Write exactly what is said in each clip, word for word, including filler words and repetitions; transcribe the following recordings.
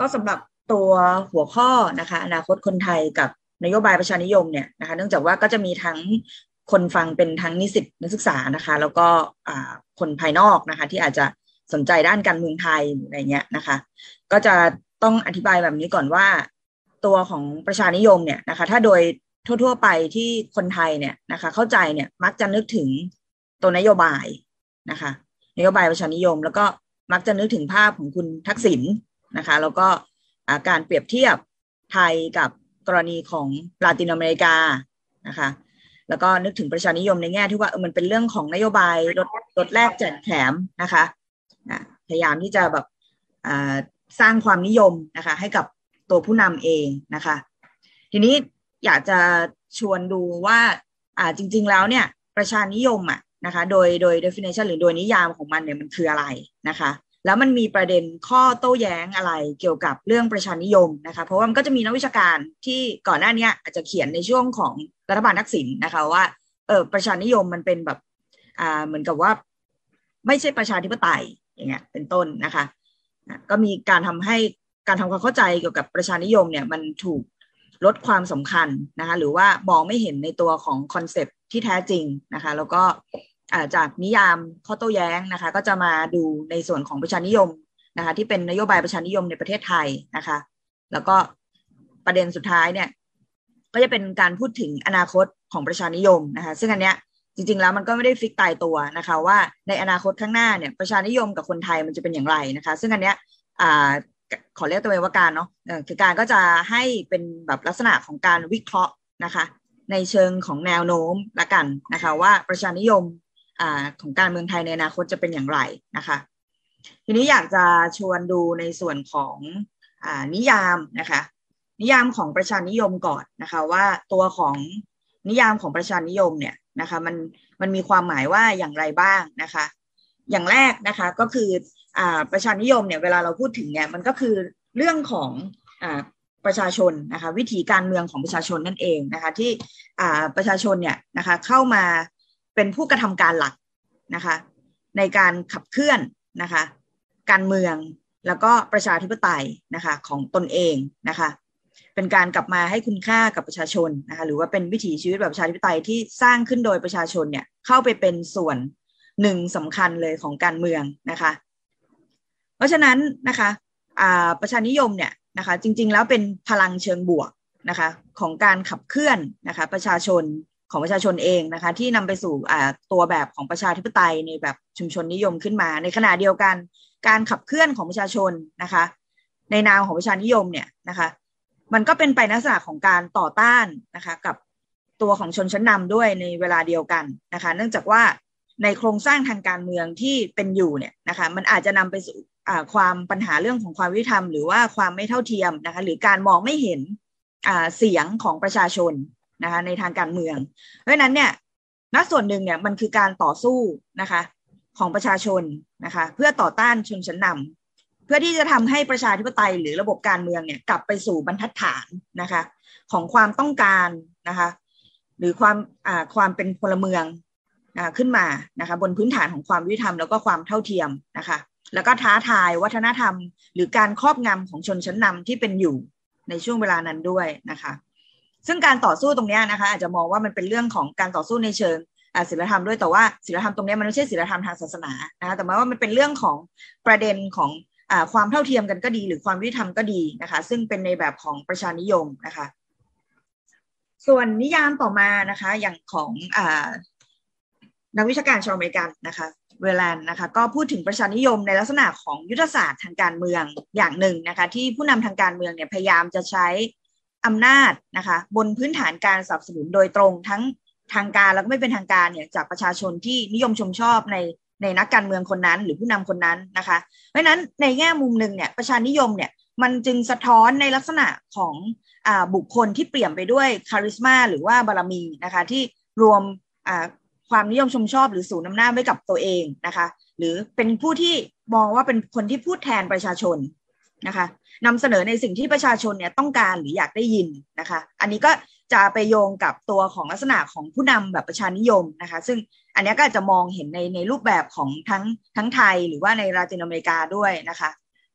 ก็สำหรับตัวหัวข้อนะคะอนาคตคนไทยกับนโยบายประชานิยมเนี่ยนะคะเนื่องจากว่าก็จะมีทั้งคนฟังเป็นทั้งนิสิตนักศึกษานะคะแล้วก็คนภายนอกนะคะที่อาจจะสนใจด้านการเมืองไทยอะไรเงี้ยนะคะก็จะต้องอธิบายแบบนี้ก่อนว่าตัวของประชานิยมเนี่ยนะคะถ้าโดยทั่วๆไปที่คนไทยเนี่ยนะคะเข้าใจเนี่ยมักจะนึกถึงตัวนโยบายนะคะนโยบายประชานิยมแล้วก็มักจะนึกถึงภาพของคุณทักษิณนะคะแล้วก็การเปรียบเทียบไทยกับกรณีของลาตินอเมริกานะคะแล้วก็นึกถึงประชานิยมในแง่ที่ว่ามันเป็นเรื่องของนโยบายลดลดแลกแจกแถมนะคะพยายามที่จะแบบสร้างความนิยมนะคะให้กับตัวผู้นำเองนะคะทีนี้อยากจะชวนดูว่าอ่าจริงๆแล้วเนี่ยประชานิยมอ่ะนะคะโดยโดย definition หรือโดยนิยามของมันเนี่ยมันคืออะไรนะคะแล้วมันมีประเด็นข้อโต้แย้งอะไรเกี่ยวกับเรื่องประชานิยมนะคะเพราะว่ามันก็จะมีนักวิชาการที่ก่อนหน้านี้อาจจะเขียนในช่วงของรัฐบาลทักษิณนะคะว่าเออประชานิยมมันเป็นแบบอ่าเหมือนกับว่าไม่ใช่ประชาธิปไตยอย่างเงี้ยเป็นต้นนะคะก็มีการทำให้การทำความเข้าใจเกี่ยวกับประชานิยมเนี่ยมันถูกลดความสำคัญนะคะหรือว่ามองไม่เห็นในตัวของคอนเซปต์ที่แท้จริงนะคะแล้วก็จากนิยามข้อโต้แย้งนะคะก็จะมาดูในส่วนของประชานิยมนะคะที่เป็นนโยบายประชานิยมในประเทศไทยนะคะแล้วก็ประเด็นสุดท้ายเนี่ยก็จะเป็นการพูดถึงอนาคตของประชานิยมนะคะซึ่งอันเนี้ยจริงๆแล้วมันก็ไม่ได้ฟิกตายตัวนะคะว่าในอนาคตข้างหน้าเนี่ยประชานิยมกับคนไทยมันจะเป็นอย่างไรนะคะซึ่งอันเนี้ยขอเรียกตัวเองว่าการเนาะคือการก็จะให้เป็นแบบลักษณะของการวิเคราะห์นะคะในเชิงของแนวโน้มละกันนะคะว่าประชานิยมอ่าของการเมืองไทยในอนาคตจะเป็นอย่างไรนะคะทีนี้อยากจะชวนดูในส่วนของอ่านิยามนะคะนิยามของประชานิยมก่อนนะคะว่าตัวของนิยามของประชานิยมเนี่ยนะคะมันมันมีความหมายว่าอย่างไรบ้างนะคะอย่างแรกนะคะก็คืออ่าประชานิยมเนี่ยเวลาเราพูดถึงเนี่ยมันก็คือเรื่องของอ่าประชาชนนะคะวิถีการเมืองของประชาชนนั่นเองนะคะที่อ่าประชาชนเนี่ยนะคะเข้ามาเป็นผู้กระทำการหลักนะคะในการขับเคลื่อนนะคะการเมืองแล้วก็ประชาธิปไตยนะคะของตนเองนะคะเป็นการกลับมาให้คุณค่ากับประชาชนนะคะหรือว่าเป็นวิถีชีวิตแบบประชาธิปไตยที่สร้างขึ้นโดยประชาชนเนี่ยเข้าไปเป็นส่วนหนึ่งสำคัญเลยของการเมืองนะคะเพราะฉะนั้นนะคะประชานิยมเนี่ยนะคะจริงๆแล้วเป็นพลังเชิงบวกนะคะของการขับเคลื่อนนะคะประชาชนของประชาชนเองนะคะที่นำไปสู่ตัวแบบของประชาธิปไตยในแบบชุมชนนิยมขึ้นมาในขณะเดียวกันการขับเคลื่อนของประชาชนนะคะในนามของประชานิยมเนี่ยนะคะมันก็เป็นไปในลักษณะของการต่อต้านนะคะกับตัวของชนชั้นนำด้วยในเวลาเดียวกันนะคะเนื่องจากว่าในโครงสร้างทางการเมืองที่เป็นอยู่เนี่ยนะคะมันอาจจะนำไปสู่ความปัญหาเรื่องของความยุติธรรมหรือว่าความไม่เท่าเทียมนะคะหรือการมองไม่เห็นเสียงของประชาชนนะคะในทางการเมืองเพราะฉะนั้นเนี่ยณส่วนหนึ่งเนี่ยมันคือการต่อสู้นะคะของประชาชนนะคะเพื่อต่อต้านชนชั้นนำเพื่อที่จะทำให้ประชาธิปไตยหรือระบบการเมืองเนี่ยกลับไปสู่บรรทัดฐานนะคะของความต้องการนะคะหรือความอ่าความเป็นพลเมืองอ่าขึ้นมานะคะบนพื้นฐานของความยุติธรรมแล้วก็ความเท่าเทียมนะคะแล้วก็ท้าทายวัฒนธรรมหรือการครอบงำของชนชั้นนำที่เป็นอยู่ในช่วงเวลานั้นด้วยนะคะซึ่งการต่อสู้ตรงนี้นะคะอาจจะมองว่ามันเป็นเรื่องของการต่อสู้ในเชิงศีลธรรมด้วยแต่ว่าศีลธรรมตรงนี้มันไม่ใช่ศีลธรรมทางศาสนานะคะแต่หมายว่ามันเป็นเรื่องของประเด็นของความเท่าเทียมกันก็ดีหรือความยุติธรรมก็ดีนะคะซึ่งเป็นในแบบของประชานิยมนะคะส่วนนิยามต่อมานะคะอย่างของนักวิชาการชาวอเมริกันนะคะเวลานะคะก็พูดถึงประชานิยมในลักษณะของยุทธศาสตร์ทางการเมืองอย่างหนึ่งนะคะที่ผู้นำทางการเมืองเนี่ยพยายามจะใช้อำนาจนะคะบนพื้นฐานการสนับสนุนโดยตรงทั้งทางการแล้วก็ไม่เป็นทางการเนี่ยจากประชาชนที่นิยมชมชอบในในนักการเมืองคนนั้นหรือผู้นำคนนั้นนะคะเพราะฉะนั้นในแง่มุมหนึ่งเนี่ยประชานิยมเนี่ยมันจึงสะท้อนในลักษณะของอ่าบุคคลที่เปี่ยมไปด้วยคาริสมาหรือว่าบารมีนะคะที่รวมอ่าความนิยมชมชอบหรือสูนอำนาจไว้กับตัวเองนะคะหรือเป็นผู้ที่มองว่าเป็นคนที่พูดแทนประชาชนนะคะนำเสนอในสิ่งที่ประชาชนเนี่ยต้องการหรืออยากได้ยินนะคะอันนี้ก็จะไปโยงกับตัวของลักษณะของผู้นำแบบประชานิยมนะคะซึ่งอันนี้ก็จะมองเห็นในในรูปแบบของทั้งทั้งไทยหรือว่าในลาตินอเมริกาด้วยนะคะ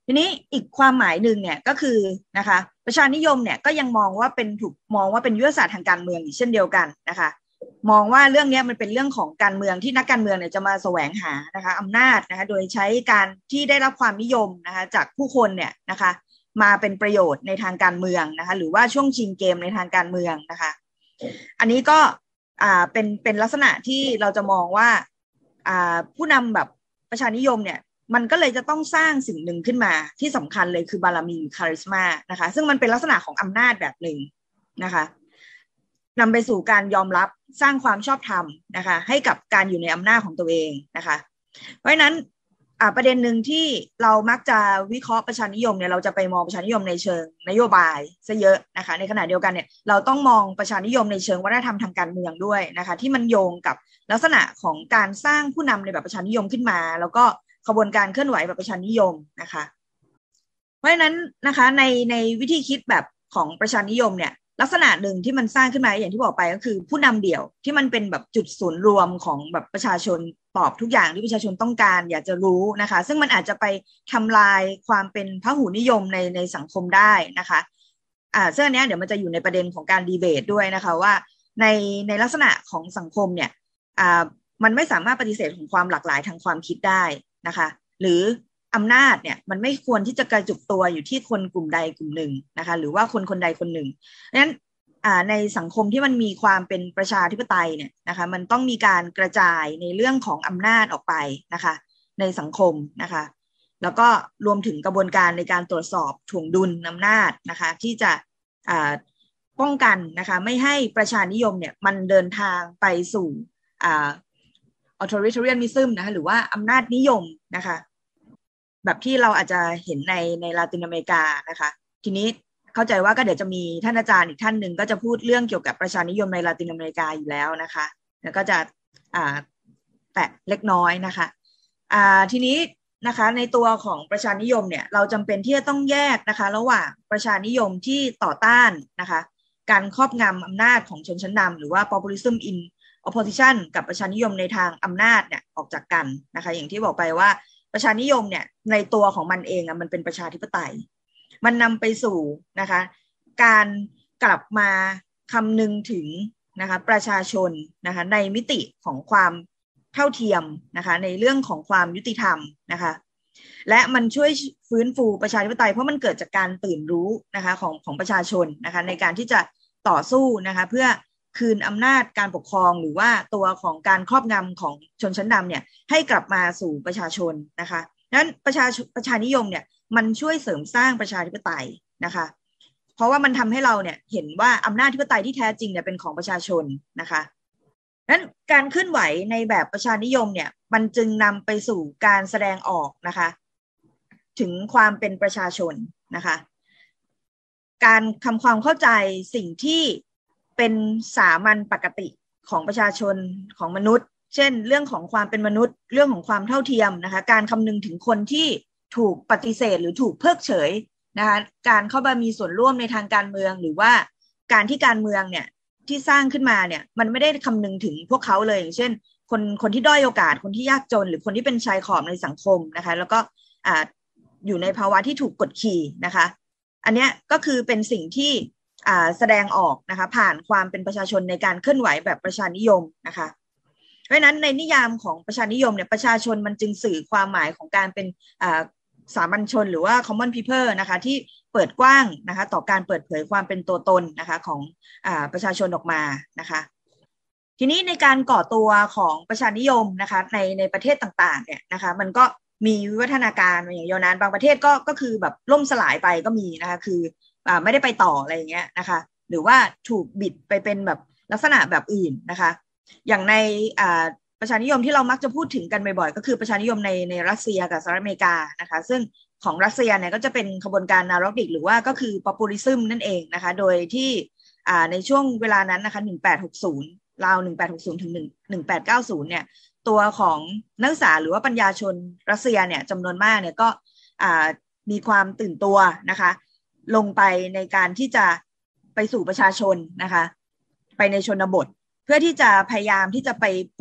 ทีนี้อีกความหมายหนึ่งเนี่ยก็คือนะคะประชานิยมเนี่ยก็ยังมองว่าเป็นถูกมองว่าเป็นยุทธศาสตร์ทางการเมืองอีกเช่นเดียวกันนะคะมองว่าเรื่องนี้มันเป็นเรื่องของการเมืองที่นักการเมืองเนี่ยจะมาแสวงหานะคะอำนาจนะคะโดยใช้การที่ได้รับความนิยมนะคะจากผู้คนเนี่ยนะคะมาเป็นประโยชน์ในทางการเมืองนะคะหรือว่าช่วงชิงเกมในทางการเมืองนะคะอันนี้ก็อ่าเป็นเป็นลักษณะที่เราจะมองว่าอ่าผู้นำแบบประชานิยมเนี่ยมันก็เลยจะต้องสร้างสิ่งหนึ่งขึ้นมาที่สำคัญเลยคือบารมีคาริสมานะคะซึ่งมันเป็นลักษณะของอำนาจแบบหนึ่งนะคะนำไปสู่การยอมรับสร้างความชอบธรรมนะคะให้กับการอยู่ในอำนาจของตัวเองนะคะเพราะฉะนั้นประเด็นหนึ่งที่เรามักจะวิเคราะห์ประชานิยมเนี่ยเราจะไปมองประชานิยมในเชิงนโยบายซะเยอะนะคะในขณะเดียวกันเนี่ยเราต้องมองประชานิยมในเชิงวัฒนธรรมทางการเมืองด้วยนะคะที่มันโยงกับลักษณะของการสร้างผู้นำในแบบประชานิยมขึ้นมาแล้วก็ขบวนการเคลื่อนไหวแบบประชานิยมนะคะเพราะฉะนั้นนะคะในในวิธีคิดแบบของประชานิยมเนี่ยลักษณะหนึ่งที่มันสร้างขึ้นมาอย่างที่บอกไปก็คือผู้นำเดี่ยวที่มันเป็นแบบจุดศูนย์รวมของแบบประชาชนตอบทุกอย่างที่ประชาชนต้องการอยากจะรู้นะคะซึ่งมันอาจจะไปทำลายความเป็นพหุนิยมในในสังคมได้นะคะอ่าซึ่งอันนี้เดี๋ยวมันจะอยู่ในประเด็นของการดีเบตด้วยนะคะว่าในในลักษณะของสังคมเนี่ยอ่ามันไม่สามารถปฏิเสธของความหลากหลายทางความคิดได้นะคะหรืออำนาจเนี่ยมันไม่ควรที่จะกระจุกตัวอยู่ที่คนกลุ่มใดกลุ่มหนึ่งนะคะหรือว่าคนคนใดคนหนึ่งดังนั้นในสังคมที่มันมีความเป็นประชาธิปไตยเนี่ยนะคะมันต้องมีการกระจายในเรื่องของอำนาจออกไปนะคะในสังคมนะคะแล้วก็รวมถึงกระบวนการในการตรวจสอบถ่วงดุลอำนาจนะคะที่จะป้องกันนะคะไม่ให้ประชานิยมเนี่ยมันเดินทางไปสู่authoritarianism นะคะหรือว่าอำนาจนิยมนะคะแบบที่เราอาจจะเห็นในในลาตินอเมริกานะคะทีนี้เข้าใจว่าก็เดี๋ยวจะมีท่านอาจารย์อีกท่านหนึ่งก็จะพูดเรื่องเกี่ยวกับประชานิยมในลาตินอเมริกาอยู่แล้วนะคะแล้วก็จะอ่าแตะเล็กน้อยนะคะอ่าทีนี้นะคะในตัวของประชานิยมเนี่ยเราจำเป็นที่จะต้องแยกนะคะระหว่างประชานิยมที่ต่อต้านนะคะการครอบงำอำนาจของชนชั้นนำหรือว่า populism in opposition กับประชานิยมในทางอำนาจเนี่ยออกจากกันนะคะอย่างที่บอกไปว่าประชานิยมเนี่ยในตัวของมันเองอ่ะมันเป็นประชาธิปไตยมันนำไปสู่นะคะการกลับมาคำนึงถึงนะคะประชาชนนะคะในมิติของความเท่าเทียมนะคะในเรื่องของความยุติธรรมนะคะและมันช่วยฟื้นฟูประชาธิปไตยเพราะมันเกิดจากการตื่นรู้นะคะของของประชาชนนะคะในการที่จะต่อสู้นะคะเพื่อคืนอำนาจการปกครองหรือว่าตัวของการครอบงำของชนชั้นนำเนี่ยให้กลับมาสู่ประชาชนนะคะนั้นประชาประชานิยมเนี่ยมันช่วยเสริมสร้างประชาธิปไตยนะคะเพราะว่ามันทำให้เราเนี่ยเห็นว่าอำนาจธิปไตยที่แท้จริงเนี่ยเป็นของประชาชนนะคะนั้นการเคลื่อนไหวในแบบประชานิยมเนี่ยมันจึงนำไปสู่การแสดงออกนะคะถึงความเป็นประชาชนนะคะการทำความเข้าใจสิ่งที่เป็นสามัญปกติของประชาชนของมนุษย์เช่นเรื่องของความเป็นมนุษย์เรื่องของความเท่าเทียมนะคะการคำนึงถึงคนที่ถูกปฏิเสธหรือถูกเพิกเฉยนะคะการเข้ามามีส่วนร่วมในทางการเมืองหรือว่าการที่การเมืองเนี่ยที่สร้างขึ้นมาเนี่ยมันไม่ได้คำนึงถึงพวกเขาเลยอย่างเช่นคนคนที่ด้อยโอกาสคนที่ยากจนหรือคนที่เป็นชายขอบในสังคมนะคะแล้วก็อ่าอยู่ในภาวะที่ถูกกดขี่นะคะอันนี้ก็คือเป็นสิ่งที่อ่าแสดงออกนะคะผ่านความเป็นประชาชนในการเคลื่อนไหวแบบประชานิยมนะคะเพราะฉะนั้นในนิยามของประชานิยมเนี่ยประชาชนมันจึงสื่อความหมายของการเป็นอ่าสามัญชนหรือว่า common people นะคะที่เปิดกว้างนะคะต่อการเปิดเผยความเป็นตัวตนนะคะของอ่าประชาชนออกมานะคะทีนี้ในการก่อตัวของประชานิยมนะคะในในประเทศต่างๆเนี่ยนะคะมันก็มีวิวัฒนาการมาอย่างยาวนานบางประเทศก็ก็คือแบบล่มสลายไปก็มีนะคะคืออ่าไม่ได้ไปต่ออะไรอย่างเงี้ยนะคะหรือว่าถูกบิดไปเป็นแบบลักษณะแบบอื่นนะคะอย่างในอ่าประชานิยมที่เรามักจะพูดถึงกันบ่อยๆก็คือประชานิยมในในรัสเซียกับสหรัฐอเมริกานะคะซึ่งของรัสเซียเนี่ยก็จะเป็นขบวนการนาร็อกดิกหรือว่าก็คือ populism นั่นเองนะคะโดยที่อ่าในช่วงเวลานั้นนะคะหนึ่งแปดหกศูนย์ราวหนึ่งแปดหกศูนย์ถึงหนึ่งแปดเก้าศูนย์เนี่ยตัวของนักศึกษาหรือว่าปัญญาชนรัสเซียเนี่ยจำนวนมากเนี่ยก็อ่ามีความตื่นตัวนะคะลงไปในการที่จะไปสู่ประชาชนนะคะไปในชนบทเพื่อที่จะพยายามที่จะไปปลุก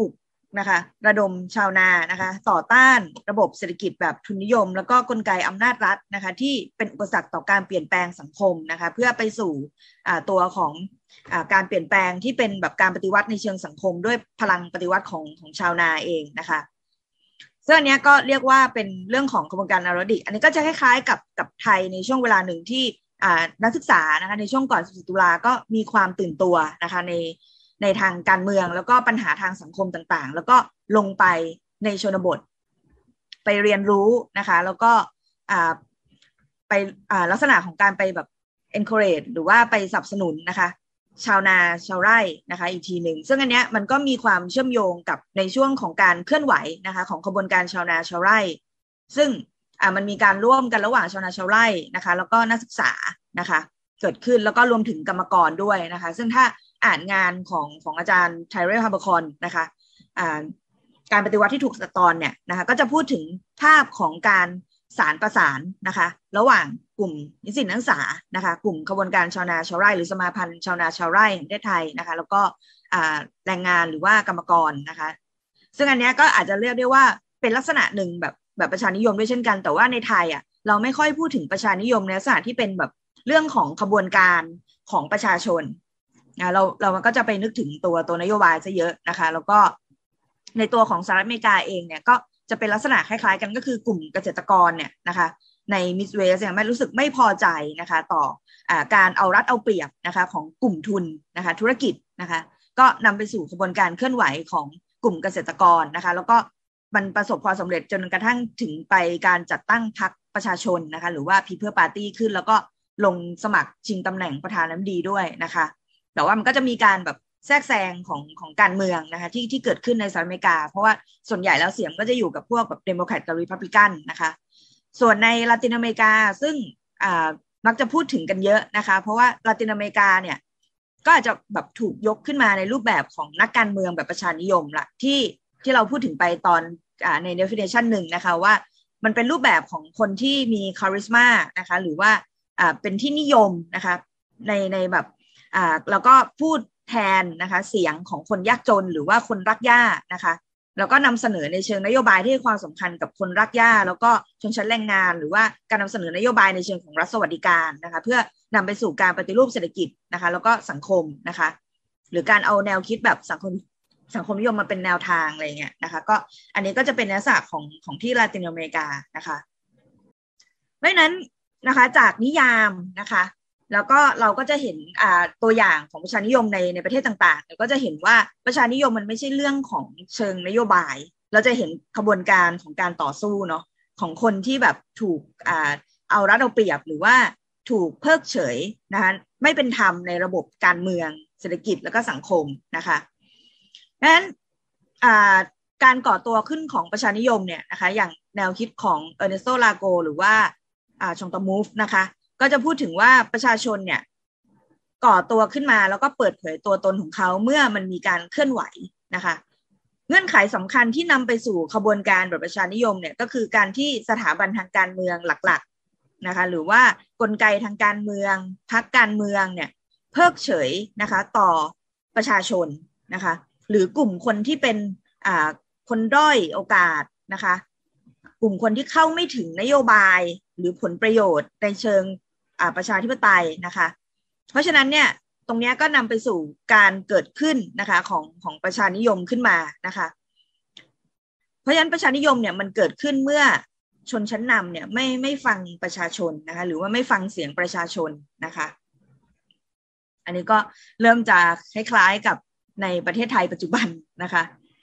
นะคะระดมชาวนานะคะต่อต้านระบบเศรษฐกิจแบบทุนนิยมแล้วก็กลไกอำนาจรัฐนะคะที่เป็นอุปสรรคต่อการเปลี่ยนแปลงสังคมนะคะเพื่อไปสู่ตัวของการเปลี่ยนแปลงที่เป็นแบบการปฏิวัติในเชิงสังคมด้วยพลังปฏิวัติของของชาวนาเองนะคะซึ่งอันนี้ก็เรียกว่าเป็นเรื่องของกระบวนการนาโรดิกอันนี้ก็จะคล้ายๆกับกับไทยในช่วงเวลาหนึ่งที่นักศึกษานะคะในช่วงก่อนสิบสี่ตุลาก็มีความตื่นตัวนะคะในในทางการเมืองแล้วก็ปัญหาทางสังคมต่างๆแล้วก็ลงไปในชนบทไปเรียนรู้นะคะแล้วก็ไปลักษณะของการไปแบบ encourage หรือว่าไปสนับสนุนนะคะชาวนาชาวไร่นะคะอีกทีหนึ่งซึ่งอันเนี้ยมันก็มีความเชื่อมโยงกับในช่วงของการเคลื่อนไหวนะคะของขบวนการชาวนาชาวไร่ซึ่งอ่ามันมีการร่วมกันระหว่างชาวนาชาวไร่นะคะแล้วก็นักศึกษานะคะเกิดขึ้นแล้วก็รวมถึงกรรมกรด้วยนะคะซึ่งถ้าอ่านงานของของอาจารย์ไทเรล ฮาร์เบอร์คอนนะคะอ่าการปฏิวัติที่ถูกตัดตอนเนี่ยนะคะก็จะพูดถึงภาพของการสารประสานนะคะระหว่างกลุ่มนิสิตนักศึกษานะคะกลุ่มขบวนการชาวนาชาวไร่หรือสมาพันธ์ชาวนาชาวไร่แห่งประเทศไทยนะคะแล้วก็แรงงานหรือว่ากรรมกรนะคะซึ่งอันนี้ก็อาจจะเรียกได้ว่าเป็นลักษณะหนึ่งแบบแบบประชานิยมด้วยเช่นกันแต่ว่าในไทยอ่ะเราไม่ค่อยพูดถึงประชานิยมในลักษณะที่เป็นแบบเรื่องของขบวนการของประชาชนนะเราเราก็จะไปนึกถึงตัวตัวนโยบายซะเยอะนะคะแล้วก็ในตัวของสหรัฐอเมริกาเองเนี่ยก็จะเป็นลักษณะคล้ายๆกันก็คือกลุ่มเกษตรกรเนี่ยนะคะในมิดเวสเนี่ยไม่รู้สึกไม่พอใจนะคะต่ออ่าการเอารัดเอาเปรียบนะคะของกลุ่มทุนนะคะธุรกิจนะคะก็นำไปสู่กระบวนการเคลื่อนไหวของกลุ่มเกษตรกรนะคะแล้วก็มันประสบความสำเร็จจนกระทั่งถึงไปการจัดตั้งพรรคประชาชนนะคะหรือว่า People Party ขึ้นแล้วก็ลงสมัครชิงตำแหน่งประธานาธิบดีด้วยนะคะแต่ว่ามันก็จะมีการแบบแทรกแซงของของการเมืองนะคะที่ที่เกิดขึ้นในสหรัฐอเมริกาเพราะว่าส่วนใหญ่แล้วเสียงก็จะอยู่กับพวกแบบเดโมแครตกับรีพับลิกันนะคะส่วนในลาตินอเมริกาซึ่งอ่ามักจะพูดถึงกันเยอะนะคะเพราะว่าลาตินอเมริกาเนี่ยก็อาจจะแบบถูกยกขึ้นมาในรูปแบบของนักการเมืองแบบประชานิยมละที่ที่เราพูดถึงไปตอนอ่าใน definition หนึ่งนะคะว่ามันเป็นรูปแบบของคนที่มีคาริสมานะคะหรือว่าอ่าเป็นที่นิยมนะคะในในแบบอ่าแล้วก็พูดแทนนะคะเสียงของคนยากจนหรือว่าคนรักหญ้านะคะแล้วก็นำเสนอในเชิงนโยบายที่ให้ความสำคัญกับคนรักหญ้าแล้วก็ชนชั้นแรงงานหรือว่าการนำเสนอนโยบายในเชิงของรัฐสวัสดิการนะคะเพื่อนำไปสู่การปฏิรูปเศรษฐกิจนะคะแล้วก็สังคมนะคะหรือการเอาแนวคิดแบบสังคมสังคมนิยมมาเป็นแนวทางอะไรเงี้ยนะคะก็อันนี้ก็จะเป็นลักษณะของของที่ลาตินอเมริกานะคะเพราะฉะนั้นนะคะจากนิยามนะคะแล้วก็เราก็จะเห็นตัวอย่างของประชานิยมในในประเทศต่างๆเราก็จะเห็นว่าประชานิยมมันไม่ใช่เรื่องของเชิงนโยบายเราจะเห็นขบวนการของการต่อสู้เนาะของคนที่แบบถูกเอารัดเอาเปรียบหรือว่าถูกเพิกเฉยนะคะไม่เป็นธรรมในระบบการเมืองเศรษฐกิจแล้วก็สังคมนะคะดังนั้นการก่อตัวขึ้นของประชานิยมเนี่ยนะคะอย่างแนวคิดของเออร์เนสโต ลาโกหรือว่าชองตามูฟนะคะก็จะพูดถึงว่าประชาชนเนี่ยก่อตัวขึ้นมาแล้วก็เปิดเผยตัวตนของเขาเมื่อมันมีการเคลื่อนไหวนะคะเงื่อนไขสำคัญที่นำไปสู่ขบวนการแบบประชานิยมเนี่ยก็คือการที่สถาบันทางการเมืองหลักๆนะคะหรือว่ากลไกทางการเมืองพรรคการเมืองเนี่ยเพิกเฉยนะคะต่อประชาชนนะคะหรือกลุ่มคนที่เป็นอ่าคนด้อยโอกาสนะคะกลุ่มคนที่เข้าไม่ถึงนโยบายหรือผลประโยชน์ในเชิงประชาธิปไตยนะคะเพราะฉะนั้นเนี่ยตรงนี้ก็นำไปสู่การเกิดขึ้นนะคะของของประชานิยมขึ้นมานะคะเพราะฉะนั้นประชานิยมเนี่ยมันเกิดขึ้นเมื่อชนชั้นนำเนี่ยไม่ไม่ฟังประชาชนนะคะหรือว่าไม่ฟังเสียงประชาชนนะคะอันนี้ก็เริ่มจะคล้ายๆกับในประเทศไทยปัจจุบันนะคะ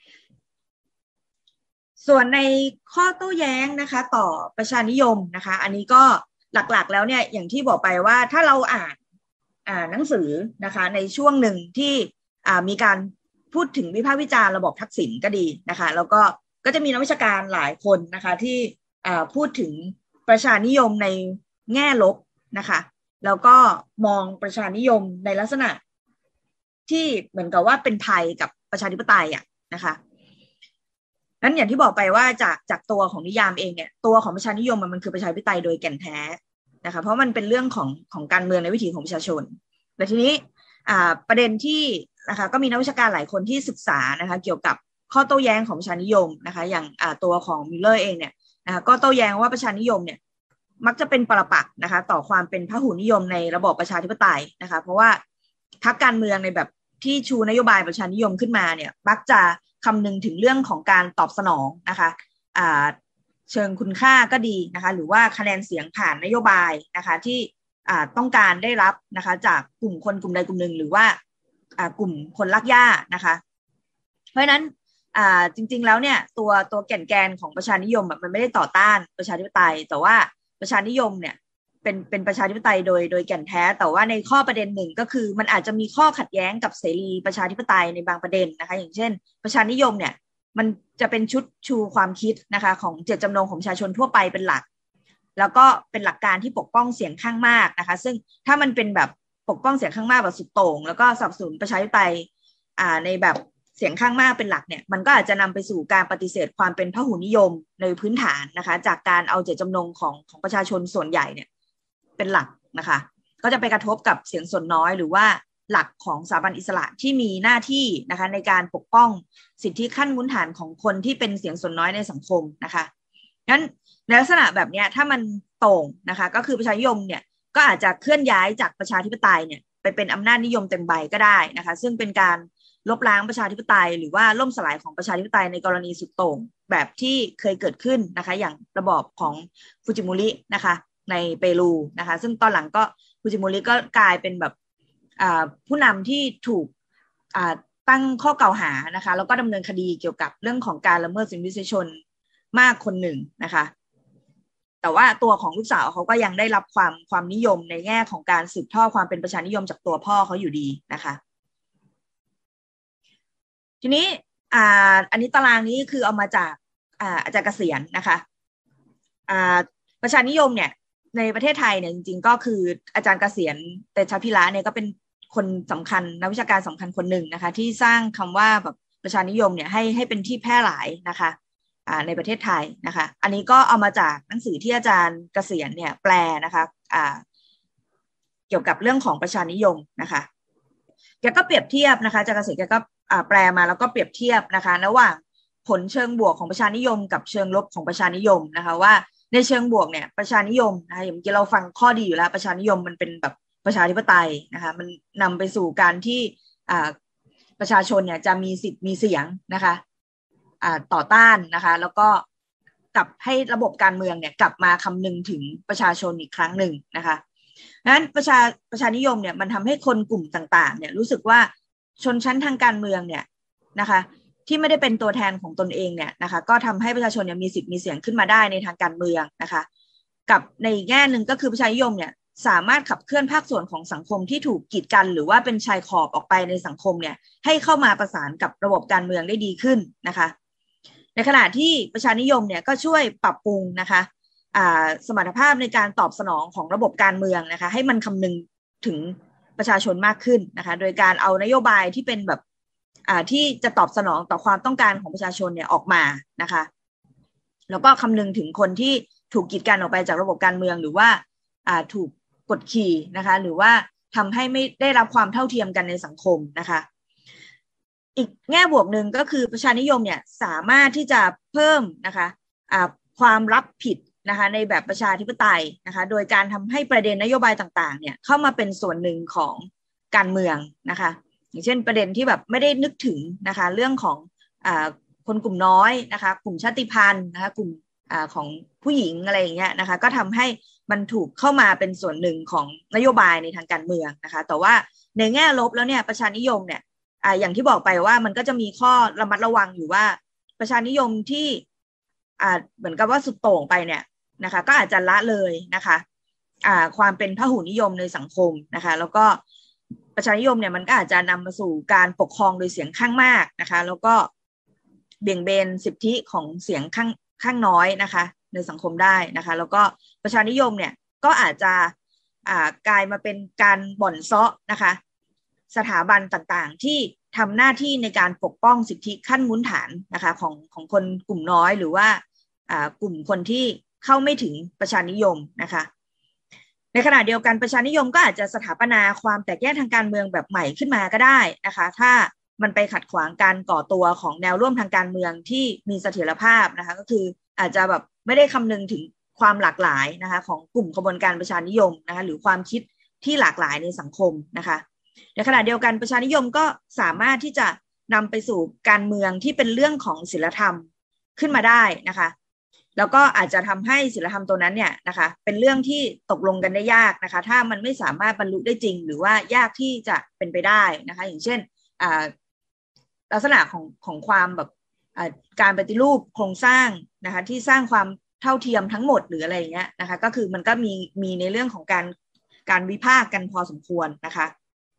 ส่วนในข้อโต้แย้งนะคะต่อประชานิยมนะคะอันนี้ก็หลักๆแล้วเนี่ยอย่างที่บอกไปว่าถ้าเราอ่านอ่านหนังสือนะคะในช่วงหนึ่งที่อ่ามีการพูดถึงวิพากษ์วิจารณ์ระบบทักษิณก็ดีนะคะแล้วก็ก็จะมีนักวิชาการหลายคนนะคะที่อ่าพูดถึงประชานิยมในแง่ลบนะคะแล้วก็มองประชานิยมในลักษณะที่เหมือนกับว่าเป็นภัยกับประชาธิปไตยอ่ะนะคะนั้นอย่างที่บอกไปว่าจากจากตัวของนิยามเองเนี่ยตัวของประชานิยมมันคือประชาธิปไตยโดยแก่นแท้นะคะเพราะมันเป็นเรื่องของของการเมืองในวิถีของประชาชนแต่ทีนี้อ่าประเด็นที่นะคะก็มีนักวิชาการหลายคนที่ศึกษานะคะเกี่ยวกับข้อโต้แย้งของประชานิยมนะคะอย่างตัวของมิลเลอร์เองเนี่ยนะคะก็โต้แย้งว่าประชานิยมเนี่ยมักจะเป็นปรปักษ์นะคะต่อความเป็นพหุนิยมในระบอบประชาธิปไตยนะคะเพราะว่าพรรคการเมืองในแบบที่ชูนโยบายประชานิยมขึ้นมาเนี่ยมักจะคำนึงถึงเรื่องของการตอบสนองนะคะอ่าเชิงคุณค่าก็ดีนะคะหรือว่าคะแนนเสียงผ่านนโยบายนะคะที่อ่าต้องการได้รับนะคะจากกลุ่มคนกลุ่มใดกลุ่มหนึ่งหรือว่าอ่ากลุ่มคนรักหญ้านะคะเพราะฉะนั้นอ่าจริงๆแล้วเนี่ยตัวตัวแก่นแกนของประชานิยมแบบมันไม่ได้ต่อต้านประชาธิปไตยแต่ว่าประชานิยมเนี่ยเป็นเป็นประชาธิปไตยโดยโดยแก่นแท้แต่ว่าในข้อประเด็นหนึ่งก็คือมันอาจจะมีข้อขัดแย้งกับเสรีประชาธิปไตยในบางประเด็นนะคะอย่างเช่นประชานิยมเนี่ยมันจะเป็นชุดชูความคิดนะคะของเจตจำนงของประชาชนทั่วไปเป็นหลักแล้วก็เป็นหลักการที่ปกป้องเสียงข้างมากนะคะซึ่งถ้ามันเป็นแบบปกป้องเสียงข้างมากแบบสุดโต่งแล้วก็สนับสนุนประชาธิปไตยอ่าในแบบเสียงข้างมากเป็นหลักเนี่ยมันก็อาจจะนำไปสู่การปฏิเสธความเป็นพหุนิยมในพื้นฐานนะคะจากการเอาเจตจำนงของของประชาชนส่วนใหญ่เนี่ยเป็นหลักนะคะก็จะไปกระทบกับเสียงส่วนน้อยหรือว่าหลักของสถาบันอิสระที่มีหน้าที่นะคะในการปกป้องสิทธิขั้นพื้นฐานของคนที่เป็นเสียงส่วนน้อยในสังคมนะคะงั้นในลักษณะแบบนี้ถ้ามันโต่งนะคะก็คือประชานิยมเนี่ยก็อาจจะเคลื่อนย้ายจากประชาธิปไตยเนี่ยไปเป็นอำนาจนิยมเต็มใบก็ได้นะคะซึ่งเป็นการลบล้างประชาธิปไตยหรือว่าล่มสลายของประชาธิปไตยในกรณีสุดโต่งแบบที่เคยเกิดขึ้นนะคะอย่างระบอบของฟูจิโมรินะคะในเปรูนะคะซึ่งตอนหลังก็ฟูจิโมริก็กลายเป็นแบบผู้นำที่ถูกตั้งข้อกล่าวหานะคะแล้วก็ดำเนินคดีเกี่ยวกับเรื่องของการละเมิดสิทธิมนุษยชนมากคนหนึ่งนะคะแต่ว่าตัวของลูกสาวเขาก็ยังได้รับความความนิยมในแง่ของการสืบทอดความเป็นประชานิยมจากตัวพ่อเขาอยู่ดีนะคะทีนี้อ่าอันนี้ตารางนี้คือเอามาจากอ่าอาจารย์เกษียณนะคะอ่าประชานิยมเนี่ยในประเทศไทยเนี่ยจริงๆก็คืออาจารย์เกษียณเตชะพิระเนี่ยก็เป็นคนสำคัญนักวิชาการสำคัญคนหนึ่งนะคะที่สร้างคำว่าแบบประชานิยมเนี่ยให้ให้เป็นที่แพร่หลายนะคะอ่าในประเทศไทยนะคะอันนี้ก็เอามาจากหนังสือที่อาจารย์เกษียณเนี่ยแปลนะคะอ่าเกี่ยวกับเรื่องของประชานิยมนะคะแกก็เปรียบเทียบนะคะอาจารย์เกษียณแกก็แปลมาแล้วก็เปรียบเทียบนะคะระหว่างผลเชิงบวกของประชานิยมกับเชิงลบของประชานิยมนะคะว่าในเชิงบวกเนี่ยประชานิยมนะคะอย่างที่เราฟังข้อดีอยู่แล้วประชานิยมมันเป็นแบบประชาธิปไตยนะคะมันนำไปสู่การที่ประชาชนเนี่ยจะมีสิทธิ์มีเสียงนะคะต่อต้านนะคะแล้วก็กลับให้ระบบการเมืองเนี่ยกลับมาคำนึงถึงประชาชนอีกครั้งหนึ่งนะคะนั้นประชาประชานิยมเนี่ยมันทำให้คนกลุ่มต่างๆเนี่ยรู้สึกว่าชนชั้นทางการเมืองเนี่ยนะคะที่ไม่ได้เป็นตัวแทนของตนเองเนี่ยนะคะก็ทำให้ประชาชนเนี่ยมีสิทธิ์มีเสียงขึ้นมาได้ในทางการเมืองนะคะกับในแง่หนึ่งก็คือประชานิยมเนี่ยสามารถขับเคลื่อนภาคส่วนของสังคมที่ถูกกีดกันหรือว่าเป็นชายขอบออกไปในสังคมเนี่ยให้เข้ามาประสานกับระบบการเมืองได้ดีขึ้นนะคะในขณะที่ประชานิยมเนี่ยก็ช่วยปรับปรุงนะคะสมรรถภาพในการตอบสนองของระบบการเมืองนะคะให้มันคำนึงถึงประชาชนมากขึ้นนะคะโดยการเอานโยบายที่เป็นแบบที่จะตอบสนองต่อความต้องการของประชาชนเนี่ยออกมานะคะแล้วก็คำนึงถึงคนที่ถูกกีดกันออกไปจากระบบการเมืองหรือว่าถูกกดขี่นะคะหรือว่าทำให้ไม่ได้รับความเท่าเทียมกันในสังคมนะคะอีกแง่บวกหนึ่งก็คือประชานิยมเนี่ยสามารถที่จะเพิ่มนะคะความรับผิดนะคะในแบบประชาธิปไตยนะคะโดยการทำให้ประเด็นนโยบายต่างๆเนี่ยเข้ามาเป็นส่วนหนึ่งของการเมืองนะคะอย่างเช่นประเด็นที่แบบไม่ได้นึกถึงนะคะเรื่องของอ่าคนกลุ่มน้อยนะคะกลุ่มชาติพันธุ์นะคะกลุ่มอ่าของผู้หญิงอะไรอย่างเงี้ยนะคะก็ทำให้มันถูกเข้ามาเป็นส่วนหนึ่งของนโยบายในทางการเมืองนะคะแต่ว่าในแง่ลบแล้วเนี่ยประชานิยมเนี่ยอ่าอย่างที่บอกไปว่ามันก็จะมีข้อระมัดระวังอยู่ว่าประชานิยมที่อ่าเหมือนกับว่าสุดโต่งไปเนี่ยนะคะก็อาจจะละเลยนะคะอ่าความเป็นพหุนิยมในสังคมนะคะแล้วก็ประชานิยมเนี่ยมันก็อาจจะนำมาสู่การปกครองโดยเสียงข้างมากนะคะแล้วก็เบี่ยงเบนสิทธิของเสียงข้างข้างน้อยนะคะในสังคมได้นะคะแล้วก็ประชานิยมเนี่ยก็อาจจะอ่ากลายมาเป็นการบ่อนเซาะนะคะสถาบันต่างๆที่ทำหน้าที่ในการปกป้องสิทธิขั้นพื้นฐานนะคะของของคนกลุ่มน้อยหรือว่าอ่ากลุ่มคนที่เข้าไม่ถึงประชานิยมนะคะในขณะเดียวกันประชานิยมก็อาจจะสถาปนาความแตกแยกทางการเมืองแบบใหม่ขึ้นมาก็ได้นะคะถ้ามันไปขัดขวางการก่อตัวของแนวร่วมทางการเมืองที่มีเสถียรภาพนะคะก็คืออาจจะแบบไม่ได้คำนึงถึงความหลากหลายนะคะของกลุ่มขบวนการประชานิยมนะคะหรือความคิดที่หลากหลายในสังคมนะคะในขณะเดียวกันประชานิยมก็สามารถที่จะนำไปสู่การเมืองที่เป็นเรื่องของศีลธรรมขึ้นมาได้นะคะแล้วก็อาจจะทำให้ศีลธรรมตัวนั้นเนี่ยนะคะเป็นเรื่องที่ตกลงกันได้ยากนะคะถ้ามันไม่สามารถบรรลุได้จริงหรือว่ายากที่จะเป็นไปได้นะคะอย่างเช่นลักษณะของของความแบบการปฏิรูปโครงสร้างนะคะที่สร้างความเท่าเทียมทั้งหมดหรืออะไรอย่างเงี้ยนะคะก็คือมันก็มีมีในเรื่องของการการวิพากษ์กันพอสมควรนะคะ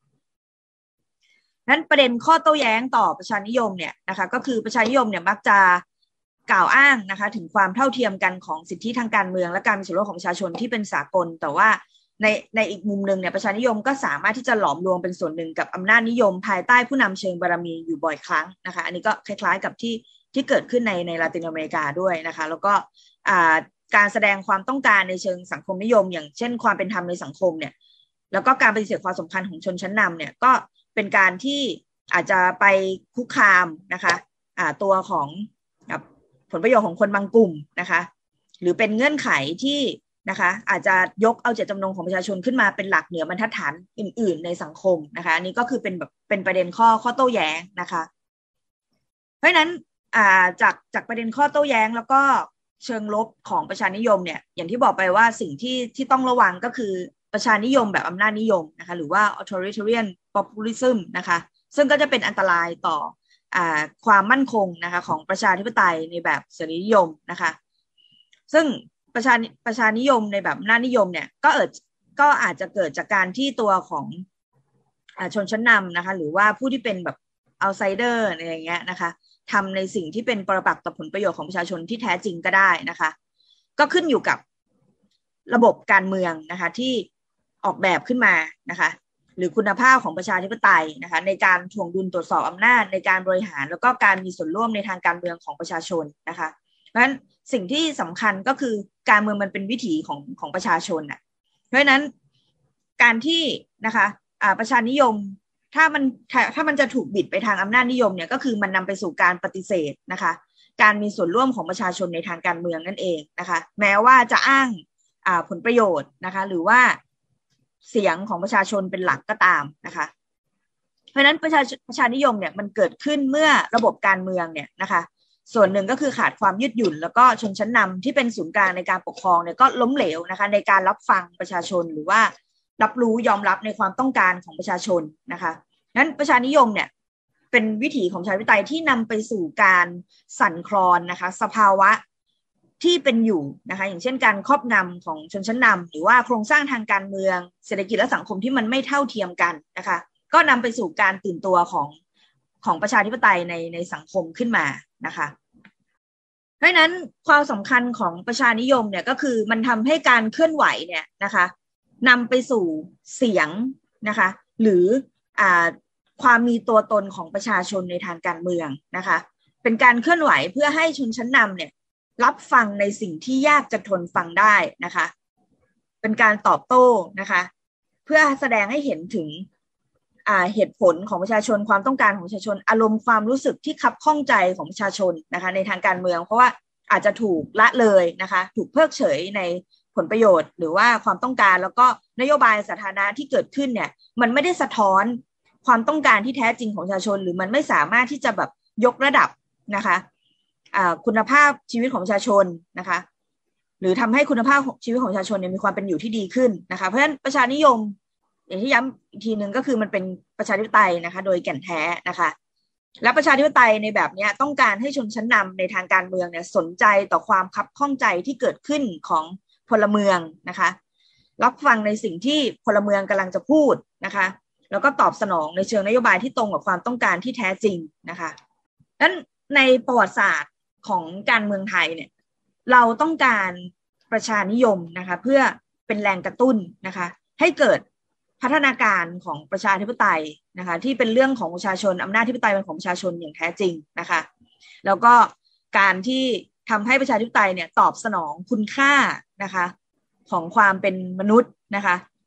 นั้นประเด็นข้อโต้แย้งต่อประชานิยมเนี่ยนะคะก็คือประชานิยมเนี่ยมักจะกล่าวอ้างนะคะถึงความเท่าเทียมกันของสิทธิทางการเมืองและการมีส่วนร่วมของประชาชนที่เป็นสากลแต่ว่าในในอีกมุมหนึ่งเนี่ยประชานิยมก็สามารถที่จะหลอมรวมเป็นส่วนหนึ่งกับอำนาจนิยมภายใต้ผู้นำเชิงบารมีอยู่บ่อยครั้งนะคะอันนี้ก็คล้ายๆกับที่ที่เกิดขึ้นในในลาตินอเมริกาด้วยนะคะแล้วก็การแสดงความต้องการในเชิงสังคมนิยมอย่างเช่นความเป็นธรรมในสังคมเนี่ยแล้วก็การปฏิเสธความสำคัญของชนชั้นนำเนี่ยก็เป็นการที่อาจจะไปคุกคามนะคะตัวของผลประโยชน์ของคนบางกลุ่มนะคะหรือเป็นเงื่อนไขที่นะคะอาจจะยกเอาเจตจำนงของประชาชนขึ้นมาเป็นหลักเหนือบรรทัดฐานอื่นๆในสังคมนะคะอันนี้ก็คือเป็นแบบเป็นประเด็นข้อข้อโต้แย้งนะคะเพราะฉะนั้นจากจากประเด็นข้อโต้แย้งแล้วก็เชิงลบของประชานิยมเนี่ยอย่างที่บอกไปว่าสิ่งที่ที่ต้องระวังก็คือประชานิยมแบบอำนาจนิยมนะคะหรือว่า authoritarian populism นะคะซึ่งก็จะเป็นอันตรายต่อความมั่นคงนะคะของประชาธิปไตยในแบบเสรีนิยมนะคะซึ่งประชาประชานิยมในแบบอำนาจนิยมเนี่ยก็เอิดก็อาจจะเกิดจากการที่ตัวของชนชั้นนำนะคะหรือว่าผู้ที่เป็นแบบ outsider อะไรอย่างเงี้ยนะคะทำในสิ่งที่เป็นปรปักษ์ต่อผลประโยชน์ของประชาชนที่แท้จริงก็ได้นะคะก็ขึ้นอยู่กับระบบการเมืองนะคะที่ออกแบบขึ้นมานะคะหรือคุณภาพของประชาธิปไตยนะคะในการถ่วงดุลตรวจสอบอำนาจในการบริหารแล้วก็การมีส่วนร่วมในทางการเมืองของประชาชนนะคะเพราะฉะนั้นสิ่งที่สำคัญก็คือการเมืองมันเป็นวิถีของของประชาชนน่ะเพราะฉะนั้นการที่นะคะอ่าประชานิยมถ้ามันถ้ามันจะถูกบิดไปทางอำนาจนิยมเนี่ยก็คือมันนำไปสู่การปฏิเสธนะคะการมีส่วนร่วมของประชาชนในทางการเมืองนั่นเองนะคะแม้ว่าจะอ้างอ่าผลประโยชน์นะคะหรือว่าเสียงของประชาชนเป็นหลักก็ตามนะคะเพราะฉะนั้นประชาประชานิยมเนี่ยมันเกิดขึ้นเมื่อระบบการเมืองเนี่ยนะคะส่วนหนึ่งก็คือขาดความยืดหยุ่นแล้วก็ชนชั้นนำที่เป็นศูนย์กลางในการปกครองเนี่ยก็ล้มเหลวนะคะในการรับฟังประชาชนหรือว่ารับรู้ยอมรับในความต้องการของประชาชนนะคะนั้นประชานิยมเนี่ยเป็นวิถีของประชาธิปไตยที่นำไปสู่การสั่นคลอนนะคะสภาวะที่เป็นอยู่นะคะอย่างเช่นการครอบงำของชนชั้นนำหรือว่าโครงสร้างทางการเมืองเศรษฐกิจและสังคมที่มันไม่เท่าเทียมกันนะคะก็นำไปสู่การตื่นตัวของของประชาธิปไตยในในสังคมขึ้นมานะคะเพราะฉะนั้นความสำคัญของประชานิยมเนี่ยก็คือมันทำให้การเคลื่อนไหวเนี่ยนะคะนำไปสู่เสียงนะคะหรืออ่าความมีตัวตนของประชาชนในทางการเมืองนะคะเป็นการเคลื่อนไหวเพื่อให้ชนชั้นนำเนี่ยรับฟังในสิ่งที่ยากจะทนฟังได้นะคะเป็นการตอบโต้นะคะเพื่อแสดงให้เห็นถึงเหตุผลของประชาชนความต้องการของประชาชนอารมณ์ความรู้สึกที่คับข้องใจของประชาชนนะคะในทางการเมืองเพราะว่าอาจจะถูกละเลยนะคะถูกเพิกเฉยในผลประโยชน์หรือว่าความต้องการแล้วก็นโยบายสาธารณะที่เกิดขึ้นเนี่ยมันไม่ได้สะท้อนความต้องการที่แท้จริงของประชาชนหรือมันไม่สามารถที่จะแบบยกระดับนะคะคุณภาพชีวิตของประชาชนนะคะหรือทำให้คุณภาพชีวิตของประชาชนเนี่ยมีความเป็นอยู่ที่ดีขึ้นนะคะเพราะฉะนั้นประชานิยมอย่างที่ย้ำอีกทีหนึ่งก็คือมันเป็นประชาธิปไตยนะคะโดยแก่นแท้นะคะและประชาธิปไตยในแบบนี้ต้องการให้ชนชั้นนำในทางการเมืองเนี่ยสนใจต่อความคับข้องใจที่เกิดขึ้นของพลเมืองนะคะรับฟังในสิ่งที่พลเมืองกำลังจะพูดนะคะแล้วก็ตอบสนองในเชิงนโยบายที่ตรงกับความต้องการที่แท้จริงนะคะนั้นในประวัติศาสตร์ของการเมืองไทยเนี่ยเราต้องการประชานิยมนะคะเพื่อเป็นแรงกระตุ้นนะคะให้เกิดพัฒนาการของประชาธิปไตยนะคะที่เป็นเรื่องของประชาชนอำนาจธิปไตยเป็นของประชาชนอย่างแท้จริงนะคะแล้วก็การที่ทำให้ประชาธิปไตยเนี่ยตอบสนองคุณค่านะคะของความเป็นมนุษย์นะคะ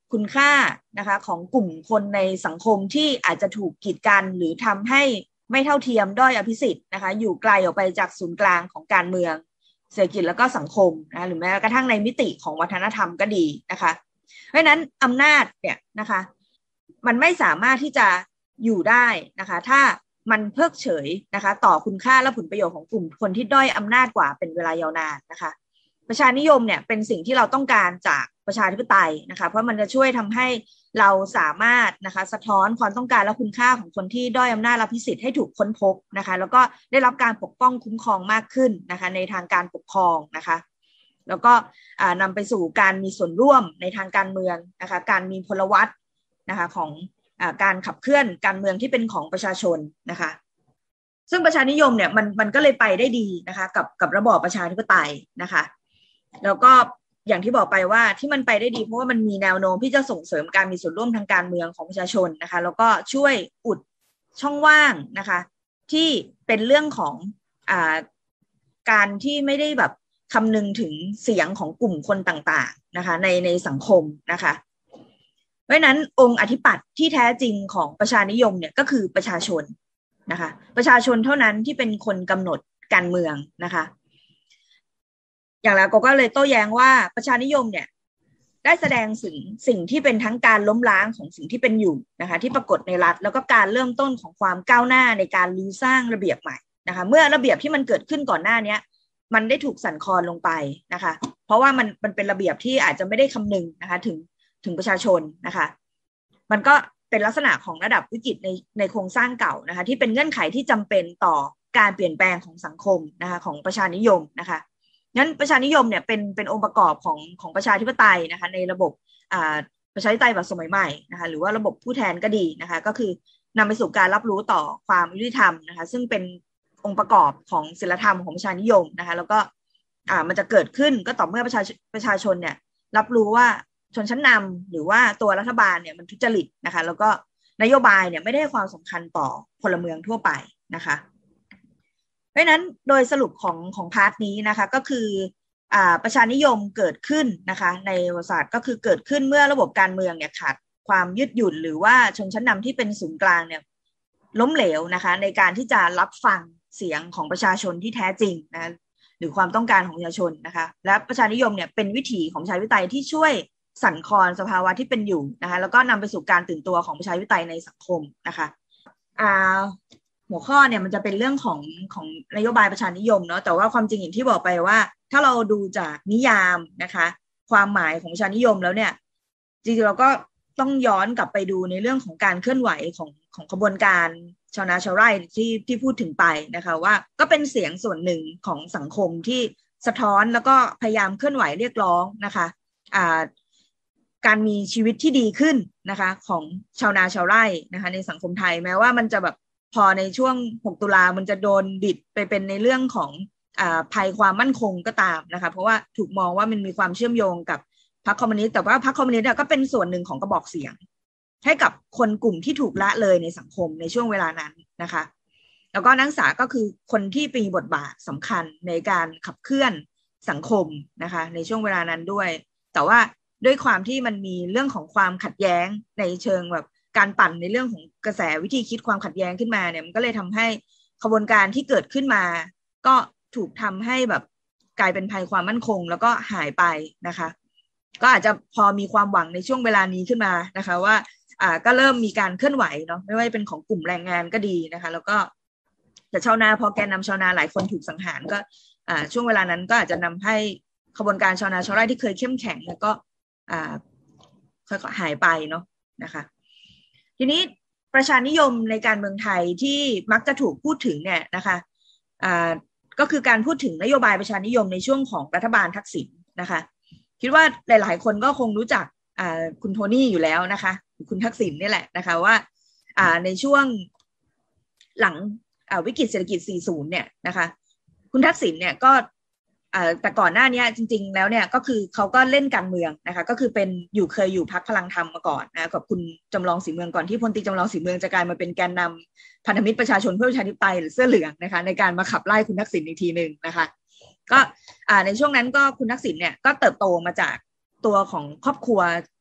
คุณค่านะคะของกลุ่มคนในสังคมที่อาจจะถูกกีดกันหรือทำให้ไม่เท่าเทียมด้อยอภิสิทธิ์นะคะอยู่ไกลออกไปจากศูนย์กลางของการเมืองเศรษฐกิจแล้วก็สังคมนะหรือแม้กระทั่งในมิติของวัฒนธรรมก็ดีนะคะเพราะฉะนั้นอำนาจเนี่ยนะคะมันไม่สามารถที่จะอยู่ได้นะคะถ้ามันเพิกเฉยนะคะต่อคุณค่าและผลประโยชน์ของกลุ่มคนที่ด้อยอำนาจกว่าเป็นเวลายาวนานนะคะประชานิยมเนี่ยเป็นสิ่งที่เราต้องการจากประชาธิปไตยนะคะเพราะมันจะช่วยทำให้เราสามารถนะคะสะท้อนความต้องการและคุณค่าของคนที่ด้อยอำนาจและพิสิทธิ์ให้ถูกค้นพบนะคะแล้วก็ได้รับการปกป้องคุ้มครองมากขึ้นนะคะในทางการปกครองนะคะแล้วก็นำไปสู่การมีส่วนร่วมในทางการเมืองนะคะการมีพลวัตนะคะของการขับเคลื่อนการเมืองที่เป็นของประชาชนนะคะซึ่งประชานิยมเนี่ยมันมันก็เลยไปได้ดีนะคะกับกับระบอบประชาธิปไตยนะคะแล้วก็อย่างที่บอกไปว่าที่มันไปได้ดีเพราะว่ามันมีแนวโน้มที่จะส่งเสริมการมีส่วนร่วมทางการเมืองของประชาชนนะคะแล้วก็ช่วยอุดช่องว่างนะคะที่เป็นเรื่องของอ่าการที่ไม่ได้แบบคำนึงถึงเสียงของกลุ่มคนต่างๆนะคะในในสังคมนะคะเพราะฉะนั้นองค์อธิปัตย์ที่แท้จริงของประชานิยมเนี่ยก็คือประชาชนนะคะประชาชนเท่านั้นที่เป็นคนกำหนดการเมืองนะคะอย่างแล้วก็เลยโต้แย้งว่าประชานิยมเนี่ยได้แสดงสิ่งสิ่งที่เป็นทั้งการล้มล้างของสิ่งที่เป็นอยู่นะคะที่ปรากฏในรัฐแล้วก็การเริ่มต้นของความก้าวหน้าในการรื้อสร้างระเบียบใหม่นะคะเมื่อระเบียบที่มันเกิดขึ้นก่อนหน้านี้มันได้ถูกสั่นคลอนลงไปนะคะเพราะว่ามันมันเป็นระเบียบที่อาจจะไม่ได้คำนึงนะคะถึงถึงประชาชนนะคะมันก็เป็นลักษณะของระดับวิกฤตในในโครงสร้างเก่านะคะที่เป็นเงื่อนไขที่จำเป็นต่อการเปลี่ยนแปลงของสังคมนะคะของประชานิยมนะคะงั้นประชานิยมเนี่ยเป็นเป็นองค์ประกอบของของประชาธิปไตยนะคะในระบบอ่าประชาธิปไตยแบบสมัยใหม่นะคะหรือว่าระบบผู้แทนก็ดีนะคะก็คือนำไปสู่การรับรู้ต่อความยุติธรรมนะคะซึ่งเป็นองค์ประกอบของศีลธรรมของประชานิยมนะคะแล้วก็อ่ามันจะเกิดขึ้นก็ต่อเมื่อประชาประชาชนเนี่ยรับรู้ว่าชนชั้นนำหรือว่าตัวรัฐบาลเนี่ยมันทุจริตนะคะแล้วก็นโยบายเนี่ยไม่ได้ให้ความสำคัญต่อพลเมืองทั่วไปนะคะเพราะฉะนั้นโดยสรุปของของพาร์ทนี้นะคะก็คืออ่าประชานิยมเกิดขึ้นนะคะในประวัติศาสตร์ก็คือเกิดขึ้นเมื่อระบบการเมืองเนี่ยขาดความยืดหยุ่นหรือว่าชนชั้นนำที่เป็นศูนย์กลางเนี่ยล้มเหลวนะคะในการที่จะรับฟังเสียงของประชาชนที่แท้จริงนะหรือความต้องการของประชาชนนะคะและประชานิยมเนี่ยเป็นวิถีของประชาธิปไตยที่ช่วยสั่นคลอนสภาวะที่เป็นอยู่นะคะแล้วก็นำไปสู่การตื่นตัวของประชาธิปไตยในสังคมนะคะอ่าหัวข้อเนี่ยมันจะเป็นเรื่องของของนโยบายประชานิยมเนาะแต่ว่าความจริงอย่างที่บอกไปว่าถ้าเราดูจากนิยามนะคะความหมายของประชานิยมแล้วเนี่ยจริงๆเราก็ต้องย้อนกลับไปดูในเรื่องของการเคลื่อนไหวของของขบวนการชาวนาชาวไร่ที่ที่พูดถึงไปนะคะว่าก็เป็นเสียงส่วนหนึ่งของสังคมที่สะท้อนแล้วก็พยายามเคลื่อนไหวเรียกร้องนะคะอ่าการมีชีวิตที่ดีขึ้นนะคะของชาวนาชาวไร่นะคะในสังคมไทยแม้ว่ามันจะแบบพอในช่วงหกตุลามันจะโดนบิดไปเป็นในเรื่องของอ่าภัยความมั่นคงก็ตามนะคะเพราะว่าถูกมองว่ามันมีความเชื่อมโยงกับพรรคคอมมิวนิสต์แต่ว่าพรรคคอมมิวนิสต์ก็เป็นส่วนหนึ่งของกระบอกเสียงให้กับคนกลุ่มที่ถูกละเลยในสังคมในช่วงเวลานั้นนะคะแล้วก็นักศึกษาก็คือคนที่มีบทบาทสำคัญในการขับเคลื่อนสังคมนะคะในช่วงเวลานั้นด้วยแต่ว่าด้วยความที่มันมีเรื่องของความขัดแย้งในเชิงแบบการปั่นในเรื่องของกระแสวิธีคิดความขัดแย้งขึ้นมาเนี่ยมันก็เลยทำให้ขบวนการที่เกิดขึ้นมาก็ถูกทำให้แบบกลายเป็นภัยความมั่นคงแล้วก็หายไปนะคะก็อาจจะพอมีความหวังในช่วงเวลานี้ขึ้นมานะคะว่าอ่าก็เริ่มมีการเคลื่อนไหวเนาะไม่ว่าเป็นของกลุ่มแรงงานก็ดีนะคะแล้วก็แต่ชาวนาพอแกนนำชาวนาหลายคนถูกสังหารก็อ่าช่วงเวลานั้นก็อาจจะนำให้ขบวนการชาวนาชาวไร่ที่เคยเข้มแข็งแล้วก็อ่าค่อยๆหายไปเนาะนะคะทีนี้ประชานิยมในการเมืองไทยที่มักจะถูกพูดถึงเนี่ยนะคะอ่าก็คือการพูดถึงนโยบายประชานิยมในช่วงของรัฐบาลทักษิณนะคะคิดว่าหลายๆคนก็คงรู้จักอ่าคุณโทนี่อยู่แล้วนะคะคุณทักษิณนี่แหละนะคะว่าอ่าในช่วงหลังอ่าวิกฤตเศรษฐกิจสี่สิบเนี่ยนะคะคุณทักษิณเนี่ยก็อ่าแต่ก่อนหน้านี้จริงๆแล้วเนี่ยก็คือเขาก็เล่นการเมืองนะคะก็คือเป็นอยู่เคยอยู่พรรคพลังธรรมมาก่อนนะกับคุณจำลองศรีเมืองก่อนที่พลตรีจำลองศรีเมืองจะกลายมาเป็นแกนนำพันธมิตรประชาชนเพื่อประชาธิปไตยหรือเสื้อเหลืองนะคะในการมาขับไล่คุณทักษิณอีกทีนึงนะคะก็อ่าในช่วงนั้นก็คุณทักษิณเนี่ยก็เติบโตมาจากตัวของครอบครัว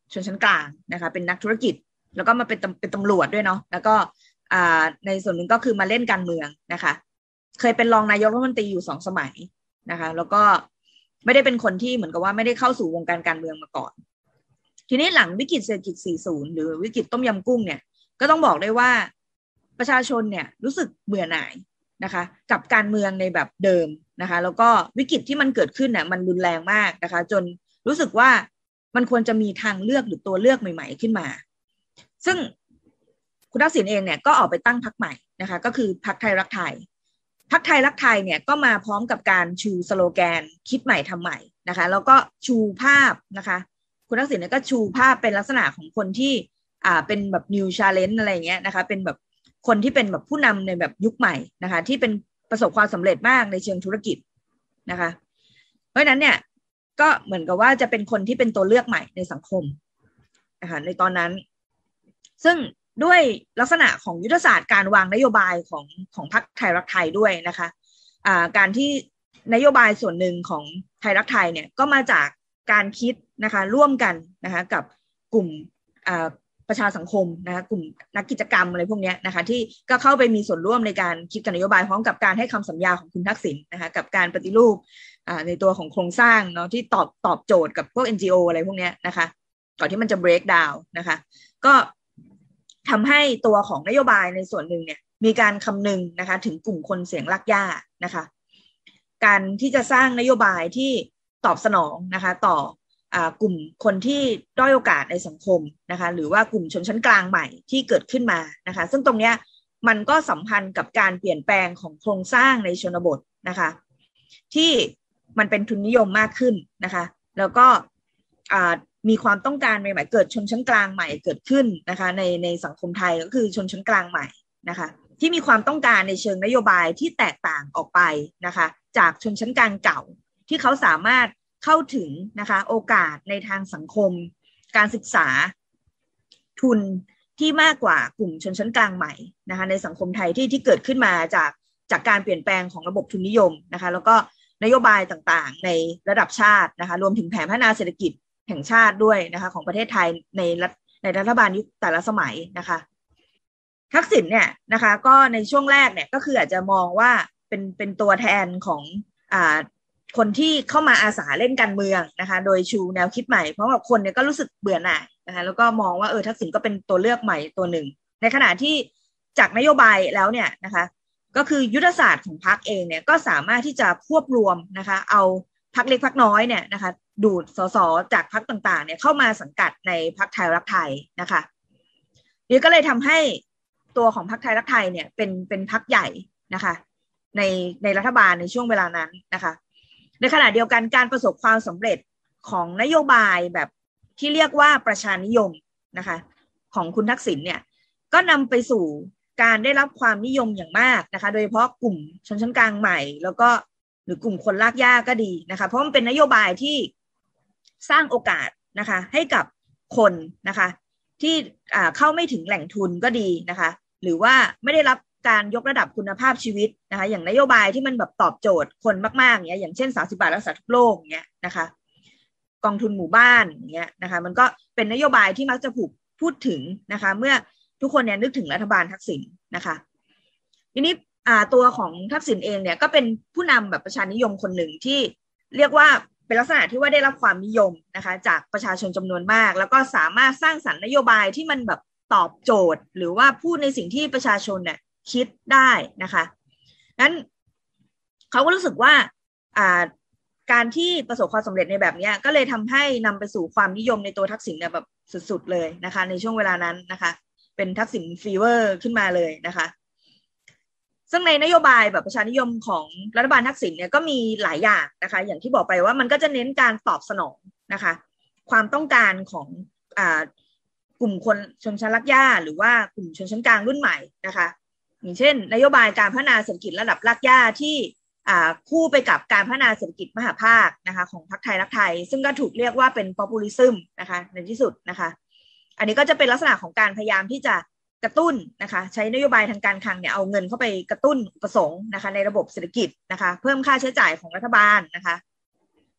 ชนชั้นกลางนะคะเป็นนักธุรกิจแล้วก็มาเป็นเป็นตำรวจด้วยเนาะแล้วก็ในส่วนหนึ่งก็คือมาเล่นการเมืองนะคะเคยเป็นรองนายกรัฐมนตรีอยู่สองสมัยนะคะแล้วก็ไม่ได้เป็นคนที่เหมือนกับว่าไม่ได้เข้าสู่วงการการเมืองมาก่อนทีนี้หลังวิกฤตเศรษฐกิจสี่สิบหรือวิกฤตต้มยำกุ้งเนี่ยก็ต้องบอกได้ว่าประชาชนเนี่ยรู้สึกเบื่อหน่ายนะคะกับการเมืองในแบบเดิมนะคะแล้วก็วิกฤตที่มันเกิดขึ้นเนี่ยมันรุนแรงมากนะคะจนรู้สึกว่ามันควรจะมีทางเลือกหรือตัวเลือกใหม่ๆขึ้นมาซึ่งคุณทักษิณเองเนี่ยก็ออกไปตั้งพรรคใหม่นะคะก็คือพรรคไทยรักไทยพรรคไทยรักไทยเนี่ยก็มาพร้อมกับการชูสโลแกนคิดใหม่ทำใหม่นะคะแล้วก็ชูภาพนะคะคุณทักษิณเนี่ยก็ชูภาพเป็นลักษณะของคนที่อ่าเป็นแบบ new challenge อะไรเงี้ยนะคะเป็นแบบคนที่เป็นแบบผู้นำในแบบยุคใหม่นะคะที่เป็นประสบความสำเร็จมากในเชิงธุรกิจนะคะเพราะฉะนั้นเนี่ยก็เหมือนกับว่าจะเป็นคนที่เป็นตัวเลือกใหม่ในสังคมนะคะในตอนนั้นซึ่งด้วยลักษณะของยุทธศาสตร์การวางนโยบายของของพรรคไทยรักไทยด้วยนะคะอ่าการที่นโยบายส่วนหนึ่งของไทยรักไทยเนี่ยก็มาจากการคิดนะคะร่วมกันนะคะกับกลุ่มอ่าประชาสังคมนะคะกลุ่มนักกิจกรรมอะไรพวกนี้นะคะที่ก็เข้าไปมีส่วนร่วมในการคิดกันนโยบายพร้อมกับการให้คำสัญญาของคุณทักษิณนะคะกับการปฏิรูปอ่าในตัวของโครงสร้างเนาะที่ตอบตอบโจทย์กับพวก เอ็น จี โอ อะไรพวกนี้นะคะก่อนที่มันจะ break down นะคะก็ทำให้ตัวของนโยบายในส่วนหนึ่งเนี่ยมีการคำนึงนะคะถึงกลุ่มคนเสียงลากย่านะคะการที่จะสร้างนโยบายที่ตอบสนองนะคะต่ออ่ากลุ่มคนที่ด้อยโอกาสในสังคมนะคะหรือว่ากลุ่มชนชั้นกลางใหม่ที่เกิดขึ้นมานะคะซึ่งตรงเนี้ยมันก็สัมพันธ์กับการเปลี่ยนแปลงของโครงสร้างในชนบทนะคะที่มันเป็นทุนนิยมมากขึ้นนะคะแล้วก็อ่ามีความต้องการใหม่ๆเกิดชนชั้นกลางใหม่เกิดขึ้นนะคะในในสังคมไทยก็คือชนชั้นกลางใหม่นะคะที่มีความต้องการในเชิงนโยบายที่แตกต่างออกไปนะคะจากชนชั้นกลางเก่าที่เขาสามารถเข้าถึงนะคะโอกาสในทางสังคมการศึกษาทุนที่มากกว่ากลุ่มชนชั้นกลางใหม่นะคะในสังคมไทยที่ที่เกิดขึ้นมาจากจากการเปลี่ยนแปลงของระบบทุนนิยมนะคะแล้วก็นโยบายต่างๆในระดับชาตินะคะรวมถึงแผนพัฒนาเศรษฐกิจแห่งชาติด้วยนะคะของประเทศไทยในรัฐในรัฐบาลยุคแต่ละสมัยนะคะทักษิณเนี่ยนะคะก็ในช่วงแรกเนี่ยก็คืออาจจะมองว่าเป็นเป็นตัวแทนของอ่าคนที่เข้ามาอาสาเล่นการเมืองนะคะโดยชูแนวคิดใหม่เพราะว่าคนเนี่ยก็รู้สึกเบื่อหน่ายนะคะแล้วก็มองว่าเออทักษิณก็เป็นตัวเลือกใหม่ตัวหนึ่งในขณะที่จากนโยบายแล้วเนี่ยนะคะก็คือยุทธศาสตร์ของพรรคเองเนี่ยก็สามารถที่จะควบรวมนะคะเอาพรรคเล็กพรรคน้อยเนี่ยนะคะดูดสสจากพรรคต่างๆเนี่ยเข้ามาสังกัดในพรรคไทยรักไทยนะคะนี่ก็เลยทำให้ตัวของพรรคไทยรักไทยเนี่ยเป็นเป็นพรรคใหญ่นะคะในในรัฐบาลในช่วงเวลานั้นนะคะในขณะเดียวกันการประสบความสำเร็จของนโยบายแบบที่เรียกว่าประชานิยมนะคะของคุณทักษิณเนี่ยก็นำไปสู่การได้รับความนิยมอย่างมากนะคะโดยเฉพาะกลุ่มชนชั้นกลางใหม่แล้วก็หรือกลุ่มคนลากย่าก็ดีนะคะเพราะมันเป็นนโยบายที่สร้างโอกาสนะคะให้กับคนนะคะที่เข้าไม่ถึงแหล่งทุนก็ดีนะคะหรือว่าไม่ได้รับการยกระดับคุณภาพชีวิตนะคะอย่างนโยบายที่มันแบบตอบโจทย์คนมากๆอย่างเงี้ยอย่างเช่นสามสิบบาทรักษาทุกโรคอย่างเงี้ยนะคะกองทุนหมู่บ้านอย่างเงี้ยนะคะมันก็เป็นนโยบายที่มักจะถูกพูดถึงนะคะเมื่อทุกคนเนี่ยนึกถึงรัฐบาลทักษิณนะคะทีนี้ตัวของทักษิณเองเนี่ยก็เป็นผู้นำแบบประชานิยมคนหนึ่งที่เรียกว่าเป็นลักษณะที่ว่าได้รับความนิยมนะคะจากประชาชนจำนวนมากแล้วก็สามารถสร้างสรรค์นโยบายที่มันแบบตอบโจทย์หรือว่าพูดในสิ่งที่ประชาชนเนี่ยคิดได้นะคะนั้นเขาก็รู้สึกว่าการที่ประสบความสำเร็จในแบบนี้ก็เลยทำให้นำไปสู่ความนิยมในตัวทักษิณเนี่ยแบบสุดๆเลยนะคะในช่วงเวลานั้นนะคะเป็นทักษิณฟีเวอร์ขึ้นมาเลยนะคะซึ่งในนโยบายแบบประชานิยมของรัฐบาลทักษิณเนี่ยก็มีหลายอย่างนะคะอย่างที่บอกไปว่ามันก็จะเน้นการตอบสนองนะคะความต้องการของอ่ากลุ่มคนชนชั้นลากย่าหรือว่ากลุ่มชนชั้นกลางรุ่นใหม่นะคะอย่างเช่นนโยบายการพัฒนาเศรษฐกิจระดับลากย่าที่อ่าคู่ไปกับการพัฒนาเศรษฐกิจมหภาคนะคะของพรรคไทยรักไทยซึ่งก็ถูกเรียกว่าเป็น populism นะคะในที่สุดนะคะอันนี้ก็จะเป็นลักษณะของการพยายามที่จะกระตุ้นนะคะใช้นโยบายทางการคลังเนี่ยเอาเงินเข้าไปกระตุ้นอุปสงค์นะคะในระบบเศรษฐกิจนะคะเพิ่มค่าใช้จ่ายของรัฐบาลนะคะ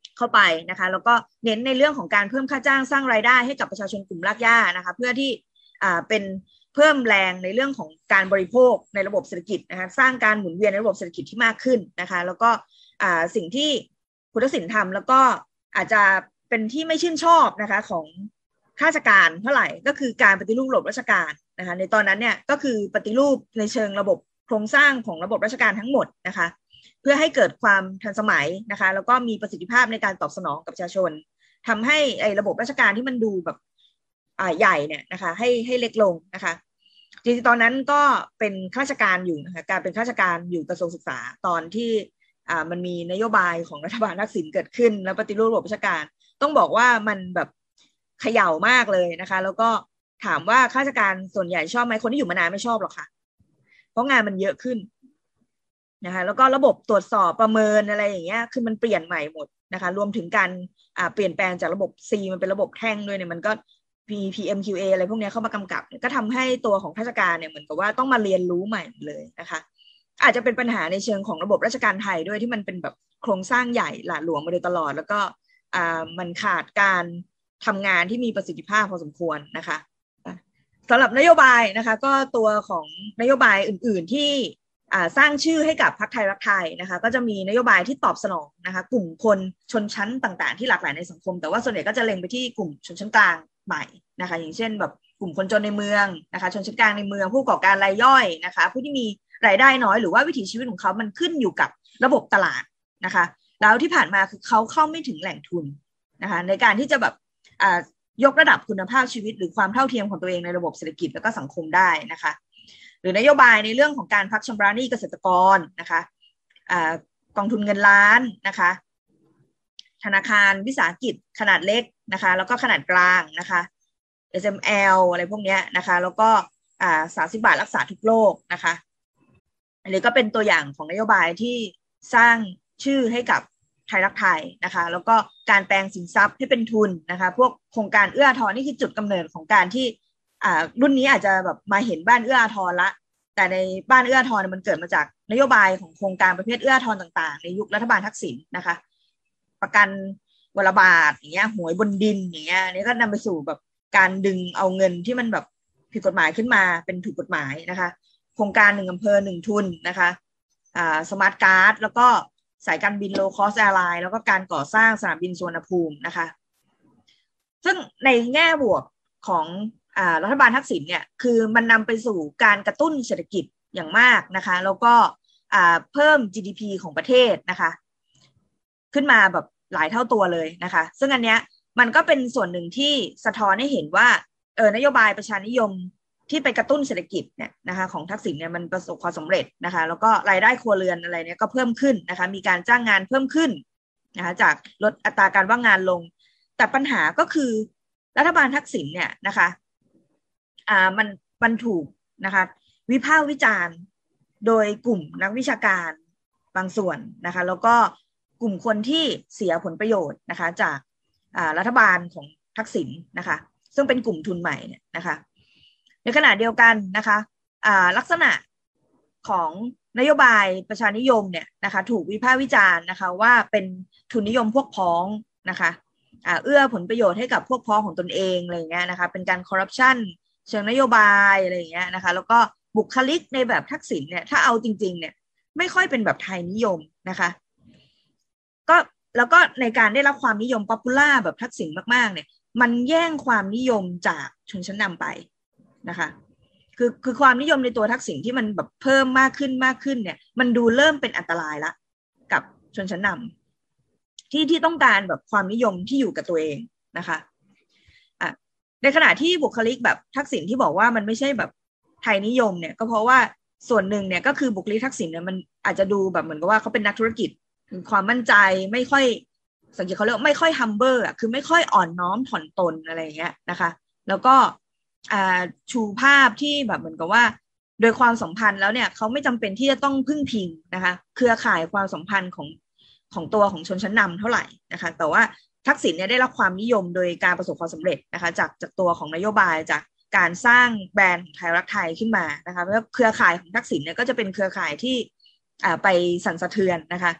เข้าไปนะคะแล้วก็เน้นในเรื่องของการเพิ่มค่าจ้างสร้างรายได้ให้กับประชาชนกลุ่มรากหญ้านะคะเพื่อที่อ่าเป็นเพิ่มแรงในเรื่องของการบริโภคในระบบเศรษฐกิจนะคะสร้างการหมุนเวียนในระบบเศรษฐกิจที่มากขึ้นนะคะแล้วก็อ่าสิ่งที่คุณทักษิณทำแล้วก็อาจจะเป็นที่ไม่ชื่นชอบนะคะของข้าราชการเท่าไหร่ก็คือการปฏิรูประบบราชการนะคะในตอนนั้นเนี่ยก็คือปฏิรูปในเชิงระบบโครงสร้างของระบบราชการทั้งหมดนะคะเพื่อให้เกิดความทันสมัยนะคะแล้วก็มีประสิทธิภาพในการตอบสนองกับประชาชนทำให้ไอ้ระบบราชการที่มันดูแบบอ่าใหญ่เนี่ยนะคะให้ให้เล็กลงนะคะจริงๆตอนนั้นก็เป็นข้าราชการอยู่นะคะการเป็นข้าราชการอยู่กระทรวงศึกษาตอนที่อ่ามันมีนโยบายของรัฐบาลทักษิณเกิดขึ้นแล้วปฏิรูประบบราชการต้องบอกว่ามันแบบเขย่ามากเลยนะคะแล้วก็ถามว่าข้าราชการส่วนใหญ่ชอบไหมคนที่อยู่มานานไม่ชอบหรอกค่ะเพราะงานมันเยอะขึ้นนะคะแล้วก็ระบบตรวจสอบประเมินอะไรอย่างเงี้ยคือมันเปลี่ยนใหม่หมดนะคะรวมถึงการอ่าเปลี่ยนแปลงจากระบบ C มันเป็นระบบแท่งด้วยเนี่ยมันก็ พี เอ็ม คิว เอ อะไรพวกนี้เข้ามากำกับก็ทำให้ตัวของข้าราชการเนี่ยเหมือนกับว่าต้องมาเรียนรู้ใหม่เลยนะคะอาจจะเป็นปัญหาในเชิงของระบบราชการไทยด้วยที่มันเป็นแบบโครงสร้างใหญ่หละหลวมมาโดยตลอดแล้วก็อ่ามันขาดการทำงานที่มีประสิทธิภาพพอสมควรนะคะสำหรับนโยบายนะคะก็ตัวของนโยบายอื่นๆที่สร้างชื่อให้กับพรรคไทยรักไทยนะคะก็จะมีนโยบายที่ตอบสนองนะคะกลุ่มคนชนชั้นต่างๆที่หลากหลายในสังคมแต่ว่าส่วนใหญ่ก็จะเล็งไปที่กลุ่มชนชั้นกลางใหม่นะคะอย่างเช่นแบบกลุ่มคนจนในเมืองนะคะชนชั้นกลางในเมืองผู้ประกอบการรายย่อยนะคะผู้ที่มีรายได้น้อยหรือว่าวิถีชีวิตของเขามันขึ้นอยู่กับระบบตลาดนะคะแล้วที่ผ่านมาคือเขาเข้าไม่ถึงแหล่งทุนนะคะในการที่จะแบบยกระดับคุณภาพชีวิตหรือความเท่าเทียมของตัวเองในระบบเศรษฐกิจแล้วก็สังคมได้นะคะหรือนโยบายในเรื่องของการพักชำระหนี้เกษตรกรนะคะกองทุนเงินล้านนะคะธนาคารวิสาหกิจขนาดเล็กนะคะแล้วก็ขนาดกลางนะคะ เอส เอ็ม แอล อะไรพวกนี้นะคะแล้วก็สามสิบบาทรักษาทุกโรคนะคะอันนี้ก็เป็นตัวอย่างของนโยบายที่สร้างชื่อให้กับไทยรักไทยนะคะแล้วก็การแปลงสินทรัพย์ให้เป็นทุนนะคะพวกโครงการเอื้ออาทรนี่คือจุดกำเนิดของการที่อ่ารุ่นนี้อาจจะแบบมาเห็นบ้านเอื้ออาทรละแต่ในบ้านเอื้ออาทรมันเกิดมาจากนโยบายของโครงการประเภทเอื้ออาทรต่างๆในยุครัฐบาลทักษิณนะคะประกันวรบาทอย่างเงี้ยหวยบนดินอย่างเงี้ยนี่ก็นำไปสู่แบบการดึงเอาเงินที่มันแบบผิดกฎหมายขึ้นมาเป็นถูกกฎหมายนะคะโครงการหนึ่งอำเภอหนึ่งทุนนะคะอ่าสมาร์ทการ์ดแล้วก็สายการบินโลคอสแอร์ไลน์แล้วก็การก่อสร้างสนามบินสุวรรณภูมินะคะซึ่งในแง่บวกของอ่ารัฐบาลทักษิณเนี่ยคือมันนำไปสู่การกระตุ้นเศรษฐกิจอย่างมากนะคะแล้วก็อ่าเพิ่ม จี ดี พี ของประเทศนะคะขึ้นมาแบบหลายเท่าตัวเลยนะคะซึ่งอันเนี้ยมันก็เป็นส่วนหนึ่งที่สะท้อนให้เห็นว่าเออนโยบายประชานิยมที่ไปกระตุ้นเศรษฐกิจเนี่ยนะคะของทักษิณเนี่ยมันประสบความสำเร็จนะคะแล้วก็รายได้ครัวเรือนอะไรเนี่ยก็เพิ่มขึ้นนะคะมีการจ้างงานเพิ่มขึ้นนะคะจากลดอัตราการว่างงานลงแต่ปัญหาก็คือรัฐบาลทักษิณเนี่ยนะคะอ่ามันมันถูกนะคะวิพากษ์วิจารณ์โดยกลุ่มนักวิชาการบางส่วนนะคะแล้วก็กลุ่มคนที่เสียผลประโยชน์นะคะจากอ่ารัฐบาลของทักษิณนะคะซึ่งเป็นกลุ่มทุนใหม่เนี่ยนะคะในขณะเดียวกันนะคะลักษณะของนโยบายประชานิยมเนี่ยนะคะถูกวิพากษ์วิจารณ์นะคะว่าเป็นทุนนิยมพวกพ้องนะคะเอื้อผลประโยชน์ให้กับพวกพ้องของตนเองอะไรอย่างเงี้ยนะคะเป็นการคอร์รัปชันเชิงนโยบายอะไรอย่างเงี้ยนะคะแล้วก็บุคลิกในแบบทักษิณเนี่ยถ้าเอาจริงๆเนี่ยไม่ค่อยเป็นแบบไทยนิยมนะคะก็แล้วก็ในการได้รับความนิยมป๊อปปูล่าแบบทักษิณมากๆเนี่ยมันแย่งความนิยมจากชนชั้นนำไปนะคะคือคือความนิยมในตัวทักษิณที่มันแบบเพิ่มมากขึ้นมากขึ้นเนี่ยมันดูเริ่มเป็นอันตรายละกับชนชั้นนำที่ที่ต้องการแบบความนิยมที่อยู่กับตัวเองนะคะอ่ะในขณะที่บุคลิกแบบทักษิณที่บอกว่ามันไม่ใช่แบบไทยนิยมเนี่ยก็เพราะว่าส่วนหนึ่งเนี่ยก็คือบุคลิกทักษิณเนี่ยมันอาจจะดูแบบเหมือนกับว่าเขาเป็นนักธุรกิจความมั่นใจไม่ค่อยสังเกตเขาเรียกไม่ค่อย humble อ่ะคือไม่ค่อยอ่อนน้อมถ่อมตนอะไรอย่างเงี้ยนะคะแล้วก็ชูภาพที่แบบเหมือนกับว่าโดยความสัมพันธ์แล้วเนี่ยเขาไม่จำเป็นที่จะต้องพึ่งพิงนะคะเครือข่ายความสัมพันธ์ของของตัวของชนชั้นนำเท่าไหร่นะคะแต่ว่าทักษิณเนี่ยได้รับความนิยมโดยการประสบความสำเร็จนะคะจากจากตัวของนโยบายจากการสร้างแบรนด์ไทยรักไทยขึ้นมานะคะเพราะเครือข่ายของทักษิณเนี่ยก็จะเป็นเครือข่ายที่ไปสั่นสะเทือนนะคะ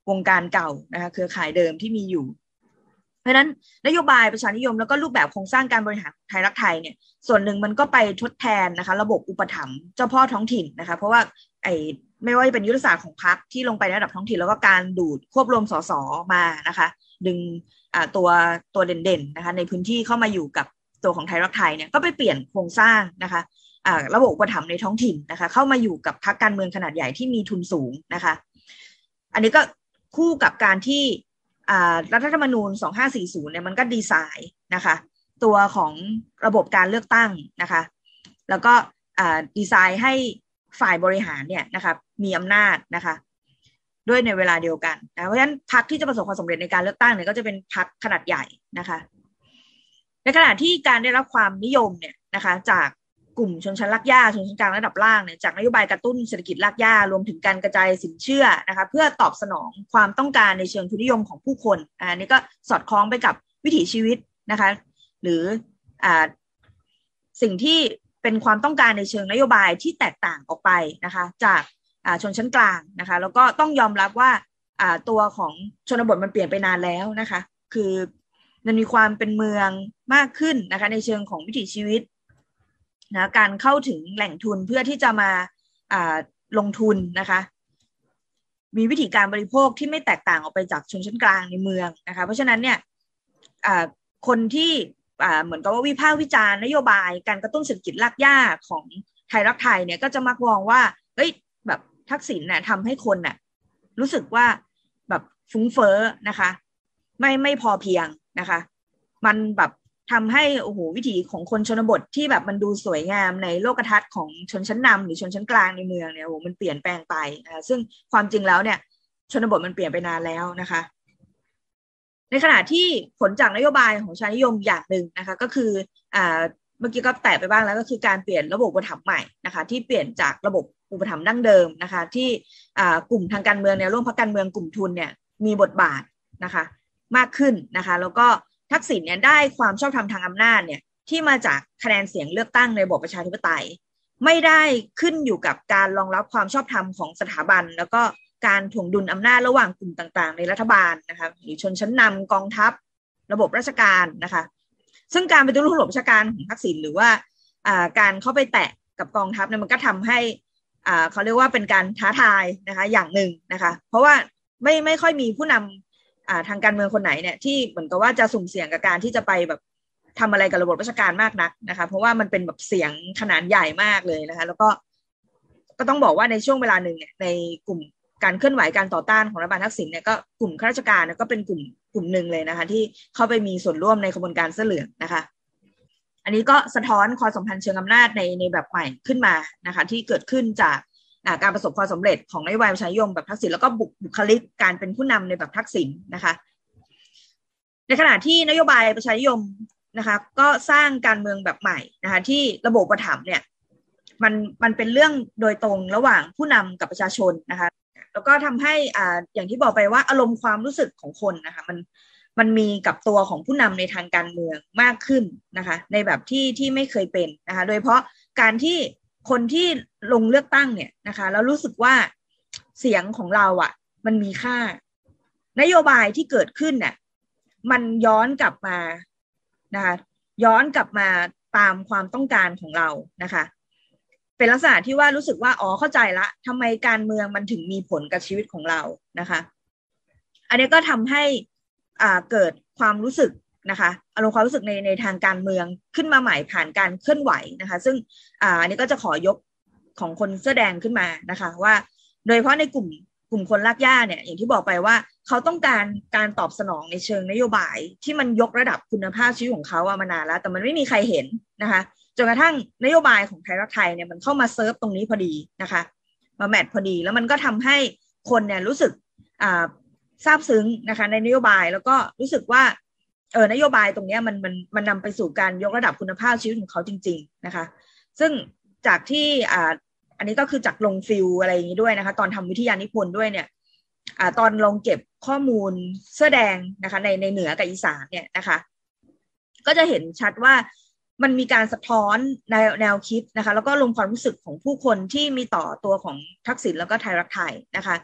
วงการเก่านะคะเครือข่ายเดิมที่มีอยู่เพราะฉะนั้นนโยบายประชานิยมแล้วก็รูปแบบโครงสร้างการบริหารไทยรักไทยเนี่ยส่วนหนึ่งมันก็ไปทดแทนนะคะระบบอุปถัมภ์เจ้าพ่อท้องถิ่นนะคะเพราะว่าไอ้ไม่ว่าจะเป็นยุทธศาสตร์ของพรรคที่ลงไปในระดับท้องถิ่นแล้วก็การดูดควบรวมสสมานะคะดึงตัวตัวเด่นๆนะคะในพื้นที่เข้ามาอยู่กับตัวของไทยรักไทยเนี่ยก็ไปเปลี่ยนโครงสร้างนะคะระบบอุปถัมภ์ในท้องถิ่นนะคะเข้ามาอยู่กับพรรคการเมืองขนาดใหญ่ที่มีทุนสูงนะคะอันนี้ก็คู่กับการที่รัฐธรรมนูญสองพันห้าร้อยสี่สิบเนี่ยมันก็ดีไซน์นะคะตัวของระบบการเลือกตั้งนะคะแล้วก็ดีไซน์ให้ฝ่ายบริหารเนี่ยนะคะมีอำนาจนะคะด้วยในเวลาเดียวกันนะเพราะฉะนั้นพรรคที่จะประสบความสำเร็จในการเลือกตั้งเนี่ยก็จะเป็นพรรคขนาดใหญ่นะคะในขณะที่การได้รับความนิยมเนี่ยนะคะจากกลุ่มชนชั้นรากหญ้าชนชั้นกลางระดับล่างเนี่ยจากนโยบายกระตุ้นเศรษฐกิจรากหญ้ารวมถึงการกระจายสินเชื่อนะคะเพื่อตอบสนองความต้องการในเชิงทุนนิยมของผู้คนอันนี้ก็สอดคล้องไปกับวิถีชีวิตนะคะหรืออ่าสิ่งที่เป็นความต้องการในเชิงนโยบายที่แตกต่างออกไปนะคะจากชนชั้นกลางนะคะแล้วก็ต้องยอมรับว่าตัวของชนบทมันเปลี่ยนไปนานแล้วนะคะคือมันมีความเป็นเมืองมากขึ้นนะคะในเชิงของวิถีชีวิตนะการเข้าถึงแหล่งทุนเพื่อที่จะมาลงทุนนะคะมีวิธีการบริโภคที่ไม่แตกต่างออกไปจากชนชั้นกลางในเมืองนะคะเพราะฉะนั้นเนี่ยคนที่เหมือนกับว่าวิพากษ์วิจารณ์นโยบายการกระตุ้นเศรษฐกิจรากหญ้าของไทยรักไทยเนี่ยก็จะมักมองว่าเฮ้ยแบบทักษิณน่ะทำให้คนน่ะรู้สึกว่าแบบฟุ้งเฟ้อนะคะไม่ไม่พอเพียงนะคะมันแบบทำให้โอ้โหวิถีของคนชนบทที่แบบมันดูสวยงามในโลกทัศน์ของชนชั้นนำหรือชนชั้นกลางในเมืองเนี่ยโอ้โหมันเปลี่ยนแปลงไปนะคะซึ่งความจริงแล้วเนี่ยชนบทมันเปลี่ยนไปนานแล้วนะคะในขณะที่ผลจากนโยบายของชาตินิยมอย่างหนึ่งนะคะก็คืออ่าเมื่อกี้ก็แตะไปบ้างแล้วก็คือการเปลี่ยนระบบอุปถัมภ์ใหม่นะคะที่เปลี่ยนจากระบบอุปถัมภ์ดั้งเดิมนะคะที่กลุ่มทางการเมืองเนี่ยร่วมพรรคการเมืองกลุ่มทุนเนี่ยมีบทบาทนะคะมากขึ้นนะคะแล้วก็ทักษิณเนี่ยได้ความชอบธรรมทางอำนาจเนี่ยที่มาจากคะแนนเสียงเลือกตั้งในระบบประชาธิปไตยไม่ได้ขึ้นอยู่กับการรองรับความชอบธรรมของสถาบันแล้วก็การถ่วงดุลอำนาจระหว่างกลุ่มต่างๆในรัฐบาลนะคะหรือชนชั้นนำกองทัพระบบราชการนะคะซึ่งการปฏิรูประบบราชการของทักษิณหรือว่าการเข้าไปแตะกับกองทัพเนี่ยมันก็ทำให้เขาเรียกว่าเป็นการท้าทายนะคะอย่างหนึ่งนะคะเพราะว่าไม่ไม่ค่อยมีผู้นำทางการเมืองคนไหนเนี่ยที่เหมือนกับว่าจะสุ่มเสี่ยงกับการที่จะไปแบบทำอะไรกับระบบราชการมากนักนะคะเพราะว่ามันเป็นแบบเสียงขนาดใหญ่มากเลยนะคะแล้วก็ก็ต้องบอกว่าในช่วงเวลาหนึ่งเนี่ยในกลุ่มการเคลื่อนไหวการต่อต้านของรัฐบาลทักษิณเนี่ยก็กลุ่มข้าราชการเนี่ยก็เป็นกลุ่มกลุ่มหนึ่งเลยนะคะที่เข้าไปมีส่วนร่วมในขบวนการเสื้อเหลืองนะคะอันนี้ก็สะท้อนความสัมพันธ์เชิงอำนาจในในแบบใหม่ขึ้นมานะคะที่เกิดขึ้นจากการประสบความสำเร็จของนโยบายประชานิยมแบบทักษิณแล้วก็บุคลิกการเป็นผู้นำในแบบทักษิณนะคะในขณะที่นโยบายประชานิยมนะคะก็สร้างการเมืองแบบใหม่นะคะที่ระบบอุปถัมภ์เนี่ยมันมันเป็นเรื่องโดยตรงระหว่างผู้นำกับประชาชนนะคะแล้วก็ทำให้อ่าอย่างที่บอกไปว่าอารมณ์ความรู้สึกของคนนะคะมันมันมีกับตัวของผู้นำในทางการเมืองมากขึ้นนะคะในแบบที่ที่ไม่เคยเป็นนะคะโดยเฉพาะการที่คนที่ลงเลือกตั้งเนี่ยนะคะแล้วรู้สึกว่าเสียงของเราอ่ะมันมีค่านโยบายที่เกิดขึ้นเนี่ยมันย้อนกลับมานะคะย้อนกลับมาตามความต้องการของเรานะคะเป็นลักษณะที่ว่ารู้สึกว่าอ๋อเข้าใจละทำไมการเมืองมันถึงมีผลกับชีวิตของเรานะคะอันนี้ก็ทำให้อ่าเกิดความรู้สึกนะคะอารมณ์ความรู้สึกในในทางการเมืองขึ้นมาใหม่ผ่านการเคลื่อนไหวนะคะซึ่งอ่าอันนี้ก็จะขอยกของคนเสื้อแดงขึ้นมานะคะว่าโดยเฉพาะในกลุ่มกลุ่มคนรากหญ้าเนี่ยอย่างที่บอกไปว่าเขาต้องการการตอบสนองในเชิงนโยบายที่มันยกระดับคุณภาพชีวิตของเขามานานแล้วแต่มันไม่มีใครเห็นนะคะจนกระทั่งนโยบายของไทยรักไทยเนี่ยมันเข้ามาเซิร์ฟตรงนี้พอดีนะคะมาแมทพอดีแล้วมันก็ทำให้คนเนี่ยรู้สึกอ่าซาบซึ้งนะคะในนโยบายแล้วก็รู้สึกว่าเออนโยบายตรงนี้มันมันมันนำไปสู่การยกระดับคุณภาพชีวิตของเขาจริงๆนะคะซึ่งจากที่อ่าอันนี้ก็คือจากลงฟิลอะไรอย่างนี้ด้วยนะคะตอนทำวิทยานิพนธ์ด้วยเนี่ยอ่าตอนลงเก็บข้อมูลเสื้อแดงนะคะในในเหนือกับอีสานเนี่ยนะคะก็จะเห็นชัดว่ามันมีการสะท้อนแนวแนวคิดนะคะแล้วก็ลงความรู้สึกของผู้คนที่มีต่อตัวของทักษิณแล้วก็ไทยรักไทยนะคะ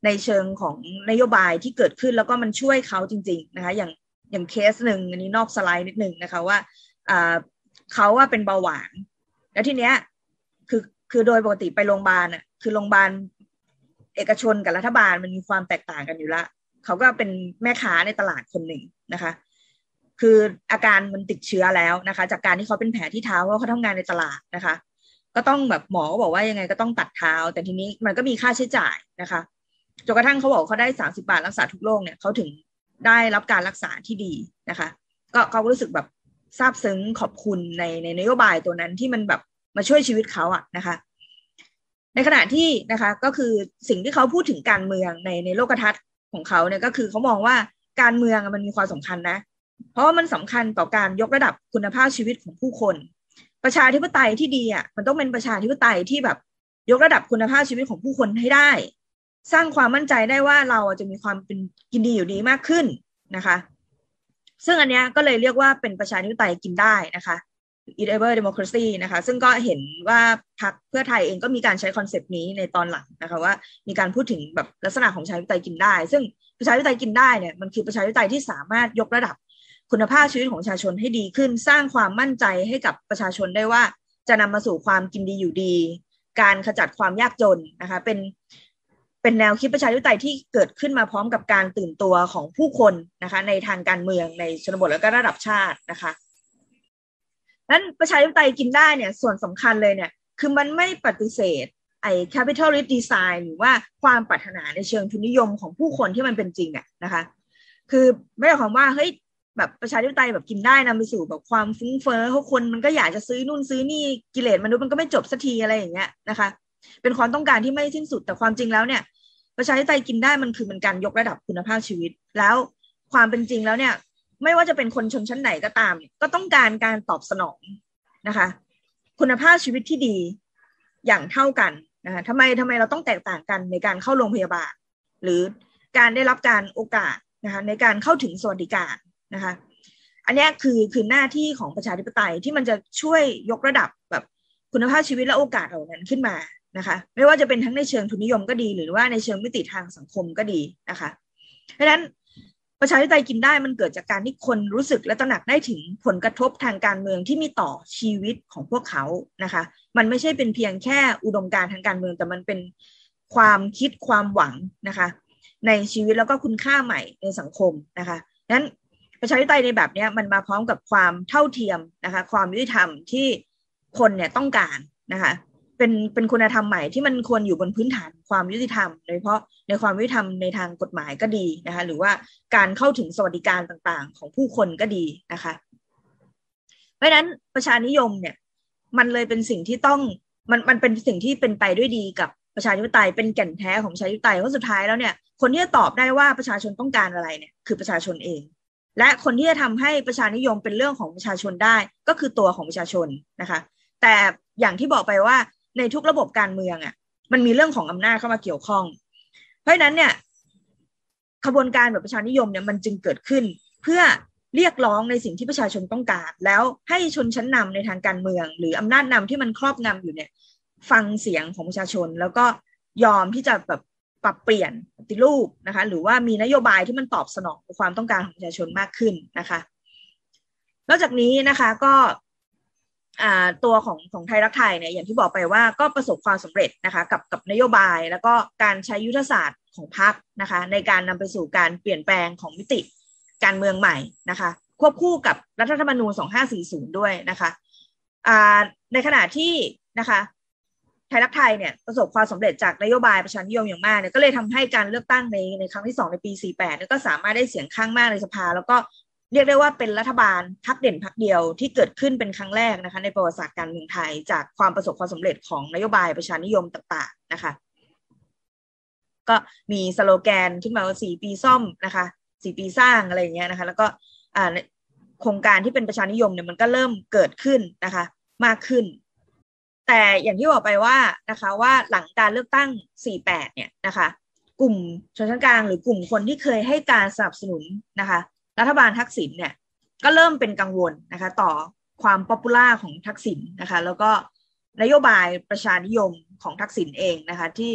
ในเชิงของนโยบายที่เกิดขึ้นแล้วก็มันช่วยเขาจริงๆนะคะอย่างอย่างเคสหนึ่งอันนี้นอกสไลด์นิดหนึ่งนะคะว่าอ่าเขาว่าเป็นเบาหวานแล้วทีเนี้ยคือคือโดยปกติไปโรงพยาบาลอ่ะคือโรงพยาบาลเอกชนกับรัฐบาลมันมีความแตกต่างกันอยู่ละเขาก็เป็นแม่ค้าในตลาดคนหนึ่งนะคะคืออาการมันติดเชื้อแล้วนะคะจากการที่เขาเป็นแผลที่เท้าเพราะเขาทำงานในตลาดนะคะก็ต้องแบบหมอก็บอกว่ายังไงก็ต้องตัดเท้าแต่ทีนี้มันก็มีค่าใช้จ่ายนะคะจนกระทั่งเขาบอกเขาได้สามสิบบาทรักษาทุกโรคเนี่ยเขาถึงได้รับการรักษาที่ดีนะคะก็เขาก็รู้สึกแบบซาบซึ้งขอบคุณในในนโยบายตัวนั้นที่มันแบบมาช่วยชีวิตเขาอะนะคะในขณะที่นะคะก็คือสิ่งที่เขาพูดถึงการเมืองในในโลกทัศน์ของเขาเนี่ยก็คือเขามองว่าการเมืองมันมีความสำคัญนะเพราะว่ามันสำคัญต่อการยกระดับคุณภาพชีวิตของผู้คนประชาธิปไตยที่ดีอ่ะมันต้องเป็นประชาธิปไตยที่แบบยกระดับคุณภาพชีวิตของผู้คนให้ได้สร้างความมั่นใจได้ว่าเราจะมีความเป็นกินดีอยู่ดีมากขึ้นนะคะซึ่งอันเนี้ยก็เลยเรียกว่าเป็นประชาธิปไตยกินได้นะคะ eatable democracy นะคะซึ่งก็เห็นว่าพรรคเพื่อไทยเองก็มีการใช้คอนเซปต์นี้ในตอนหลังนะคะว่ามีการพูดถึงแบบลักษณะของประชาธิปไตยกินได้ซึ่งประชาธิปไตยกินได้เนี่ยมันคือประชาธิปไตยที่สามารถยกระดับคุณภาพชีวิตของประชาชนให้ดีขึ้นสร้างความมั่นใจให้กับประชาชนได้ว่าจะนำมาสู่ความกินดีอยู่ดีการขจัดความยากจนนะคะเป็นเป็นแนวคิดประชาธิปไตยที่เกิดขึ้นมาพร้อมกับการตื่นตัวของผู้คนนะคะในทางการเมืองในชนบทและก็ระดับชาตินะคะนั้นประชาธิปไตยกินได้เนี่ยส่วนสำคัญเลยเนี่ยคือมันไม่ปฏิเสธไอ้ capitalist design หรือว่าความปรารถนาในเชิงทุนนิยมของผู้คนที่มันเป็นจริงอ่ะนะคะคือไม่ได้ความว่าเฮ้ยแบบประชาธิปไตยแบบกินได้นำไปสู่แบบความฟุ้งเฟ้อเพราะคนมันก็อยากจะซื้อนู่นซื้อนี่กิเลสมนุษย์มันก็ไม่จบสักทีอะไรอย่างเงี้ยนะคะเป็นความต้องการที่ไม่สิ้นสุดแต่ความจริงแล้วเนี่ยประชาธิปไตยกินได้มันคือมันการยกระดับคุณภาพชีวิตแล้วความเป็นจริงแล้วเนี่ยไม่ว่าจะเป็นคนชนชั้นไหนก็ตามก็ต้องการการตอบสนองนะคะคุณภาพชีวิตที่ดีอย่างเท่ากันนะคะทำไมทำไมเราต้องแตกต่างกันในการเข้าโรงพยาบาลหรือการได้รับการโอกาสนะคะในการเข้าถึงสวัสดิการนะคะอันนี้คือคือหน้าที่ของประชาธิปไตยที่มันจะช่วยยกระดับแบบคุณภาพชีวิตและโอกาสเหล่านั้นขึ้นมานะคะไม่ว่าจะเป็นทั้งในเชิงทุนนิยมก็ดีหรือว่าในเชิงมิติทางสังคมก็ดีนะคะเพราะฉะนั้นประชาธิปไตยกินได้มันเกิดจากการที่คนรู้สึกและตระหนักได้ถึงผลกระทบทางการเมืองที่มีต่อชีวิตของพวกเขานะคะมันไม่ใช่เป็นเพียงแค่อุดมการณ์ทางการเมืองแต่มันเป็นความคิดความหวังนะคะในชีวิตแล้วก็คุณค่าใหม่ในสังคมนะคะนั้นประชาธิปไตยในแบบนี้มันมาพร้อมกับความเท่าเทียมนะคะความยุติธรรมที่คนเนี่ยต้องการนะคะเป็นเป็นคุณธรรมใหม่ที่มันควรอยู่บนพื้นฐานความยุติธรรมโดยเฉพาะในความยุติธรรมในทางกฎหมายก็ดีนะคะหรือว่าการเข้าถึงสวัสดิการต่างๆของผู้คนก็ดีนะคะเพราะฉะนั้นประชานิยมเนี่ยมันเลยเป็นสิ่งที่ต้องมันมันเป็นสิ่งที่เป็นไปด้วยดีกับประชาธิปไตยเป็นแก่นแท้ของประชาธิปไตยเพราะสุดท้ายแล้วเนี่ยคนที่จะตอบได้ว่าประชาชนต้องการอะไรเนี่ยคือประชาชนเองและคนที่จะทำให้ประชานิยมเป็นเรื่องของประชาชนได้ก็คือตัวของประชาชนนะคะแต่อย่างที่บอกไปว่าในทุกระบบการเมืองอ่ะมันมีเรื่องของอำนาจเข้ามาเกี่ยวข้องเพราะฉะนั้นเนี่ยขบวนการแบบประชานิยมเนี่ยมันจึงเกิดขึ้นเพื่อเรียกร้องในสิ่งที่ประชาชนต้องการแล้วให้ชนชั้นนำในทางการเมืองหรืออำนาจนำที่มันครอบงำอยู่เนี่ยฟังเสียงของประชาชนแล้วก็ยอมที่จะแบบปรับเปลี่ยนปฏิรูปนะคะหรือว่ามีนโยบายที่มันตอบสนองความต้องการของประชาชนมากขึ้นนะคะนอกจากนี้นะคะก็ตัวของของไทยรักไทยเนี่ยอย่างที่บอกไปว่าก็ประสบความสำเร็จนะคะกับกับนโยบายแล้วก็การใช้ยุทธศาสตร์ของพรรคนะคะในการนำไปสู่การเปลี่ยนแปลงของมิติการเมืองใหม่นะคะควบคู่กับรัฐธรรมนูญสองพันห้าร้อยสี่สิบด้วยนะคะในขณะที่นะคะไทยรักไทยเนี่ยประสบความสำเร็จจากนโยบายประชานิยมอย่างมากเนี่ยก็เลยทำให้การเลือกตั้งในในครั้งที่สองในปีสี่สิบแปดเนี่ยก็สามารถได้เสียงข้างมากในสภาแล้วก็เรียกได้ว่าเป็นรัฐบาลพรรคเด่นพรรคเดียวที่เกิดขึ้นเป็นครั้งแรกนะคะในประวัติศาสตร์การเมืองไทยจากความประสบความสำเร็จของนโยบายประชานิยมต่างๆนะคะก็มีสโลแกนขึ้นมาว่าสี่ปีซ่อมนะคะสี่ปีสร้างอะไรอย่างเงี้ยนะคะแล้วก็โครงการที่เป็นประชานิยมเนี่ยมันก็เริ่มเกิดขึ้นนะคะมากขึ้นแต่อย่างที่บอกไปว่านะคะว่าหลังการเลือกตั้งสี่สิบแปดเนี่ยนะคะกลุ่มชนชั้นกลางหรือกลุ่มคนที่เคยให้การสนับสนุนนะคะรัฐบาลทักษิณเนี่ยก็เริ่มเป็นกังวลนะคะต่อความป๊อปปูล่าของทักษิณนะคะแล้วก็นโยบายประชานิยมของทักษิณเองนะคะที่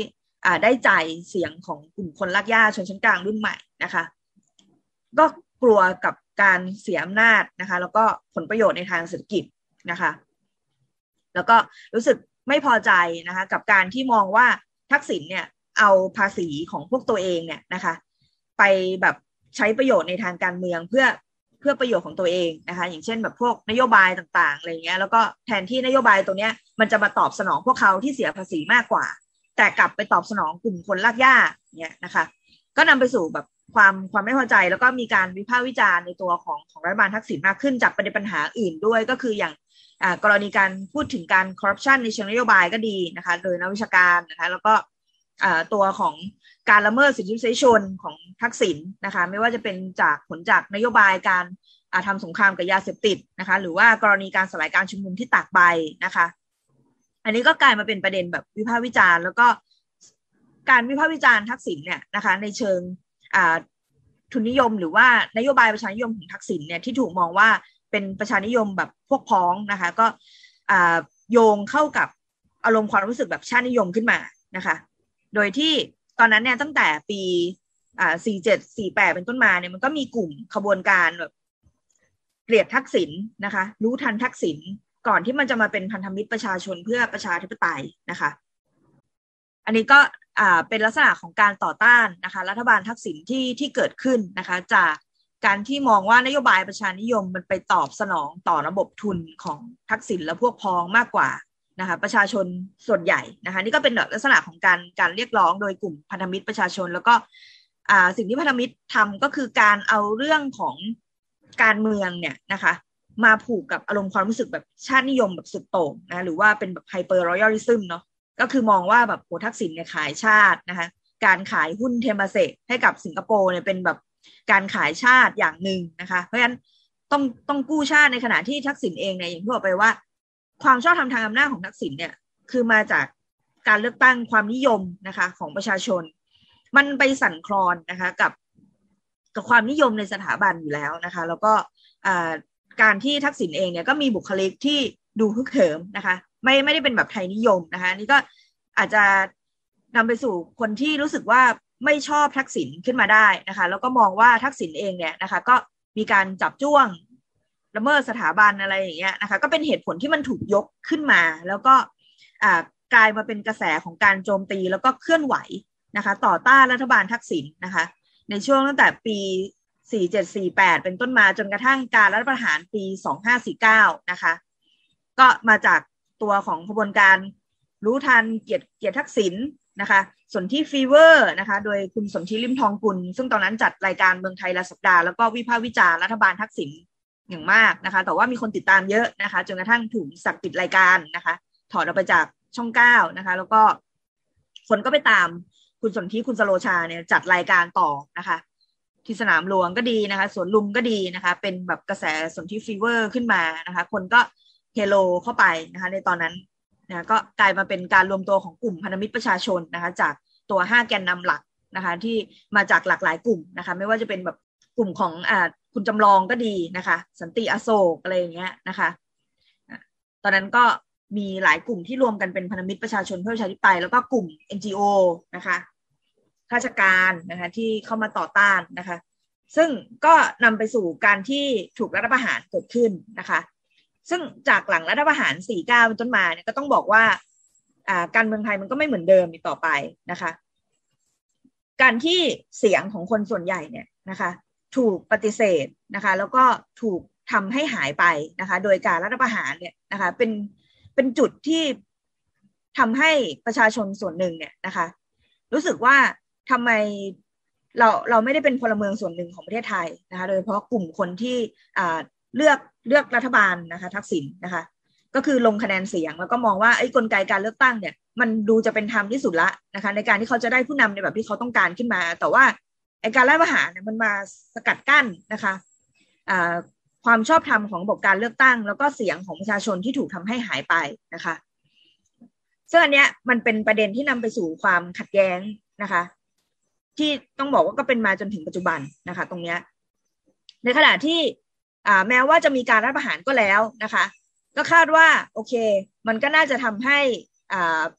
ได้ใจเสียงของกลุ่มคนรากหญ้าชนชั้นกลางรุ่นใหม่นะคะก็กลัวกับการเสียอำนาจนะคะแล้วก็ผลประโยชน์ในทางเศรษฐกิจนะคะแล้วก็รู้สึกไม่พอใจนะคะกับการที่มองว่าทักษิณเนี่ยเอาภาษีของพวกตัวเองเนี่ยนะคะไปแบบใช้ประโยชน์ในทางการเมืองเพื่อเพื่อประโยชน์ของตัวเองนะคะอย่างเช่นแบบพวกนโยบายต่างๆอะไรเงี้ยแล้วก็แทนที่นโยบายตัวเนี้ยมันจะมาตอบสนองพวกเขาที่เสียภาษีมากกว่าแต่กลับไปตอบสนองกลุ่มคนรากหญ้าเนี่ยนะคะก็นำไปสู่แบบความความไม่พอใจแล้วก็มีการวิพากษ์วิจารณ์ในตัวของของรัฐบาลทักษิณมากขึ้นจากประเด็นปัญหาอื่นด้วยก็คืออย่างกรณีการพูดถึงการคอร์รัปชันในเชิงนโยบายก็ดีนะคะโดยนักวิชาการนะคะแล้วก็ตัวของการละเมิดสิทธิมนุษยชนของทักษิณนะคะไม่ว่าจะเป็นจากผลจากนโยบายการทำสงครามกับยาเสพติดนะคะหรือว่ากรณีการสลายการชุมนุมที่ตากใบนะคะอันนี้ก็กลายมาเป็นประเด็นแบบวิพากษ์วิจารณ์แล้วก็การวิพากษ์วิจารณ์ทักษิณเนี่ยนะคะในเชิงทุนนิยมหรือว่านโยบายประชานิยมของทักษิณเนี่ยที่ถูกมองว่าเป็นประชานิยมแบบพวกพ้องนะคะก็โยงเข้ากับอารมณ์ความรู้สึกแบบชาตินิยมขึ้นมานะคะโดยที่ตอนนั้นเนี่ยตั้งแต่ปีสี่เจ็ด สี่แปดเป็นต้นมาเนี่ยมันก็มีกลุ่มขบวนการแบบเกลียดทักษิณนะคะรู้ทันทักษิณก่อนที่มันจะมาเป็นพันธมิตรประชาชนเพื่อประชาธิปไตยนะคะอันนี้ก็เป็นลักษณะของการต่อต้านนะคะรัฐบาลทักษิณที่ที่เกิดขึ้นนะคะจากการที่มองว่านโยบายประชานิยมมันไปตอบสนองต่อระบบทุนของทักษิณและพวกพ้องมากกว่านะคะประชาชนส่วนใหญ่นะคะนี่ก็เป็นลักษณะของการการเรียกร้องโดยกลุ่มพันธมิตรประชาชนแล้วก็สิ่งที่พันธมิตรทำก็คือการเอาเรื่องของการเมืองเนี่ยนะคะมาผูกกับอารมณ์ความรู้สึกแบบชาตินิยมแบบสุดโต่งนะหรือว่าเป็นแบบไฮเปอร์รอยัลลิซึมเนาะก็คือมองว่าแบบโหทักษิณเนี่ยขายชาตินะคะการขายหุ้นเทมาเซกให้กับสิงคโปร์เนี่ยเป็นแบบการขายชาติอย่างหนึ่งนะคะเพราะฉะนั้นต้องต้องกู้ชาติในขณะที่ทักษิณเองเนี่ยอย่างที่บอกไปว่าความชอบธรรมทางอำนาจของทักษิณเนี่ยคือมาจากการเลือกตั้งความนิยมนะคะของประชาชนมันไปสั่นคลอนนะคะกับกับความนิยมในสถาบันอยู่แล้วนะคะแล้วก็การที่ทักษิณเองเนี่ยก็มีบุคลิกที่ดูฮึกเหิมนะคะไม่ไม่ได้เป็นแบบไทยนิยมนะคะนี่ก็อาจจะนำไปสู่คนที่รู้สึกว่าไม่ชอบทักษิณขึ้นมาได้นะคะแล้วก็มองว่าทักษิณเองเนี่ยนะคะก็มีการจับจ้วงละเมิดสถาบันอะไรอย่างเงี้ยนะคะก็เป็นเหตุผลที่มันถูกยกขึ้นมาแล้วก็กลายมาเป็นกระแสของการโจมตีแล้วก็เคลื่อนไหวนะคะต่อต้านรัฐบาลทักษิณนะคะในช่วงตั้งแต่ปีสี่เจ็ด สี่แปดเป็นต้นมาจนกระทั่งการรัฐประหารปีสองห้าสี่เก้านะคะก็มาจากตัวของขบวนการรู้ทันเกียรติเกียรติทักษิณนะคะสนธิฟีเวอร์นะคะโดยคุณสนธิริมทองกุลซึ่งตอนนั้นจัดรายการเมืองไทยรายสัปดาห์แล้วก็วิพากษ์วิจารณ์รัฐบาลทักษิณอย่างมากนะคะแต่ว่ามีคนติดตามเยอะนะคะจนกระทั่งถูกสั่งปิดรายการนะคะถอดออกไปจากช่องเก้านะคะแล้วก็คนก็ไปตามคุณสนธิคุณสโลชาเนี่ยจัดรายการต่อนะคะที่สนามหลวงก็ดีนะคะสวนลุมก็ดีนะคะเป็นแบบกระแสสนธิฟีเวอร์ขึ้นมานะคะคนก็เฮโลเข้าไปนะคะในตอนนั้นนะก็กลายมาเป็นการรวมตัวของกลุ่มพันธมิตรประชาชนนะคะจากตัวห้าแกนนำหลักนะคะที่มาจากหลากหลายกลุ่มนะคะไม่ว่าจะเป็นแบบกลุ่มของอ่าคุณจำลองก็ดีนะคะสันติอโศกอะไรอย่างเงี้ยนะคะตอนนั้นก็มีหลายกลุ่มที่รวมกันเป็นพันธมิตรประชาชนเพื่อประชาธิปไตยแล้วก็กลุ่ม เอ็น จี โอ นะคะข้าราชการนะคะที่เข้ามาต่อต้านนะคะซึ่งก็นำไปสู่การที่ถูกรัฐประหารเกิดขึ้นนะคะซึ่งจากหลังรัฐประหารสี่สิบเก้าเป็นต้นมาเนี่ยก็ต้องบอกว่าการเมืองไทยมันก็ไม่เหมือนเดิมอีกต่อไปนะคะการที่เสียงของคนส่วนใหญ่เนี่ยนะคะถูกปฏิเสธนะคะแล้วก็ถูกทำให้หายไปนะคะโดยการรัฐประหารเนี่ยนะคะเป็นเป็นจุดที่ทำให้ประชาชนส่วนหนึ่งเนี่ยนะคะรู้สึกว่าทำไมเราเราไม่ได้เป็นพลเมืองส่วนหนึ่งของประเทศไทยนะคะโดยเฉพาะกลุ่มคนที่เลือกเลือกรัฐบาลนะคะทักษิณนะคะก็คือลงคะแนนเสียงแล้วก็มองว่าไอ้กลไกการเลือกตั้งเนี่ยมันดูจะเป็นธรรมที่สุดละนะคะในการที่เขาจะได้ผู้นำในแบบที่เขาต้องการขึ้นมาแต่ว่าไอ้การรัฐประหารเนี่ยมันมาสกัดกั้นนะคะความชอบธรรมของระบบการเลือกตั้งแล้วก็เสียงของประชาชนที่ถูกทำให้หายไปนะคะซึ่งอันเนี้ยมันเป็นประเด็นที่นำไปสู่ความขัดแย้งนะคะที่ต้องบอกว่าก็เป็นมาจนถึงปัจจุบันนะคะตรงเนี้ยในขณะที่แม้ว่าจะมีการรัฐประหารก็แล้วนะคะก็คาดว่าโอเคมันก็น่าจะทำให้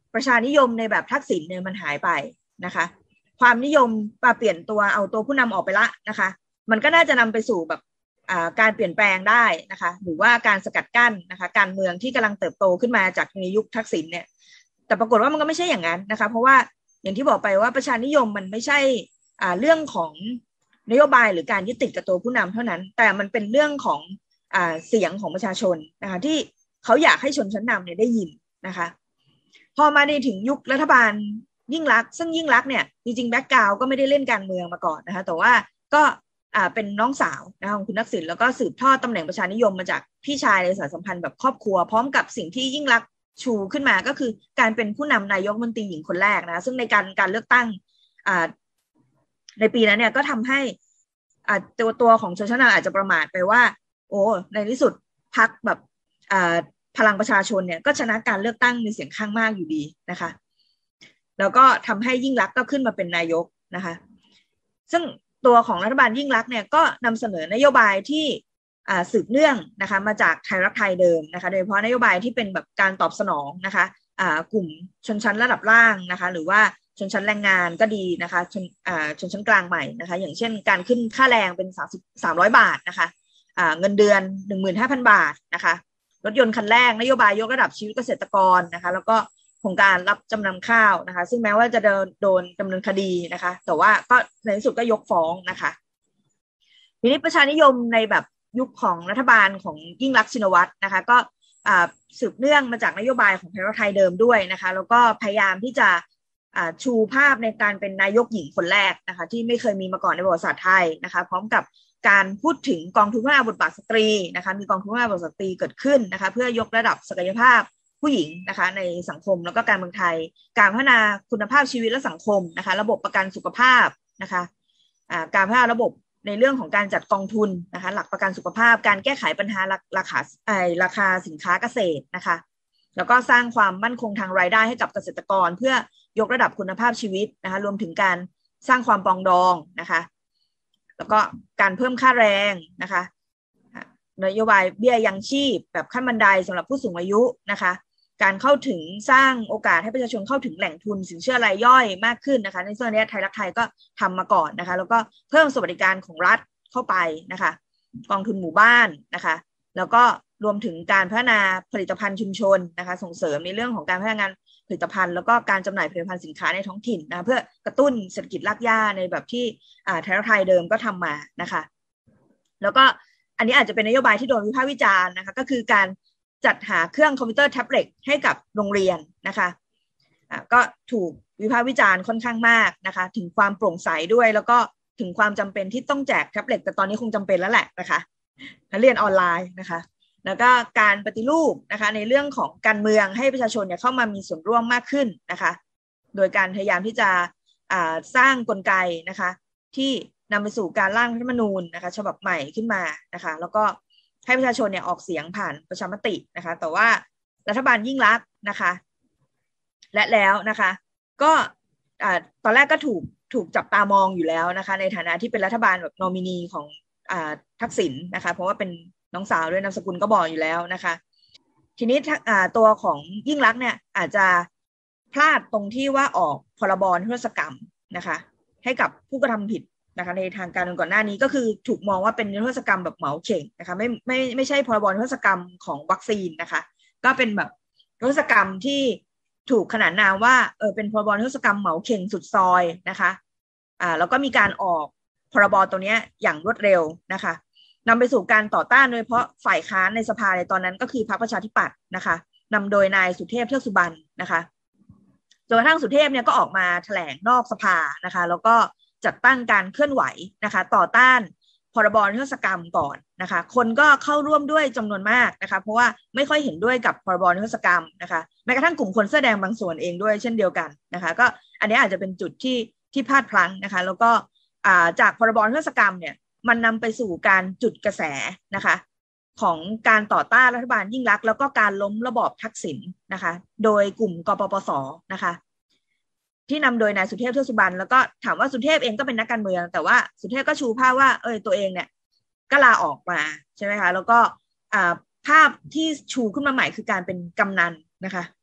ประชานิยมในแบบทักษิณเนี่ยมันหายไปนะคะความนิยมมาเปลี่ยนตัวเอาตัวผู้นำออกไปละนะคะมันก็น่าจะนำไปสู่แบบการเปลี่ยนแปลงได้นะคะหรือว่าการสกัดกั้นนะคะการเมืองที่กำลังเติบโตขึ้นมาจากในยุคทักษิณเนี่ยแต่ปรากฏว่ามันก็ไม่ใช่อย่างนั้นนะคะเพราะว่าอย่างที่บอกไปว่าประชานิยมมันไม่ใช่เรื่องของนโยบายหรือการยึดติดกับตัวผู้นำเท่านั้นแต่มันเป็นเรื่องของเสียงของประชาชนนะคะที่เขาอยากให้ชนชั้นนำเนี่ยได้ยินนะคะพอมาในถึงยุครัฐบาลยิ่งลักษณ์ซึ่งยิ่งลักษณ์เนี่ยจริงๆแบ็คกราวด์ก็ไม่ได้เล่นการเมืองมาก่อนนะคะแต่ว่าก็อ่าเป็นน้องสาวนะคะของคุณทักษิณแล้วก็สืบทอดตำแหน่งประชานิยมมาจากพี่ชายในสายสัมพันธ์แบบครอบครัวพร้อมกับสิ่งที่ยิ่งลักษณ์ชูขึ้นมาก็คือการเป็นผู้นำนายกรัฐมนตรีหญิงคนแรกนะซึ่งในการการเลือกตั้งอ่าในปีนั้นเนี่ยก็ทำให้อ่าตัวตัวของชนชั้นนำอาจจะประมาทไปว่าโอ้ในที่สุดพรรคแบบอ่าพลังประชาชนเนี่ยก็ชนะการเลือกตั้งในเสียงข้างมากอยู่ดีนะคะแล้วก็ทำให้ยิ่งลักษณ์ก็ขึ้นมาเป็นนายกนะคะซึ่งตัวของรัฐบาลยิ่งลักษณ์เนี่ยก็นำเสนอนโยบายที่สืบเนื่องนะคะมาจากไทยรักไทยเดิมนะคะโดยเฉพาะนโยบายที่เป็นแบบการตอบสนองนะคะกลุ่มชนชั้นระดับล่างนะคะหรือว่าชนชั้นแรงงานก็ดีนะคะชนชนชั้นกลางใหม่นะคะอย่างเช่นการขึ้นค่าแรงเป็นสามร้อยบาทนะคะเงินเดือน หนึ่งหมื่นห้าพัน บาทนะคะรถยนต์คันแรกนโยบายยกระดับชีวิตเกษตรกรนะคะแล้วก็โครงการรับจำนำข้าวนะคะซึ่งแม้ว่าจะโดนโดนดำเนินคดีนะคะแต่ว่าก็ในที่สุดก็ยกฟ้องนะคะทีนี้ประชานิยมในแบบยุคของรัฐบาลของยิ่งลักษณ์ชินวัตรนะคะก็สืบเนื่องมาจากนโยบายของไทยรักไทยเดิมด้วยนะคะแล้วก็พยายามที่จะชูภาพในการเป็นนายกหญิงคนแรกนะคะที่ไม่เคยมีมาก่อนในประวัติศาสตร์ไทยนะคะพร้อมกับการพูดถึงกองทุนพัฒนาบทบาทสตรีนะคะมีกองทุนพัฒนาบทบาทสตรีเกิดขึ้นนะคะเพื่อยกระดับศักยภาพผู้หญิงนะคะในสังคมแล้วก็การเมืองไทยการพัฒนาคุณภาพชีวิตและสังคมนะคะระบบประกันสุขภาพนะคะการพัฒนาระบบในเรื่องของการจัดกองทุนนะคะหลักประกันสุขภาพการแก้ไขปัญหาราคาราคาสินค้าเกษตรนะคะแล้วก็สร้างความมั่นคงทางรายได้ให้กับเกษตรกรเพื่อยกระดับคุณภาพชีวิตนะคะรวมถึงการสร้างความปรองดองนะคะแล้วก็การเพิ่มค่าแรงนะคะนโยบายเบี้ยยังชีพแบบขั้นบันไดสำหรับผู้สูงอายุนะคะการเข้าถึงสร้างโอกาสให้ประชาชนเข้าถึงแหล่งทุนสินเชื่อรายย่อยมากขึ้นนะคะในส่วนนี้ไทยรักไทยก็ทำมาก่อนนะคะแล้วก็เพิ่มสวัสดิการของรัฐเข้าไปนะคะกองทุนหมู่บ้านนะคะแล้วก็รวมถึงการพัฒนาผลิตภัณฑ์ชุมชนนะคะส่งเสริมในเรื่องของการพัฒนาผลิตภัณฑ์แล้วก็การจำหน่ายผลิตภัณฑ์สินค้าในท้องถิ่นนะเพื่อกระตุ้นเศรษฐกิจรากหญ้าในแบบที่ไทยรักไทยเดิมก็ทำมานะคะแล้วก็อันนี้อาจจะเป็นนโยบายที่โดนวิพากษ์วิจารณ์นะคะก็คือการจัดหาเครื่องคอมพิวเตอร์แท็บเล็ตให้กับโรงเรียนนะคะะก็ถูกวิพากษ์วิจารณ์ค่อนข้างมากนะคะถึงความโปร่งใสด้วยแล้วก็ถึงความจำเป็นที่ต้องแจกแท็บเล็ตแต่ตอนนี้คงจำเป็นแล้วแหละนะคะเรียนออนไลน์นะคะแล้วก็การปฏิรูปนะคะในเรื่องของการเมืองให้ประชาชนเนี่ยเข้ามามีส่วนร่วมมากขึ้นนะคะโดยการพยายามที่จะสร้างกลไกนะคะที่นำไปสู่การร่างรัฐธรรมนูญนะคะฉบับใหม่ขึ้นมานะคะแล้วก็ให้ประชาชนเนี่ยออกเสียงผ่านประชามตินะคะแต่ว่ารัฐบาลยิ่งลักษณ์นะคะและแล้วนะคะก็ตอนแรกก็ถูกถูกจับตามองอยู่แล้วนะคะในฐานะที่เป็นรัฐบาลแบบนอมินีของทักษิณนะคะเพราะว่าเป็นน้องสาวด้วยนามสกุลก็บอกอยู่แล้วนะคะทีนี้ตัวของยิ่งลักษณ์เนี่ยอาจจะพลาดตรงที่ว่าออกพรบนิรโทษกรรมนะคะให้กับผู้กระทำผิดนะคะในทางการเมืองก่อนหน้านี้ก็คือถูกมองว่าเป็นนิรโทษกรรมแบบเหมาเข่งนะคะไม่ไม่ไม่ใช่พรบนิรโทษกรรมของวัคซีนนะคะก็เป็นแบบนิรโทษกรรมที่ถูกขนานนามว่าเออเป็นพรบนิรโทษกรรมเหมาเข่งสุดซอยนะคะอ่าแล้วก็มีการออกพรบตัวนี้อย่างรวดเร็วนะคะนำไปสู่การต่อต้านโดยเฉพาะฝ่ายค้านในสภาในตอนนั้นก็คือพรรคประชาธิปัตย์นะคะนำโดยนายสุเทพเทือกสุบรรณนะคะจนกระทั่งสุเทพเนี่ยก็ออกมาแถลงนอกสภานะคะแล้วก็จัดตั้งการเคลื่อนไหวนะคะต่อต้านพรบนิรโทษกรรมก่อนนะคะคนก็เข้าร่วมด้วยจำนวนมากนะคะเพราะว่าไม่ค่อยเห็นด้วยกับพรบนิรโทษกรรมนะคะแม้กระทั่งกลุ่มคนเสื้อแดงบางส่วนเองด้วยเช่นเดียวกันนะคะก็อันนี้อาจจะเป็นจุดที่ที่พลาดพลั้งนะคะแล้วก็จากพรบนิรโทษกรรมเนี่ยมันนำไปสู่การจุดกระแสนะคะของการต่อต้านรัฐบาลยิ่งลักษณ์แล้วก็การล้มระบอบทักษิณนะคะโดยกลุ่มกปปสนะคะที่นำโดยนายสุเทพเทือกสุบรรณแล้วก็ถามว่าสุเทพเองก็เป็นนักการเมืองแต่ว่าสุเทพก็ชูภาพว่าเออตัวเองเนี่ยก็ลาออกมาใช่ไหมคะแล้วก็ภาพที่ชูขึ้นมาใหม่คือการเป็นกำนันนะคะ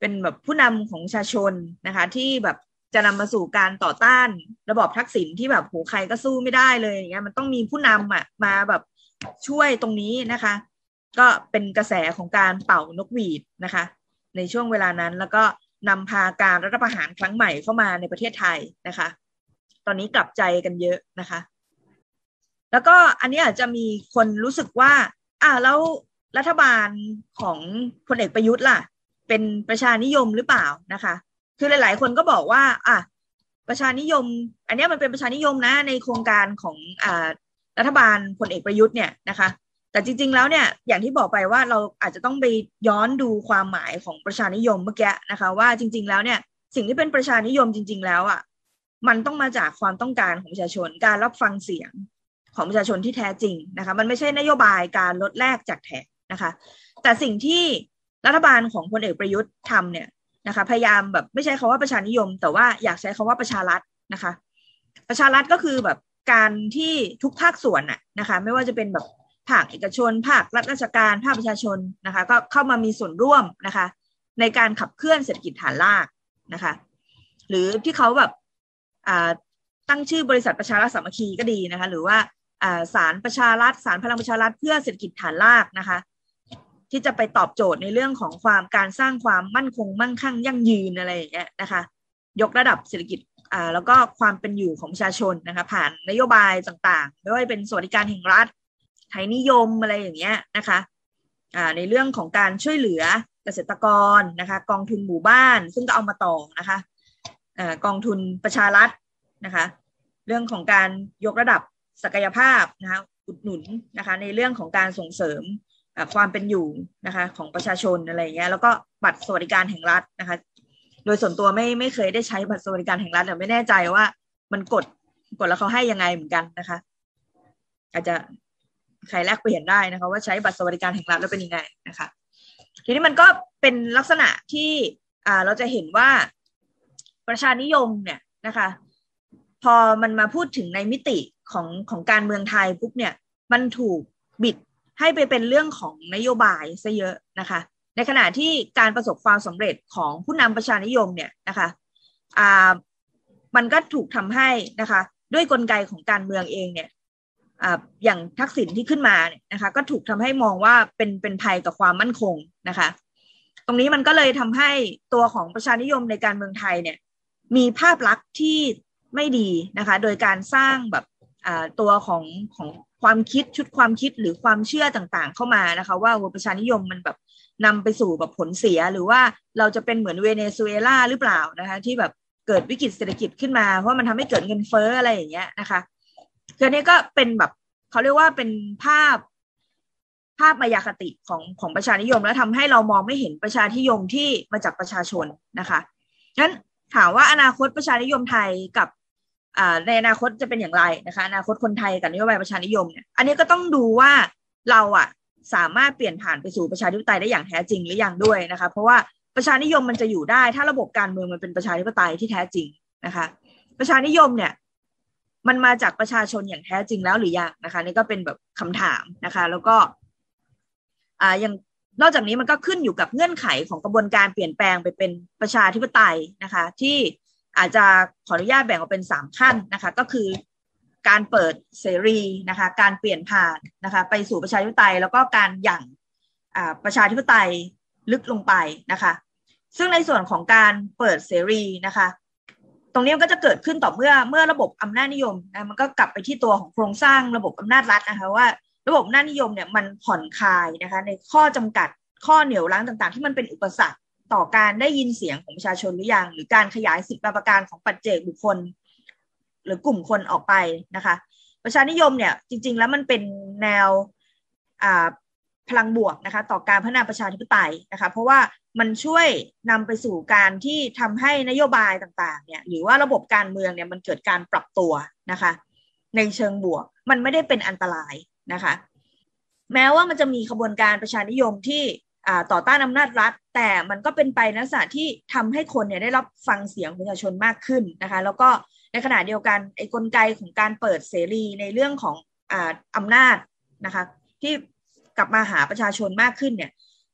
เป็นแบบผู้นำของประชาชนนะคะที่แบบจะนำมาสู่การต่อต้านระบอบทักษิณที่แบบโหใครก็สู้ไม่ได้เลยอย่างเงี้ยมันต้องมีผู้นำอ่ะมาแบบช่วยตรงนี้นะคะก็เป็นกระแสของการเป่านกหวีดนะคะในช่วงเวลานั้นแล้วก็นำพาการรัฐประหารครั้งใหม่เข้ามาในประเทศไทยนะคะตอนนี้กลับใจกันเยอะนะคะแล้วก็อันนี้อาจจะมีคนรู้สึกว่าอ่าแล้วรัฐบาลของพลเอกประยุทธ์ล่ะเป็นประชานิยมหรือเปล่านะคะคือหลายๆคนก็บอกว่าอ่ะประชานิยมอันนี้มันเป็นประชานิยมนะในโครงการของอ่ารัฐบาลพลเอกประยุทธ์เนี่ยนะคะแต่จริงๆแล้วเนี่ยอย่างที่บอกไปว่าเราอาจจะต้องไปย้อนดูความหมายของประชานิยมเมื่อกี้นะคะว่าจริงๆแล้วเนี่ยสิ่งที่เป็นประชานิยมจริงๆแล้วอ่ะมันต้องมาจากความต้องการของประชาชนการรับฟังเสียงของประชาชนที่แท้จริงนะคะมันไม่ใช่นโยบายการลดแลกจากแถมนะคะแต่สิ่งที่รัฐบาลของพลเอกประยุทธ์ทำเนี่ยนะคะพยายามแบบไม่ใช่คำว่าประชานิยมแต่ว่าอยากใช้คำว่าประชารัฐนะคะประชารัฐก็คือแบบการที่ทุกภาคส่วนน่ะนะคะไม่ว่าจะเป็นแบบภาคเอกชนภาครัฐราชการภาคประชาชนนะคะก็เข้ามามีส่วนร่วมนะคะในการขับเคลื่อนเศรษฐกิจฐานรากนะคะหรือที่เขาแบบตั้งชื่อบริษัทประชารัฐสามัคคีก็ดีนะคะหรือว่าศาลประชารัฐศาลพลังประชารัฐเพื่อเศรษฐกิจฐานรากนะคะที่จะไปตอบโจทย์ในเรื่องของความการสร้างความมั่นคงมั่งคั่งยั่งยืนอะไรอย่างเงี้ยนะคะยกระดับเศรษฐกิจอ่าแล้วก็ความเป็นอยู่ของประชาชนนะคะผ่านนโยบายต่างๆไม่ว่าจะเป็นสวัสดิการแห่งรัฐไทยนิยมอะไรอย่างเงี้ยนะคะอ่าในเรื่องของการช่วยเหลือเกษตรกรนะคะกองทุนหมู่บ้านซึ่งก็เอามาต่อนะคะอ่ากองทุนประชารัฐนะคะเรื่องของการยกระดับศักยภาพนะคะอุดหนุนนะคะในเรื่องของการส่งเสริมความเป็นอยู่นะคะของประชาชนอะไรเงี้ยแล้วก็บัตรสวัสดิการแห่งรัฐนะคะโดยส่วนตัวไม่ไม่เคยได้ใช้บัตรสวัสดิการแห่งรัฐแต่ไม่แน่ใจว่ามันกดกดแล้วเขาให้ยังไงเหมือนกันนะคะอาจจะใครแลกเปลี่ยนได้นะคะว่าใช้บัตรสวัสดิการแห่งรัฐแล้วเป็นยังไงนะคะทีนี้มันก็เป็นลักษณะที่อ่าเราจะเห็นว่าประชานิยมเนี่ยนะคะพอมันมาพูดถึงในมิติของของการเมืองไทยปุ๊บเนี่ยมันถูกบิดให้ไปเป็นเรื่องของนโยบายซะเยอะนะคะในขณะที่การประสบความสำเร็จของผู้นำประชานิยมเนี่ยนะคะอ่ามันก็ถูกทำให้นะคะด้วยกลไกของการเมืองเองเนี่ยอ่าอย่างทักษิณที่ขึ้นมาเนี่ยนะคะก็ถูกทำให้มองว่าเป็นเป็นภัยต่อความมั่นคงนะคะตรงนี้มันก็เลยทำให้ตัวของประชานิยมในการเมืองไทยเนี่ยมีภาพลักษณ์ที่ไม่ดีนะคะโดยการสร้างแบบตัวของของความคิดชุดความคิดหรือความเชื่อต่างๆเข้ามานะคะว่าประชานิยมมันแบบนำไปสู่แบบผลเสียหรือว่าเราจะเป็นเหมือนเวเนซุเอลาหรือเปล่านะคะที่แบบเกิดวิกฤตเศรษฐกิจขึ้นมาเพราะมันทำให้เกิดเงินเฟ้ออะไรอย่างเงี้ยนะคะคือนี้ก็เป็นแบบเขาเรียกว่าเป็นภาพภาพมายาคติของของประชานิยมแล้วทำให้เรามองไม่เห็นประชานิยมที่มาจากประชาชนนะคะงั้นถามว่าอนาคตประชานิยมไทยกับในอนาคตจะเป็นอย่างไรนะคะอนาคตคนไทยกับนโยบายประชานิยมเนี่ยอันนี้ก็ต้องดูว่าเราอ่ะสามารถเปลี่ยนผ่านไปสู่ประชาธิปไตยได้อย่างแท้จริงหรือยังด้วยนะคะเพราะว่าประชานิยมมันจะอยู่ได้ถ้าระบบการเมืองมันเป็นประชาธิปไตยที่แท้จริงนะคะประชานิยมเนี่ยมันมาจากประชาชนอย่างแท้จริงแล้วหรือยังนะคะนี่ก็เป็นแบบคำถามนะคะแล้วก็อ่ายังนอกจากนี้มันก็ขึ้นอยู่กับเงื่อนไขของกระบวนการเปลี่ยนแปลงไปเป็นประชาธิปไตยนะคะที่อาจจะขออนุญาตแบ่งออกเป็นสามขั้นนะคะก็คือการเปิดเสรีนะคะการเปลี่ยนผ่านนะคะไปสู่ประชาธิปไตยแล้วก็การหยั่งประชาธิปไตยลึกลงไปนะคะซึ่งในส่วนของการเปิดเสรีนะคะตรงนี้มันก็จะเกิดขึ้นต่อเมื่อเมื่อระบบอำนาจนิยมนะมันก็กลับไปที่ตัวของโครงสร้างระบบอำนาจรัฐนะคะว่าระบบอำนาจนิยมเนี่ยมันผ่อนคลายนะคะในข้อจำกัดข้อเหนี่ยวรั้งต่างๆที่มันเป็นอุปสรรคต่อการได้ยินเสียงของประชาชนหรือยังหรือการขยายสิทธิประการของปัจเจกบุคคลหรือกลุ่มคนออกไปนะคะประชานิยมเนี่ยจริงๆแล้วมันเป็นแนวพลังบวกนะคะต่อการพัฒนาประชาธิปไตยนะคะเพราะว่ามันช่วยนำไปสู่การที่ทำให้นโยบายต่างๆเนี่ยหรือว่าระบบการเมืองเนี่ยมันเกิดการปรับตัวนะคะในเชิงบวกมันไม่ได้เป็นอันตรายนะคะแม้ว่ามันจะมีขบวนการประชานิยมที่ต่อต้านอำนาจรัฐแต่มันก็เป็นไปในลักษณะที่ทำให้คนเนี่ยได้รับฟังเสียงประชาชนมากขึ้นนะคะแล้วก็ในขณะเดียวกันไอ้กลไกของการเปิดเสรีในเรื่องของอ่าอำนาจนะคะที่กลับมาหาประชาชนมากขึ้นเนี่ย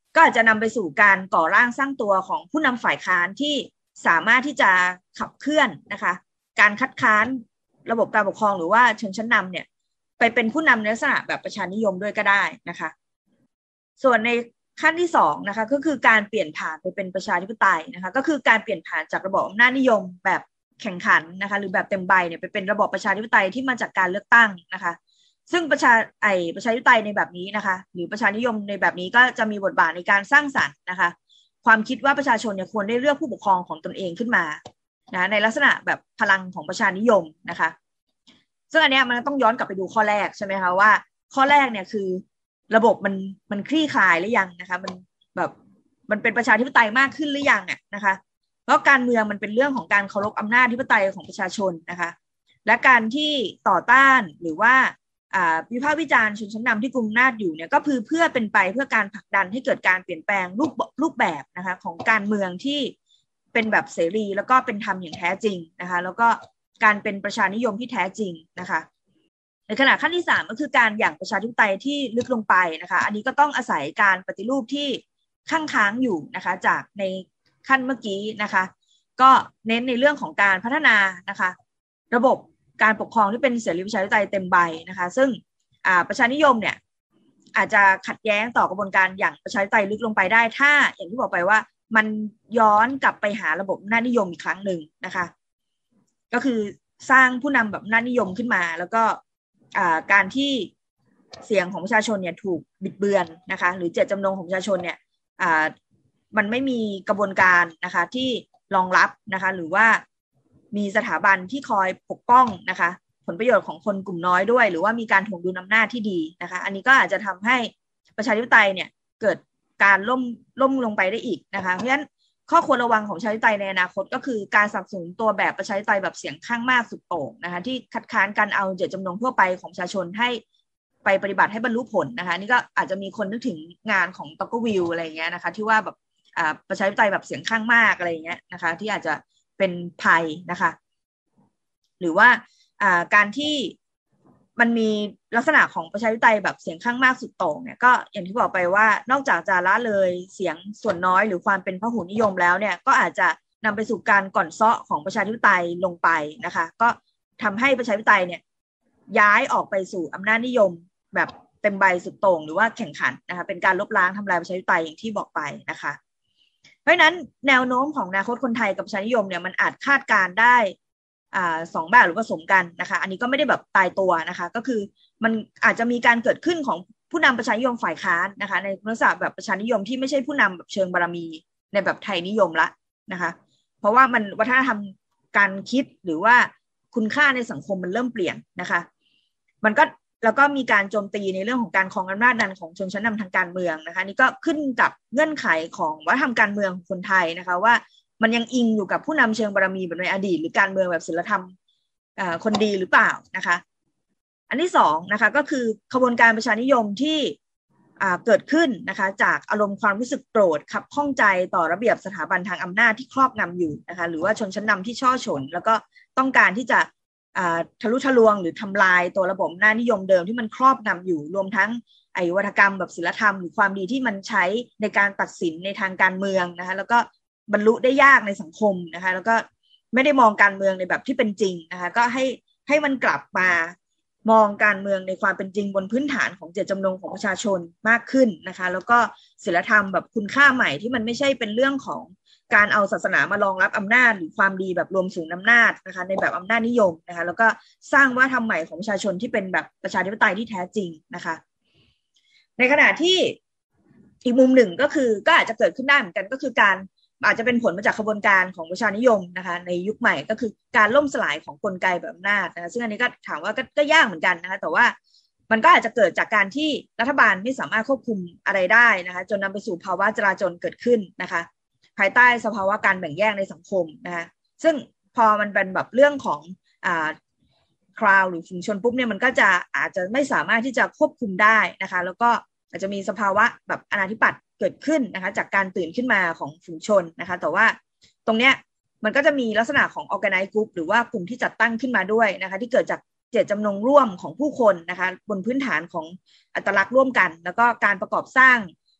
ก็อาจจะนำไปสู่การก่อร่างสร้างตัวของผู้นำฝ่ายค้านที่สามารถที่จะขับเคลื่อนนะคะการคัดค้านระบบการปกครองหรือว่าชนชั้นนำเนี่ยไปเป็นผู้นำในลักษณะแบบประชานิยมด้วยก็ได้นะคะส่วนในขั้นที่สองนะคะก็คือการเปลี่ยนผ่านไปเป็นประชาธิปไตยนะคะก็คือการเปลี่ยนผ่านจากระบบอำนาจนิยมแบบแข่งขันนะคะหรือแบบเต็มใบเนี่ยไปเป็นระบบประชาธิปไตยที่มาจากการเลือกตั้งนะคะซึ่งประชาไอประชาธิปไตยในแบบนี้นะคะหรือประชานิยมในแบบนี้ก็จะมีบทบาทในการสร้างสรรค์นะคะความคิดว่าประชาชนเนี่ยควรได้เลือกผู้ปกครองของตนเองขึ้นมานะในลักษณะแบบพลังของประชานิยมนะคะซึ่งอันเนี้ยมันต้องย้อนกลับไปดูข้อแรกใช่ไหมคะว่าข้อแรกเนี่ยคือระบบมันมันคลี่คลายหรือยังนะคะมันแบบมันเป็นประชาธิปไตยมากขึ้นหรือยังอ่ะนะคะเพราะการเมืองมันเป็นเรื่องของการเคารพอำนาจอธิปไตยของประชาชนนะคะและการที่ต่อต้านหรือว่าวิพากษ์วิจารณ์ชนชั้นนำที่กุมอำนาจอยู่เนี่ยก็คือเพื่อเป็นไปเพื่อการผลักดันให้เกิดการเปลี่ยนแปลงรูปรูปแบบนะคะของการเมืองที่เป็นแบบเสรีแล้วก็เป็นธรรมอย่างแท้จริงนะคะแล้วก็การเป็นประชานิยมที่แท้จริงนะคะในขณะขั้นที่สามก็คือการอย่างประชาธิปไตยที่ลึกลงไปนะคะอันนี้ก็ต้องอาศัยการปฏิรูปที่ข้างค้างอยู่นะคะจากในขั้นเมื่อกี้นะคะก็เน้นในเรื่องของการพัฒนานะคะระบบการปกครองที่เป็นเสรีประชาธิปไตยเต็มใบนะคะซึ่งประชานิยมเนี่ยอาจจะขัดแย้งต่อกระบวนการอย่างประชาธิปไตยลึกลงไปได้ถ้าอย่างที่บอกไปว่ามันย้อนกลับไปหาระบบอำนาจนิยมอีกครั้งหนึ่งนะคะก็คือสร้างผู้นำแบบอำนาจนิยมขึ้นมาแล้วก็การที่เสียงของประชาชนเนี่ยถูกบิดเบือนนะคะหรือเจตจำนงของประชาชนเนี่ยมันไม่มีกระบวนการนะคะที่รองรับนะคะหรือว่ามีสถาบันที่คอยปกป้องนะคะผลประโยชน์ของคนกลุ่มน้อยด้วยหรือว่ามีการถ่วงดุลอำนาจที่ดีนะคะอันนี้ก็อาจจะทำให้ประชาธิปไตยเนี่ยเกิดการล่มล่มลงไปได้อีกนะคะเพราะฉะนั้นข้อควรระวังของประชาธิปไตยในอนาคตก็คือการสนับสนุนตัวแบบประชาธิปไตยแบบเสียงข้างมากสุดโต่งนะคะที่คัดค้านการเอาเจตจำนงทั่วไปของประชาชนให้ไปปฏิบัติให้บรรลุผลนะคะนี่ก็อาจจะมีคนนึกถึงงานของตอกวิลอะไรอย่างเงี้ยนะคะที่ว่าแบบประชาธิปไตยแบบเสียงข้างมากอะไรอย่างเงี้ยนะคะที่อาจจะเป็นภัยนะคะหรือว่าการที่มันมีลักษณะของประชาธิปไตยแบบเสียงข้างมากสุดโต่งเนี่ยก็อย่างที่บอกไปว่านอกจากจะละเลยเสียงส่วนน้อยหรือความเป็นพหุนิยมแล้วเนี่ยก็อาจจะนำไปสู่การก่อนเซาะของประชาธิปไตยลงไปนะคะก็ทำให้ประชาธิปไตยเนี่ยย้ายออกไปสู่อำนาจนิยมแบบเต็มใบสุดโต่งหรือว่าแข่งขันนะคะเป็นการลบล้างทำลายประชาธิปไตยอย่างที่บอกไปนะคะเพราะฉะนั้นแนวโน้มของอนาคตคนไทยกับประชานิยมเนี่ยมันอาจคาดการได้อ่าสองแบบหรือผสมกันนะคะอันนี้ก็ไม่ได้แบบตายตัวนะคะก็คือมันอาจจะมีการเกิดขึ้นของผู้นำประชานิยมฝ่ายค้านนะคะในลักษณะแบบประชานิยมที่ไม่ใช่ผู้นำแบบเชิงบารมีในแบบไทยนิยมละนะคะเพราะว่ามันวัฒนธรรมการคิดหรือว่าคุณค่าในสังคมมันเริ่มเปลี่ยนนะคะมันก็แล้วก็มีการโจมตีในเรื่องของการครองอำนาจดันของชนชั้นนำทางการเมืองนะคะนี่ก็ขึ้นกับเงื่อนไขของวัฒนธรรมการเมืองของคนไทยนะคะว่ามันยังอิงอยู่กับผู้นำเชิงบารมีแบบในอดีตหรือการเมืองแบบศีลธรรมคนดีหรือเปล่านะคะอันที่สองนะคะก็คือขบวนการประชานิยมที่เกิดขึ้นนะคะจากอารมณ์ความรู้สึกโกรธขับข้องใจต่อระเบียบสถาบันทางอำนาจที่ครอบงำอยู่นะคะหรือว่าชนชั้นนำที่ช่อฉนแล้วก็ต้องการที่จะทะลุทะลวงหรือทำลายตัวระบบอำนาจนิยมเดิมที่มันครอบงำอยู่รวมทั้งไอ้วัฒกรรมแบบศีลธรรมหรือความดีที่มันใช้ในการตัดสินในทางการเมืองนะคะแล้วก็บรรลุได้ยากในสังคมนะคะแล้วก็ไม่ได้มองการเมืองในแบบที่เป็นจริงนะคะก็ให้ให้มันกลับมามองการเมืองในความเป็นจริงบนพื้นฐานของเจตจำนงของประชาชนมากขึ้นนะคะแล้วก็ศีลธรรมแบบคุณค่าใหม่ที่มันไม่ใช่เป็นเรื่องของการเอาศาสนามารองรับอำนาจหรือความดีแบบรวมศูนย์อำนาจนะคะในแบบอำนาจนิยมนะคะแล้วก็สร้างวัฒนธรรมใหม่ของประชาชนที่เป็นแบบประชาธิปไตยที่แท้จริงนะคะในขณะที่อีกมุมหนึ่งก็คือก็อาจจะเกิดขึ้นได้เหมือนกันก็คือการอาจจะเป็นผลมาจากขบวนการของประชานิยมนะคะในยุคใหม่ก็คือการล่มสลายของกลไกแบบอำนาจนะคะซึ่งอันนี้ก็ถามว่าก็ก็ยากเหมือนกันนะคะแต่ว่ามันก็อาจจะเกิดจากการที่รัฐบาลไม่สามารถควบคุมอะไรได้นะคะจนนำไปสู่ภาวะจลาจลเกิดขึ้นนะคะภายใต้สภาวะการแบ่งแยกในสังคมนะคะซึ่งพอมันเป็นแบบเรื่องของอ่าคราวหรือฝูงชนปุ๊บเนี่ยมันก็จะอาจจะไม่สามารถที่จะควบคุมได้นะคะแล้วก็อาจจะมีสภาวะแบบอนาธิปัตย์เกิดขึ้นนะคะจากการตื่นขึ้นมาของฝูงชนนะคะแต่ว่าตรงเนี้ยมันก็จะมีลักษณะของ organized group หรือว่ากลุ่มที่จัดตั้งขึ้นมาด้วยนะคะที่เกิดจากเจตจำนงร่วมของผู้คนนะคะบนพื้นฐานของอัตลักษณ์ร่วมกันแล้วก็การประกอบสร้าง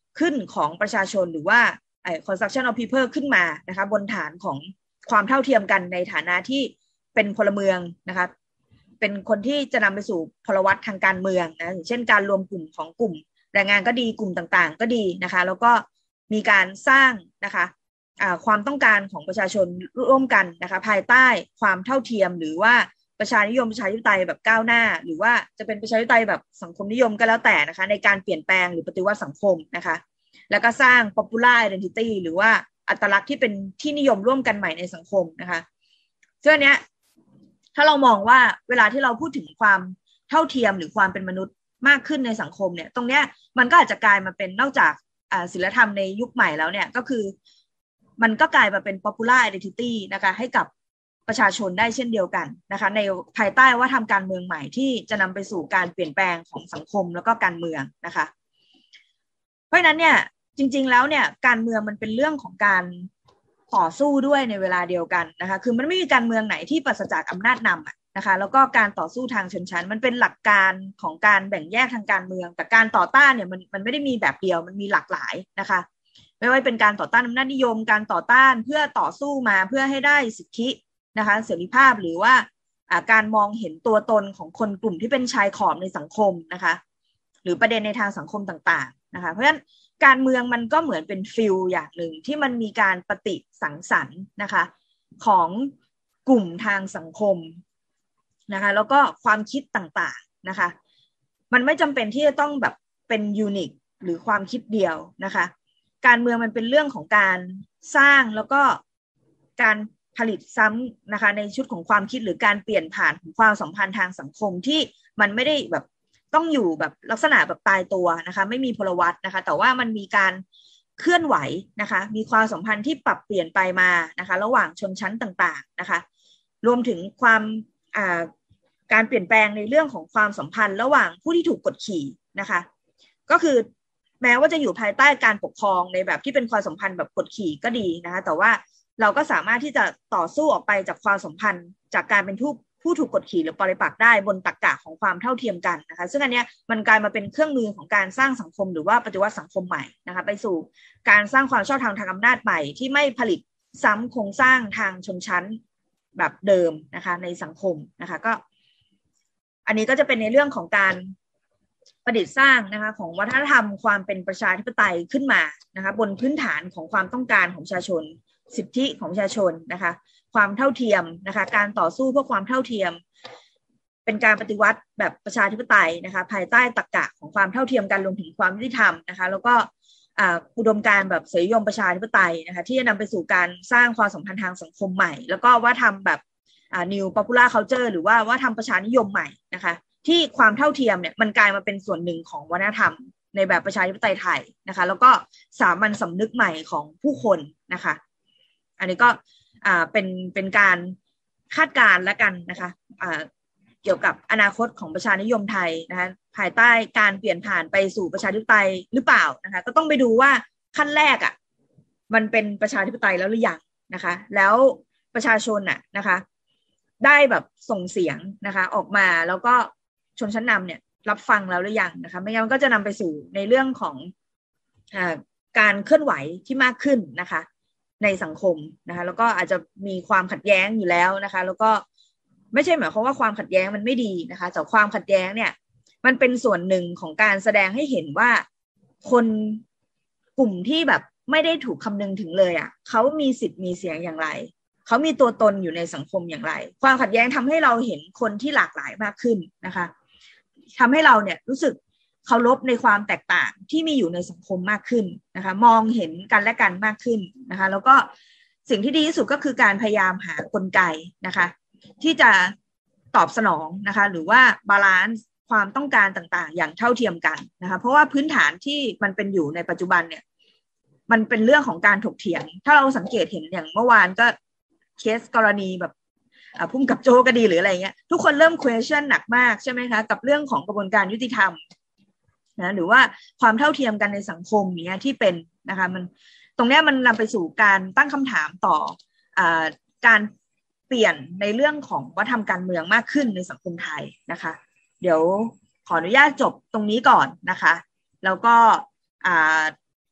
ขึ้นของประชาชนหรือว่าไอ้ construction of people ขึ้นมานะคะบนฐานของความเท่าเทียมกันในฐานะที่เป็นพลเมืองนะคะเป็นคนที่จะนำไปสู่พลวัตทางการเมืองนะอย่างเช่นการรวมกลุ่มของกลุ่มแรงงานก็ดีกลุ่มต่างๆก็ดีนะคะแล้วก็มีการสร้างนะคะความต้องการของประชาชนร่วมกันนะคะภายใต้ความเท่าเทียมหรือว่าประชานิยมประชาธิปไตยแบบก้าวหน้าหรือว่าจะเป็นประชาธิปไตยแบบสังคมนิยมก็แล้วแต่นะคะในการเปลี่ยนแปลงหรือปฏิวัติสังคมนะคะแล้วก็สร้าง popular identity หรือว่าอัตลักษณ์ที่เป็นที่นิยมร่วมกันใหม่ในสังคมนะคะซึ่งอันเนี้ยถ้าเรามองว่าเวลาที่เราพูดถึงความเท่าเทียมหรือความเป็นมนุษย์มากขึ้นในสังคมเนี่ยตรงเนี้ยมันก็อาจจะกลายมาเป็นนอกจากศีลธรรมในยุคใหม่แล้วเนี่ยก็คือมันก็กลายมาเป็น popular identity นะคะให้กับประชาชนได้เช่นเดียวกันนะคะในภายใต้ว่าทำการเมืองใหม่ที่จะนำไปสู่การเปลี่ยนแปลงของสังคมแล้วก็การเมืองนะคะเพราะฉะนั้นเนี่ยจริงๆแล้วเนี่ยการเมืองมันเป็นเรื่องของการต่อสู้ด้วยในเวลาเดียวกันนะคะคือมันไม่มีการเมืองไหนที่ปราศจากอำนาจนำนะคะแล้วก็การต่อสู้ทางชนชั้นมันเป็นหลักการของการแบ่งแยกทางการเมืองแต่การต่อต้านเนี่ยมันมันไม่ได้มีแบบเดียวมันมีหลากหลายนะคะไม่ว่าเป็นการต่อต้านอำนาจนิยมการต่อต้านเพื่อต่อสู้มาเพื่อให้ได้สิทธินะคะเสรีภาพหรือว่าการมองเห็นตัวตนของคนกลุ่มที่เป็นชายขอบในสังคมนะคะหรือประเด็นในทางสังคมต่างๆนะคะเพราะฉะนั้นการเมืองมันก็เหมือนเป็นฟิลอย่างหนึ่งที่มันมีการปฏิสังสรรค์นะคะของกลุ่มทางสังคมนะคะแล้วก็ความคิดต่างๆนะคะมันไม่จำเป็นที่จะต้องแบบเป็นยูนิคหรือความคิดเดียวนะคะการเมืองมันเป็นเรื่องของการสร้างแล้วก็การผลิตซ้ำนะคะในชุดของความคิดหรือการเปลี่ยนผ่านของความสัมพันธ์ทางสังคมที่มันไม่ได้แบบต้องอยู่แบบลักษณะแบบตายตัวนะคะไม่มีพลวัตนะคะแต่ว่ามันมีการเคลื่อนไหวนะคะมีความสัมพันธ์ที่ปรับเปลี่ยนไปมานะคะระหว่างชนชั้นต่างๆนะคะรวมถึงความอ่าการเปลี่ยนแปลงในเรื่องของความสัมพันธ์ระหว่างผู้ที่ถูกกดขี่นะคะก็คือแม้ว่าจะอยู่ภายใต้การปกครองในแบบที่เป็นความสัมพันธ์แบบกดขี่ก็ดีนะคะแต่ว่าเราก็สามารถที่จะต่อสู้ออกไปจากความสัมพันธ์จากการเป็นผู้ผู้ถูกกดขี่หรือปริปักษ์ได้บนตรรกะของความเท่าเทียมกันนะคะซึ่งอันเนี้ยมันกลายมาเป็นเครื่องมือของการสร้างสังคมหรือว่าปฏิวัติสังคมใหม่นะคะไปสู่การสร้างความชอบธรรมทางอำนาจใหม่ที่ไม่ผลิตซ้ำโครงสร้างทางชนชั้นแบบเดิมนะคะในสังคมนะคะก็อันนี้ก็จะเป็นในเรื่องของการประดิษฐ์สร้างนะคะของวัฒนธรรมความเป็นประชาธิปไตยขึ้นมานะคะบนพื้นฐานของความต้องการของประชาชนสิทธิของประชาชนนะคะความเท่าเทียมนะคะการต่อสู้เพื่อความเท่าเทียมเป็นการปฏิวัติแบบประชาธิปไตยนะคะภายใต้ตรรกะของความเท่าเทียมกันรวมถึงความยุติธรรมนะคะแล้วก็อุดมการณ์แบบเสรีนิยมประชาธิปไตยนะคะที่จะนำไปสู่การสร้างความสัมพันธ์ทางสังคมใหม่แล้วก็ว่าทำแบบ new popular culture หรือว่าว่าทำประชานิยมใหม่นะคะที่ความเท่าเทียมเนี่ยมันกลายมาเป็นส่วนหนึ่งของวัฒนธรรมในแบบประชาธิปไตยไทยนะคะแล้วก็สามัญสำนึกใหม่ของผู้คนนะคะอันนี้ก็อ่าเป็นเป็นการคาดการณ์และกันนะคะอ่าเกี่ยวกับอนาคตของประชานิยมไทยนะคะภายใต้การเปลี่ยนผ่านไปสู่ประชาธิปไตยหรือเปล่านะคะก็ต้องไปดูว่าขั้นแรกอ่ะมันเป็นประชาธิปไตยแล้วหรือยังนะคะแล้วประชาชนน่ะนะคะได้แบบส่งเสียงนะคะออกมาแล้วก็ชนชั้นนำเนี่ยรับฟังแล้วหรือยังนะคะไม่งั้นมันก็จะนำไปสู่ในเรื่องของอ่าการเคลื่อนไหวที่มากขึ้นนะคะในสังคมนะคะแล้วก็อาจจะมีความขัดแย้งอยู่แล้วนะคะแล้วก็ไม่ใช่หมายความว่าความขัดแย้งมันไม่ดีนะคะแต่ความขัดแย้งเนี่ยมันเป็นส่วนหนึ่งของการแสดงให้เห็นว่าคนกลุ่มที่แบบไม่ได้ถูกคำนึงถึงเลยอ่ะเขามีสิทธิ์มีเสียงอย่างไรเขามีตัวตนอยู่ในสังคมอย่างไรความขัดแย้งทำให้เราเห็นคนที่หลากหลายมากขึ้นนะคะทำให้เราเนี่ยรู้สึกเคารพในความแตกต่างที่มีอยู่ในสังคมมากขึ้นนะคะมองเห็นกันและกันมากขึ้นนะคะแล้วก็สิ่งที่ดีที่สุดก็คือการพยายามหากลไกนะคะที่จะตอบสนองนะคะหรือว่าบาลานซ์ความต้องการต่างๆอย่างเท่าเทียมกันนะคะเพราะว่าพื้นฐานที่มันเป็นอยู่ในปัจจุบันเนี่ยมันเป็นเรื่องของการถกเถียงถ้าเราสังเกตเห็นอย่างเมื่อวานก็เคสกรณีแบบพุ่มกับโจก็ดีหรืออะไรเงี้ยทุกคนเริ่ม question หนักมากใช่ไหมคะกับเรื่องของกระบวนการยุติธรรมนะหรือว่าความเท่าเทียมกันในสังคมเนี้ยที่เป็นนะคะมันตรงเนี้ยมันนำไปสู่การตั้งคำถามต่ออ่าการเปลี่ยนในเรื่องของวัฒนธรรมการเมืองมากขึ้นในสังคมไทยนะคะเดี๋ยวขออนุญาตจบตรงนี้ก่อนนะคะแล้วก็อ่า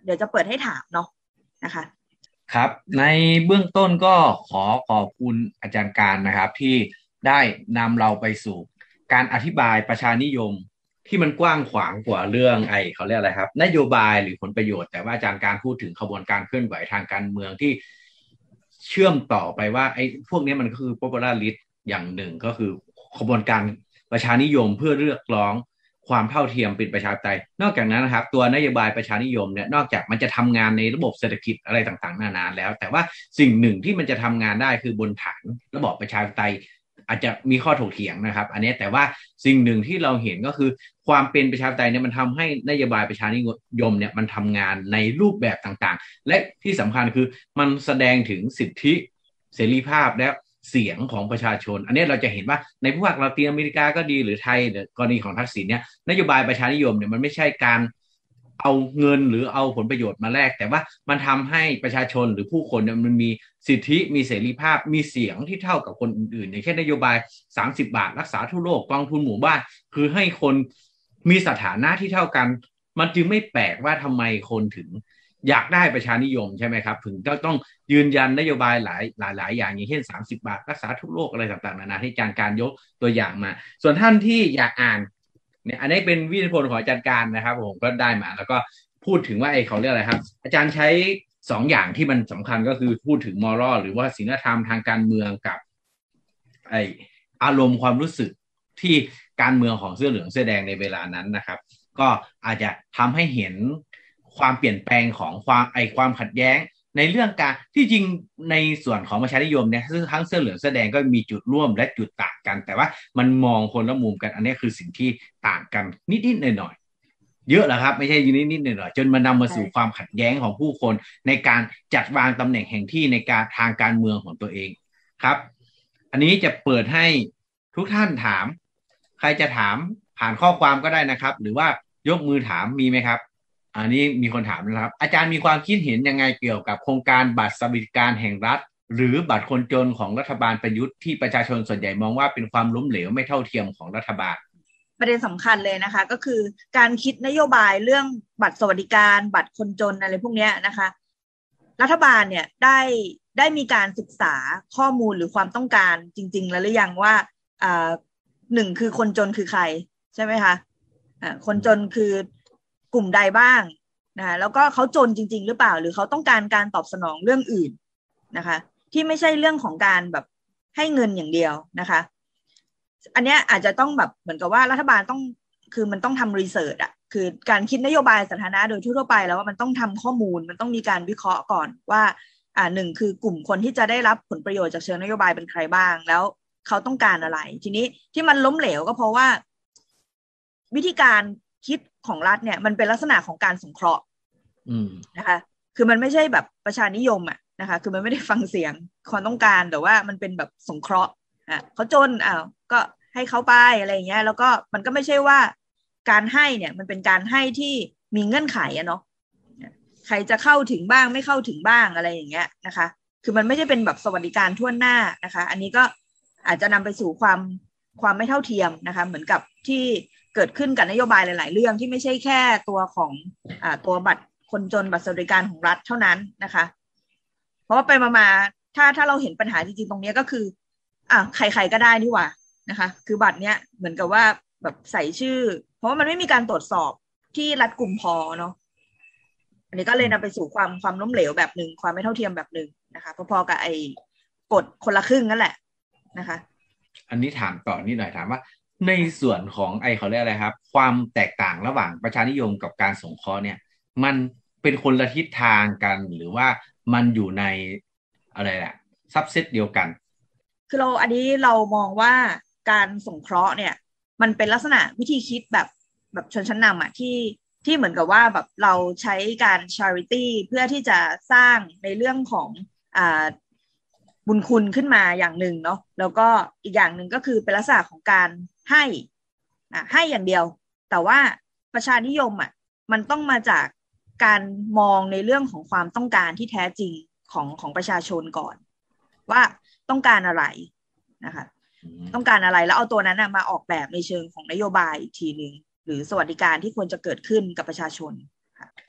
เดี๋ยวจะเปิดให้ถามเนาะนะคะครับในเบื้องต้นก็ขอขอบคุณอาจารย์การนะครับที่ได้นำเราไปสู่การอธิบายประชานิยมที่มันกว้างขวางกว่าเรื่องไอ้เขาเรียกอะไรครับนโยบายหรือผลประโยชน์แต่ว่าอาจารย์การพูดถึงขบวนการเคลื่อนไหวทางการเมืองที่เชื่อมต่อไปว่าไอ้พวกนี้มันก็คือ popularist อย่างหนึ่งก็คือขบวนการประชานิยมเพื่อเรียกร้องความเท่าเทียมเป็นประชาธิปไตยนอกจากนั้นนะครับตัวนโยบายประชานิยมเนี่ยนอกจากมันจะทำงานในระบบเศรษฐกิจอะไรต่างๆนานาแล้วแต่ว่าสิ่งหนึ่งที่มันจะทำงานได้คือบนฐานระบอบประชาธิปไตยอาจจะมีข้อถกเถียงนะครับอันนี้แต่ว่าสิ่งหนึ่งที่เราเห็นก็คือความเป็นประชาธิปไตยเนี่ยมันทำให้นโยบายประชานิยมเนี่ยมันทำงานในรูปแบบต่างๆและที่สำคัญคือมันแสดงถึงสิทธิเสรีภาพและเสียงของประชาชนอันนี้เราจะเห็นว่าในพวกลาตินอเมริกาก็ดีหรือไทยกรณีของทักษิณเนี่ยนโยบายประชานิยมเนี่ยมันไม่ใช่การเอาเงินหรือเอาผลประโยชน์มาแลกแต่ว่ามันทำให้ประชาชนหรือผู้คนเนี่ยมันมีสิทธิมีเสรีภาพมีเสียงที่เท่ากับคนอื่นๆอย่างเช่นนโยบายสามสิบบาทรักษาทั่วโลกกองทุนหมู่บ้านคือให้คนมีสถานะที่เท่ากันมันจึงไม่แปลกว่าทำไมคนถึงอยากได้ประชานิยมใช่ไหมครับถึงต้องยืนยันนโยบายหลายหลายหลายอย่างอย่างเช่นสามสิบบาทรักษาทุกโรคอะไรต่างๆนานาที่อาจารย์การยกตัวอย่างมาส่วนท่านที่อยากอ่านเนี่ยอันนี้เป็นวิทยาพลของอาจารย์การนะครับผมก็ได้มาแล้วก็พูดถึงว่าไอ้เขาเรียกอะไรครับอาจารย์ใช้สองอย่างที่มันสำคัญก็คือพูดถึงมอรัลหรือว่าศีลธรรมทางการเมืองกับไออารมณ์ความรู้สึกที่การเมืองของเสื้อเหลืองเสื้อแดงในเวลานั้นนะครับก็อาจจะทำให้เห็นความเปลี่ยนแปลงของความไอความขัดแย้งในเรื่องการที่จริงในส่วนของประชานิยมเนี่ยทั้งเสื้อเหลืองเสื้อแดงก็มีจุดร่วมและจุดต่างกันแต่ว่ามันมองคนละมุมกันอันนี้คือสิ่งที่ต่างกันนิดๆหน่อยๆเยอะแหละครับไม่ใช่นิดๆหน่อยๆจนมานำมาสู่ความขัดแย้งของผู้คนในการจัดวางตำแหน่งแห่งที่ในการทางการเมืองของตัวเองครับอันนี้จะเปิดให้ทุกท่านถามใครจะถามผ่านข้อความก็ได้นะครับหรือว่ายกมือถามมีไหมครับอันนี้มีคนถามนะครับอาจารย์มีความคิดเห็นยังไงเกี่ยวกับโครงการบัตรสวัสดิการแห่งรัฐหรือบัตรคนจนของรัฐบาลประยุทธ์ที่ประชาชนส่วนใหญ่มองว่าเป็นความล้มเหลวไม่เท่าเทียมของรัฐบาลประเด็นสำคัญเลยนะคะก็คือการคิดนโยบายเรื่องบัตรสวัสดิการบัตรคนจนอะไรพวกนี้นะคะรัฐบาลเนี่ยได้ได้มีการศึกษาข้อมูลหรือความต้องการจริงๆแล้วหรือยังว่าอ่าหนึ่งคือคนจนคือใครใช่ไหมคะอ่าคนจนคือกลุ่มใดบ้างนะคะแล้วก็เขาจนจริงๆหรือเปล่าหรือเขาต้องการการตอบสนองเรื่องอื่นนะคะที่ไม่ใช่เรื่องของการแบบให้เงินอย่างเดียวนะคะอันเนี้ยอาจจะต้องแบบเหมือนกับว่ารัฐบาลต้องคือมันต้องทำรีเสิร์ชอะคือการคิดนโยบายสาธารณะโดยทั่วไปแล้วว่ามันต้องทำข้อมูลมันต้องมีการวิเคราะห์ก่อนว่าอ่าหนึ่งคือกลุ่มคนที่จะได้รับผลประโยชน์จากเชิงนโยบายเป็นใครบ้างแล้วเขาต้องการอะไรทีนี้ที่มันล้มเหลวก็เพราะว่าวิธีการคิดของรัฐเนี่ยมันเป็นลักษณะของการสงเคราะห์นะคะคือมันไม่ใช่แบบประชานิยมอ่ะนะคะคือมันไม่ได้ฟังเสียงความต้องการแต่ว่ามันเป็นแบบสงเคราะห์อ่ะเขาจนอ้าวก็ให้เขาไปอะไรอย่างเงี้ยแล้วก็มันก็ไม่ใช่ว่าการให้เนี่ยมันเป็นการให้ที่มีเงื่อนไขอะเนาะใครจะเข้าถึงบ้างไม่เข้าถึงบ้างอะไรอย่างเงี้ยนะคะคือมันไม่ใช่เป็นแบบสวัสดิการทั่วหน้านะคะอันนี้ก็อาจจะนำไปสู่ความความไม่เท่าเทียมนะคะเหมือนกับที่เกิดขึ้นกับนโยบายหลายๆเรื่องที่ไม่ใช่แค่ตัวของอ่าตัวบัตรคนจนบัตรสวัสดิการของรัฐเท่านั้นนะคะเพราะว่าไปมาๆถ้าถ้าเราเห็นปัญหาจริงๆตรงนี้ก็คืออ่าใครๆก็ได้นี่หว่านะคะคือบัตรเนี้ยเหมือนกับว่าแบบใส่ชื่อเพราะว่ามันไม่มีการตรวจสอบที่รัดกุมพอเนาะอันนี้ก็เลยนำไปสู่ความความล้มเหลวแบบหนึ่งความไม่เท่าเทียมแบบหนึ่งนะคะพอๆกับไอ้กฎคนละครึ่งนั่นแหละนะคะอันนี้ถามต่อนิดหน่อยถามว่าในส่วนของไอเขาเรียกอะไรครับความแตกต่างระหว่างประชานิยมกับการสงเคราะห์เนี่ยมันเป็นคนละทิศทางกันหรือว่ามันอยู่ในอะไรแหละซับเซตเดียวกันคือเราอันนี้เรามองว่าการสงเคราะห์เนี่ยมันเป็นลักษณะวิธีคิดแบบแบบชนชั้นนำอะที่ที่เหมือนกับว่าแบบเราใช้การ charity เพื่อที่จะสร้างในเรื่องของอ่าบุญคุณขึ้นมาอย่างหนึ่งเนาะแล้วก็อีกอย่างหนึ่งก็คือเป็นลักษณะของการให้อ่ะให้อย่างเดียวแต่ว่าประชานิยมอ่ะมันต้องมาจากการมองในเรื่องของความต้องการที่แท้จริงของของประชาชนก่อนว่าต้องการอะไรนะคะต้องการอะไรแล้วเอาตัวนั้นมาออกแบบในเชิงของนโยบายอีกทีหนึ่งหรือสวัสดิการที่ควรจะเกิดขึ้นกับประชาชนค่ะ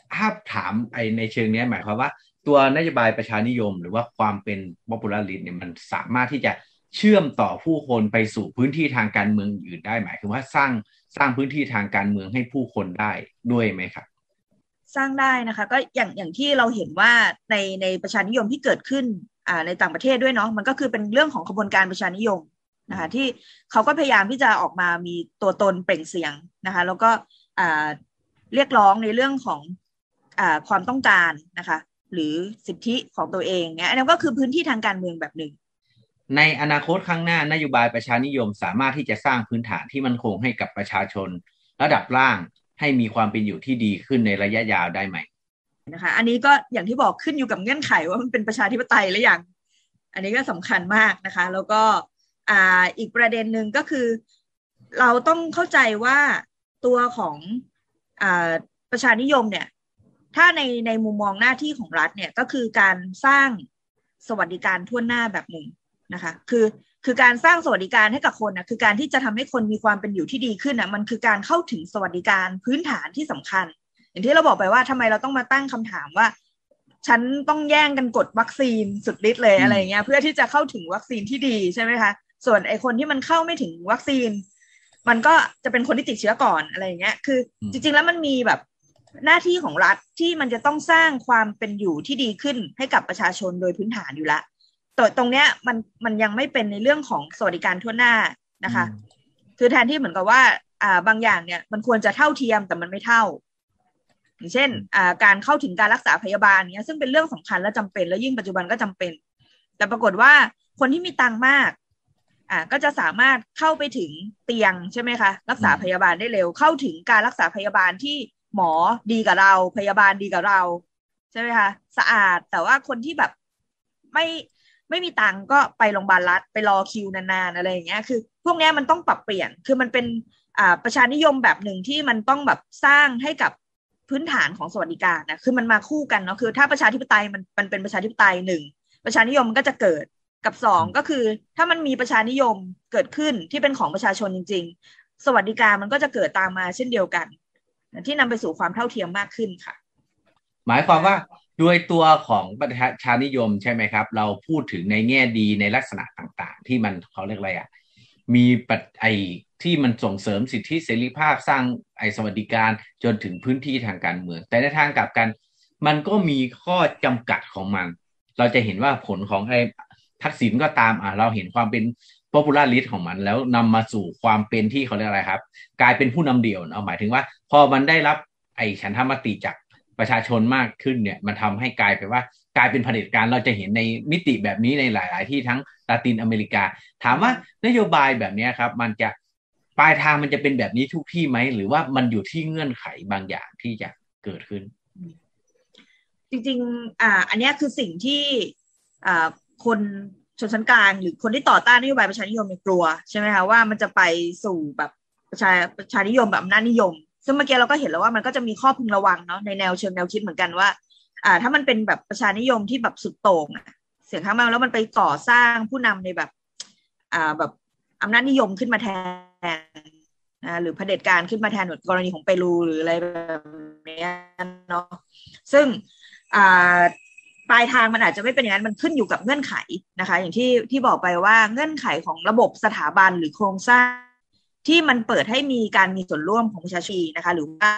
ถ้าถามไอในเชิงนี้หมายความว่าตัวนโยบายประชานิยมหรือว่าความเป็น popularist เนี่ยมันสามารถที่จะเชื่อมต่อผู้คนไปสู่พื้นที่ทางการเมืองอื่นได้หมายคือว่าสร้างสร้างพื้นที่ทางการเมืองให้ผู้คนได้ด้วยไหมครับสร้างได้นะคะก็อย่างอย่างที่เราเห็นว่าในในประชานิยมที่เกิดขึ้นอ่าในต่างประเทศด้วยเนาะมันก็คือเป็นเรื่องของขบวนการประชานิยมนะคะที่เขาก็พยายามที่จะออกมามีตัวตนเปล่งเสียงนะคะแล้วก็อ่าเรียกร้องในเรื่องของอ่าความต้องการนะคะหรือสิทธิของตัวเองเนี่ยอันนั้นก็คือพื้นที่ทางการเมืองแบบหนึ่งในอนาคตข้างหน้านโยบายประชานิยมสามารถที่จะสร้างพื้นฐานที่มั่นคงให้กับประชาชนระดับล่างให้มีความเป็นอยู่ที่ดีขึ้นในระยะยาวได้ไหมนะคะอันนี้ก็อย่างที่บอกขึ้นอยู่กับเงื่อนไขว่ามันเป็นประชาธิปไตยหรือยังอันนี้ก็สำคัญมากนะคะแล้วก็อ่าอีกประเด็นหนึ่งก็คือเราต้องเข้าใจว่าตัวของอ่าประชานิยมเนี่ยถ้าในในมุมมองหน้าที่ของรัฐเนี่ยก็คือการสร้างสวัสดิการทั่วหน้าแบบหนึ่งนะคะคือคือการสร้างสวัสดิการให้กับคนนะคือการที่จะทำให้คนมีความเป็นอยู่ที่ดีขึ้นนะมันคือการเข้าถึงสวัสดิการพื้นฐานที่สำคัญอย่างที่เราบอกไปว่าทำไมเราต้องมาตั้งคำถามว่าฉันต้องแย่งกันกดวัคซีนสุดฤทธิ์เลยอะไรเงี้ยเพื่อที่จะเข้าถึงวัคซีนที่ดีใช่ไหมคะส่วนไอ้คนที่มันเข้าไม่ถึงวัคซีนมันก็จะเป็นคนที่ติดเชื้อก่อนอะไรเงี้ยคือจริงๆแล้วมันมีแบบหน้าที่ของรัฐที่มันจะต้องสร้างความเป็นอยู่ที่ดีขึ้นให้กับประชาชนโดยพื้นฐานอยู่แล้วแต่ตรงเนี้ยมันมันยังไม่เป็นในเรื่องของสวัสดิการทั่วหน้านะคะคือแทนที่เหมือนกับว่าอ่าบางอย่างเนี่ยมันควรจะเท่าเทียมแต่มันไม่เท่าอย่างเช่นอ่าการเข้าถึงการรักษาพยาบาลเนี้ยซึ่งเป็นเรื่องสำคัญและจำเป็นและยิ่งปัจจุบันก็จำเป็นแต่ปรากฏว่าคนที่มีตังค์มากอ่าก็จะสามารถเข้าไปถึงเตียงใช่ไหมคะรักษาพยาบาลได้เร็วเข้าถึงการรักษาพยาบาลที่หมอดีกับเราพยาบาลดีกับเราใช่ไหมคะสะอาดแต่ว่าคนที่แบบไม่ไม่มีตังค์ก็ไปโรงพยาบาลรัฐไปรอคิวนานๆอะไรอย่างเงี้ยคือพวกนี้มันต้องปรับเปลี่ยนคือมันเป็นอ่าประชานิยมแบบหนึ่งที่มันต้องแบบสร้างให้กับพื้นฐานของสวัสดิการนะคือมันมาคู่กันเนาะคือถ้าประชาธิปไตยมันมันเป็นประชาธิปไตยหนึ่งประชานิยมมันก็จะเกิดกับสองก็คือถ้ามันมีประชานิยมเกิดขึ้นที่เป็นของประชาชนจริงๆสวัสดิการมันก็จะเกิดตามมาเช่นเดียวกันที่นำไปสู่ความเท่าเทียมมากขึ้นค่ะหมายความว่าด้วยตัวของประชานิยมใช่ไหมครับเราพูดถึงในแง่ดีในลักษณะต่างๆที่มันเขาเรียกอะไรอ่ะมีปัจไอที่มันส่งเสริมสิทธิเสรีภาพสร้างไอสวัสดิการจนถึงพื้นที่ทางการเมืองแต่ในทางกลับกันมันก็มีข้อจำกัดของมันเราจะเห็นว่าผลของไอทักษิณก็ตามอ่ะเราเห็นความเป็น popularist ของมันแล้วนำมาสู่ความเป็นที่เขาเรียกอะไรครับกลายเป็นผู้นำเดี่ยวเอาหมายถึงว่าพอมันได้รับไอฉันทามติจากประชาชนมากขึ้นเนี่ยมันทำให้กลายไปว่ากลายเป็นเผด็จการเราจะเห็นในมิติแบบนี้ในหลายๆที่ทั้งลาตินอเมริกาถามว่านโยบายแบบนี้ครับมันจะปลายทางมันจะเป็นแบบนี้ทุกที่ไหมหรือว่ามันอยู่ที่เงื่อนไขบางอย่างที่จะเกิดขึ้นจริงๆอ่าอันนี้คือสิ่งที่อ่าคนชนชั้นกลางหรือคนที่ต่อต้านนโยบายประชานิยมเนี่ยกลัวใช่ไหมคะว่ามันจะไปสู่แบบประชาประชานิยมแบบอำนาจนิยมซึ่งเมื่อกี้เราก็เห็นแล้วว่ามันก็จะมีข้อพึงระวังเนาะในแนวเชิงแนวคิดเหมือนกันว่าอ่าถ้ามันเป็นแบบประชานิยมที่แบบสุดโต่งอะเสียงข้างมากแล้วมันไปก่อสร้างผู้นำในแบบอ่าแบบอำนาจนิยมขึ้นมาแทนอ่าหรือเผด็จการขึ้นมาแทนแบบกรณีของเปรูหรืออะไรแบบนี้เนาะซึ่งอ่าปลายทางมันอาจจะไม่เป็นอย่างนั้นมันขึ้นอยู่กับเงื่อนไขนะคะอย่างที่ที่บอกไปว่าเงื่อนไขของระบบสถาบันหรือโครงสร้างที่มันเปิดให้มีการมีส่วนร่วมของประชาชนนะคะหรือว่า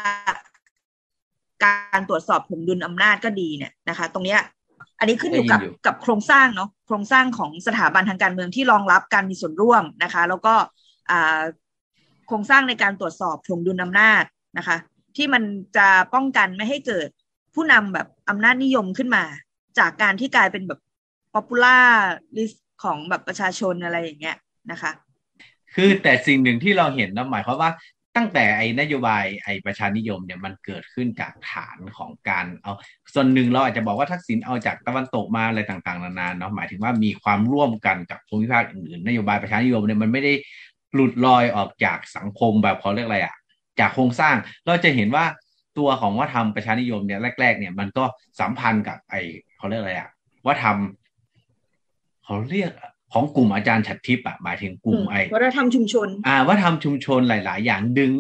การตรวจสอบถวงดุลอำนาจก็ดีเนี่ยนะคะตรงเนี้ยอันนี้ขึ้นอยู่กับกับโครงสร้างเนาะโครงสร้างของสถาบันทางการเมืองที่รองรับการมีส่วนร่วมนะคะแล้วก็โครงสร้างในการตรวจสอบถวงดุลอำนาจนะคะที่มันจะป้องกันไม่ให้เกิดผู้นำแบบอำนาจนิยมขึ้นมาจากการที่กลายเป็นแบบ popular list ของแบบประชาชนอะไรอย่างเงี้ยนะคะคือแต่สิ่งหนึ่งที่เราเห็นนะหมายความว่าตั้งแต่ไอ้นโยบายไอ้ประชานิยมเนี่ยมันเกิดขึ้นจากฐานของการเอาส่วนหนึ่งเราอาจจะบอกว่าทักษิณเอาจากตะวันตกมาอะไรต่างๆนานาเนาะหมายถึงว่ามีความร่วมกันกับภูมิภาคอื่นๆนโยบายประชานิยมเนี่ยมันไม่ได้หลุดลอยออกจากสังคมแบบเขาเรียกอะไรอะจากโครงสร้างเราจะเห็นว่าตัวของวัฒนธรรมประชานิยมเนี่ยแรกๆเนี่ยมันก็สัมพันธ์กับไอ้เขาเรียกอะไรอะวัฒนธรรมเขาเรียกของกลุ่มอาจารย์ฉัตรทิพย์อ่ะหมายถึงกลุ่มไอ้วัฒนธรรมชุมชนอ่าวัฒนธรรมชุมชนหลายๆอย่างดึงเรื่อง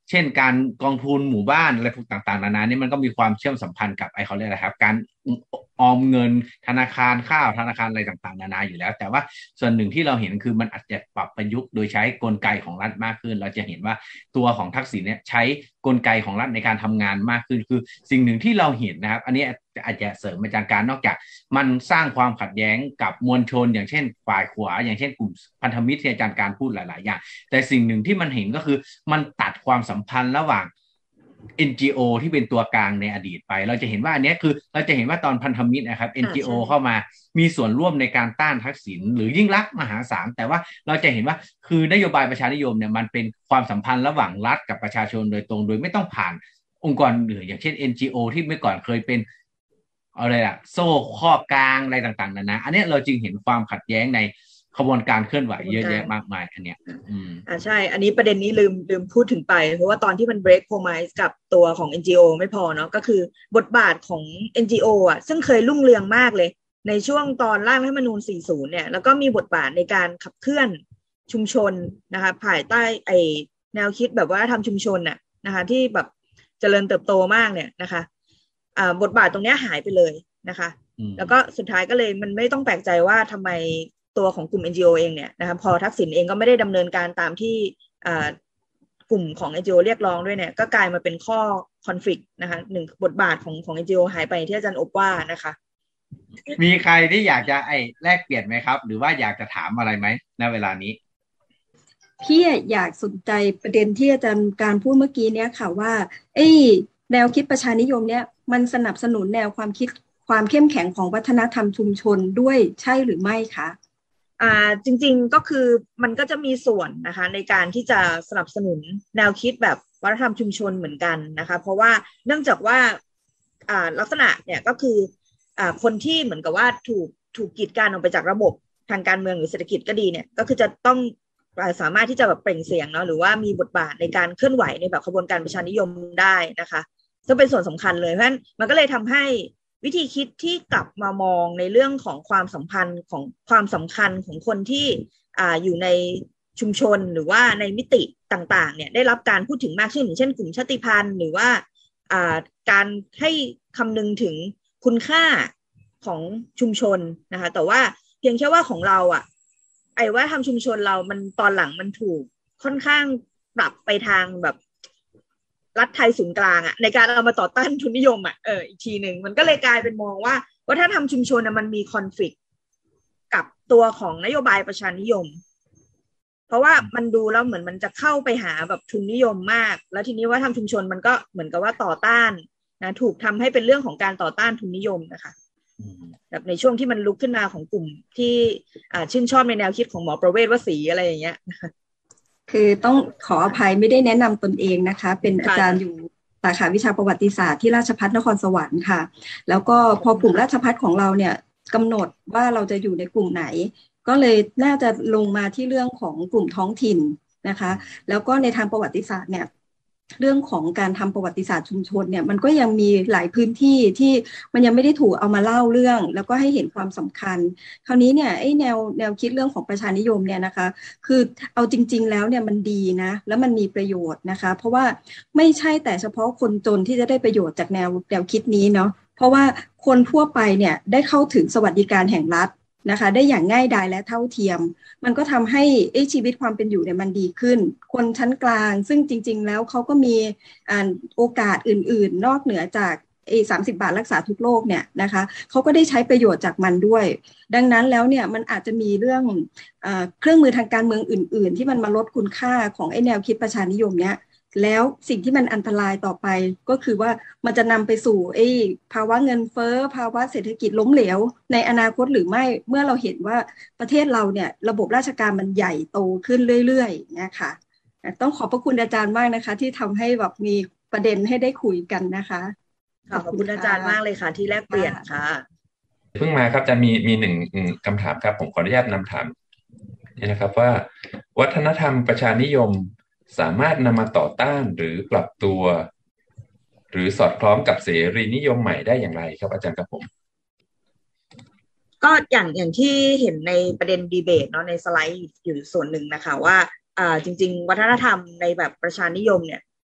เช่นการกองทุนหมู่บ้านอะไรพวกต่างๆนานานี่มันก็มีความเชื่อมสัมพันธ์กับไอ้เขาเรียกอะไรครับการออมเงินธนาคารข้าวธนาคารอะไรต่างๆนานาอยู่แล้วแต่ว่าส่วนหนึ่งที่เราเห็นคือมันอาจจะปรับประยุกต์โดยใช้กลไกของรัฐมากขึ้นเราจะเห็นว่าตัวของทักษิณเนี่ยใช้กลไกของรัฐในการทำงานมากขึ้นคือสิ่งหนึ่งที่เราเห็นนะครับอันนี้อาจจะเสริมอาจารย์การนอกจากมันสร้างความขัดแย้งกับมวลชนอย่างเช่นฝ่ายขวาอย่างเช่นกลุ่มพันธมิตรที่อาจารย์การพูดหลายๆอย่างแต่สิ่งหนึ่งที่มันเห็นก็คือมันตัดความสัมพันธ์ระหว่าง เอ็น จี โอ ที่เป็นตัวกลางในอดีตไปเราจะเห็นว่าอันนี้คือเราจะเห็นว่าตอนพันธมิตรนะครับ เอ็น จี โอ เข้ามามีส่วนร่วมในการต้านทักษิณหรือยิ่งลักษณ์มหาศาลแต่ว่าเราจะเห็นว่าคือนโยบายประชานิยมเนี่ยมันเป็นความสัมพันธ์ระหว่างรัฐกับประชาชนโดยตรงโดยไม่ต้องผ่านองค์กรอื่นอย่างเช่น เอ็น จี โอ ที่เมื่อก่อนเคยเป็นอะไรล่ะโซ่ครอบกลางอะไรต่างๆนานาอันนี้เราจึงเห็นความขัดแย้งในขบวนการเคลื่อนไหวเยอะแยะมากมายอันเนี้ยอืมอ่าใช่อันนี้ประเด็นนี้ลืมลืมพูดถึงไปเพราะว่าตอนที่มัน break promise กับตัวของ เอ็น จี โอ ไม่พอเนาะก็คือบทบาทของ เอ็น จี โอ อ่ะซึ่งเคยรุ่งเรืองมากเลยในช่วงตอนร่างรัฐธรรมนูญสี่สิบเนี่ยแล้วก็มีบทบาทในการขับเคลื่อนชุมชนนะคะภายใต้ไอแนวคิดแบบว่าทำชุมชนน่ะนะคะที่แบบเจริญเติบโตมากเนี่ยนะคะอ่าบทบาทตรงนี้หายไปเลยนะคะแล้วก็สุดท้ายก็เลยมันไม่ต้องแปลกใจว่าทำไมตัวของกลุ่ม เอ็น จี โอ เองเนี่ยนะคะพอทักษิณเองก็ไม่ได้ดำเนินการตามที่กลุ่มของ เอ็น จี โอ เรียกร้องด้วยเนี่ยก็กลายมาเป็นข้อคอนฟลิกต์นะคะหนึ่งบทบาทของของ เอ็น จี โอ หายไปที่อาจารย์อบว่านะคะมีใครที่อยากจะไอ้แลกเปลี่ยนไหมครับหรือว่าอยากจะถามอะไรไหมณเวลานี้พี่อยากสนใจประเด็นที่อาจารย์การพูดเมื่อกี้เนี้ยค่ะว่าไอ้แนวคิดประชานิยมเนี้ยมันสนับสนุนแนวความคิดความเข้มแข็งของวัฒนธรรมชุมชนด้วยใช่หรือไม่คะอ่าจริงๆก็คือมันก็จะมีส่วนนะคะในการที่จะสนับสนุนแนวคิดแบบวัฒนธรรมชุมชนเหมือนกันนะคะเพราะว่าเนื่องจากว่าอ่าลักษณะเนี่ยก็คืออ่าคนที่เหมือนกับว่าถูกถูกกีดกันออกไปจากระบบทางการเมืองหรือเศรษฐกิจก็ดีเนี่ยก็คือจะต้องสามารถที่จะแบบเปล่งเสียงเนาะหรือว่ามีบทบาทในการเคลื่อนไหวในแบบขบวนการประชานิยมได้นะคะซึ่งเป็นส่วนสำคัญเลยเพราะฉะนั้นมันก็เลยทำให้วิธีคิดที่กลับมามองในเรื่องของความสัมพันธ์ของความสำคัญของคนที่อ่าอยู่ในชุมชนหรือว่าในมิติต่างๆเนี่ยได้รับการพูดถึงมากขึ้นเช่นกลุ่มชาติพันธุ์หรือว่าอ่าการให้คำนึงถึงคุณค่าของชุมชนนะคะแต่ว่าเพียงแค่ว่าของเราอ่ะไอ้ว่าทำชุมชนเรามันตอนหลังมันถูกค่อนข้างปรับไปทางแบบรัฐไทยศูนย์กลางอะในการเอามาต่อต้านทุนนิยมอะเอออีกทีหนึ่งมันก็เลยกลายเป็นมองว่าวัฒนธรรมชุมชนมันมีคอนฟลิกต์กับตัวของนโยบายประชานิยมเพราะว่ามันดูแล้วเหมือนมันจะเข้าไปหาแบบทุนนิยมมากแล้วทีนี้ว่าทำชุมชนมันก็เหมือนกับว่าต่อต้านนะถูกทำให้เป็นเรื่องของการต่อต้านทุนนิยมนะคะแบบในช่วงที่มันลุกขึ้นมาของกลุ่มที่อ่าชื่นชอบในแนวคิดของหมอประเวศวสีอะไรอย่างเงี้ยคือต้องขออภัยไม่ได้แนะนำตนเองนะคะเป็นอาจารย์อยู่สาขาวิชาประวัติศาสตร์ที่ราชภัฏนครสวรรค์ค่ะแล้วก็พอกลุ่มราชภัฏของเราเนี่ยกำหนดว่าเราจะอยู่ในกลุ่มไหนก็เลยน่าจะลงมาที่เรื่องของกลุ่มท้องถิ่นนะคะแล้วก็ในทางประวัติศาสตร์เนี่ยเรื่องของการทำประวัติศาสตร์ชุมชนเนี่ยมันก็ยังมีหลายพื้นที่ที่มันยังไม่ได้ถูกเอามาเล่าเรื่องแล้วก็ให้เห็นความสำคัญคราวนี้เนี่ยไอ้แนวแนวคิดเรื่องของประชานิยมเนี่ยนะคะคือเอาจริงๆแล้วเนี่ยมันดีนะแล้วมันมีประโยชน์นะคะเพราะว่าไม่ใช่แต่เฉพาะคนจนที่จะได้ประโยชน์จากแนวแนวคิดนี้เนาะเพราะว่าคนทั่วไปเนี่ยได้เข้าถึงสวัสดิการแห่งรัฐนะคะได้อย่างง่ายดายและเท่าเทียมมันก็ทำให้ชีวิตความเป็นอยู่เนี่ยมันดีขึ้นคนชั้นกลางซึ่งจริงๆแล้วเขาก็มีโอกาสอื่นๆนอกเหนือจากไอ้สามสิบบาทรักษาทุกโรคเนี่ยนะคะเขาก็ได้ใช้ประโยชน์จากมันด้วยดังนั้นแล้วเนี่ยมันอาจจะมีเรื่องเอ่อเครื่องมือทางการเมืองอื่นๆที่มันมาลดคุณค่าของไอ้แนวคิดประชานิยมเนี้ยแล้วสิ่งที่มันอันตรายต่อไปก็คือว่ามันจะนำไปสู่ไอ้ภาวะเงินเฟ้อภาวะเศรษฐกิจล้มเหลวในอนาคตหรือไม่เมื่อเราเห็นว่าประเทศเราเนี่ยระบบราชการมันใหญ่โตขึ้นเรื่อยๆนะคะต้องขอบพระคุณอาจารย์มากนะคะที่ทำให้แบบมีประเด็นให้ได้คุยกันนะคะขอบคุณอาจารย์มากเลยค่ะที่แลกเปลี่ยนค่ะเพิ่งมาครับจะมีมีหนึ่งคำถามครับผมขออนุญาตนำถามนี่นะครับว่าวัฒนธรรมประชานิยมสามารถนำมาต่อต้านหรือปรับตัวหรือสอดคล้องกับเสรีนิยมใหม่ได้อย่างไรครับอาจารย์ครับผมก็อย่างอย่างที่เห็นในประเด็นดีเบตเนาะในสไลด์อยู่ส่วนหนึ่งนะคะว่าอ่าจริงๆวัฒนธรรมในแบบประชานิยมเนี่ย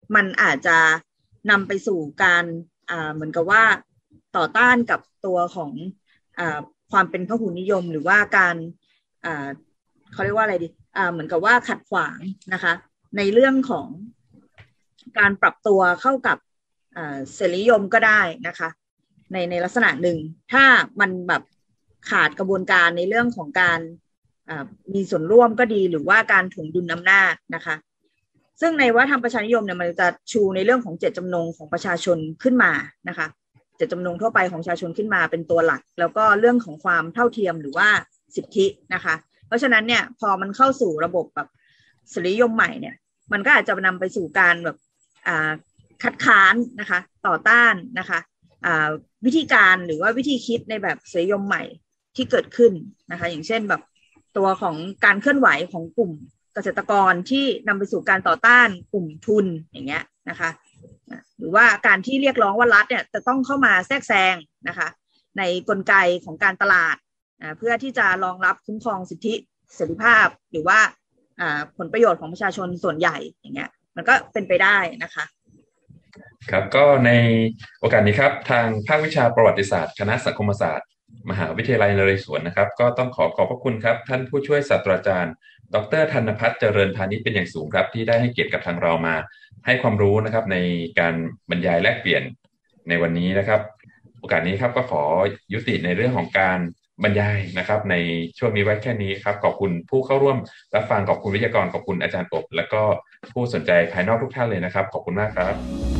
มันอาจจะนำไปสู่การอ่าเหมือนกับว่าต่อต้านกับตัวของอ่าความเป็นพหุนิยมหรือว่าการอ่าเขาเรียกว่าอะไรดีอ่าเหมือนกับว่าขัดขวางนะคะในเรื่องของการปรับตัวเข้ากับอ่าเสรีนิยมก็ได้นะคะในในลักษณะหนึ่งถ้ามันแบบขาดกระบวนการในเรื่องของการมีส่วนร่วมก็ดีหรือว่าการถ่วงดุลอำนาจนะคะซึ่งในวัฒนธรรมประชานิยมเนี่ยมันจะชูในเรื่องของเจตจำนงของประชาชนขึ้นมานะคะเจตจำนงทั่วไปของประชาชนขึ้นมาเป็นตัวหลักแล้วก็เรื่องของความเท่าเทียมหรือว่าสิทธินะคะเพราะฉะนั้นเนี่ยพอมันเข้าสู่ระบบแบบเสรีนิยมใหม่เนี่ยมันก็อาจจะนำไปสู่การแบบคัดค้านนะคะต่อต้านนะคะวิธีการหรือว่าวิธีคิดในแบบเสรีนิยมใหม่ที่เกิดขึ้นนะคะอย่างเช่นแบบตัวของการเคลื่อนไหวของกลุ่มเกษตรกรที่นำไปสู่การต่อต้านกลุ่มทุนอย่างเงี้ยนะคะหรือว่าการที่เรียกร้องว่ารัฐเนี่ยจะต้องเข้ามาแทรกแซงนะคะในกลไกของการตลาดเพื่อที่จะรองรับคุ้มครองสิทธิเสรีภาพหรือว่าผลประโยชน์ของประชาชนส่วนใหญ่อย่างเงี้ยมันก็เป็นไปได้นะคะครับก็ในโอกาสนี้ครับทางภาควิชาประวัติศาสตร์คณะสังคมศาสตร์มหาวิทยาลัยนเรศวรนะครับก็ต้องขอขอบพระคุณครับท่านผู้ช่วยศาสตราจารย์ดร.ธนภัทรเจริญพานิชเป็นอย่างสูงครับที่ได้ให้เกียรติกับทางเรามาให้ความรู้นะครับในการบรรยายแลกเปลี่ยนในวันนี้นะครับโอกาสนี้ครับก็ขอยุติในเรื่องของการบรรยายนะครับในช่วงนี้ไว้แค่นี้ครับขอบคุณผู้เข้าร่วมรับฟังขอบคุณวิทยากรขอบคุณอาจารย์อบและก็ผู้สนใจภายนอกทุกท่านเลยนะครับขอบคุณมากครับ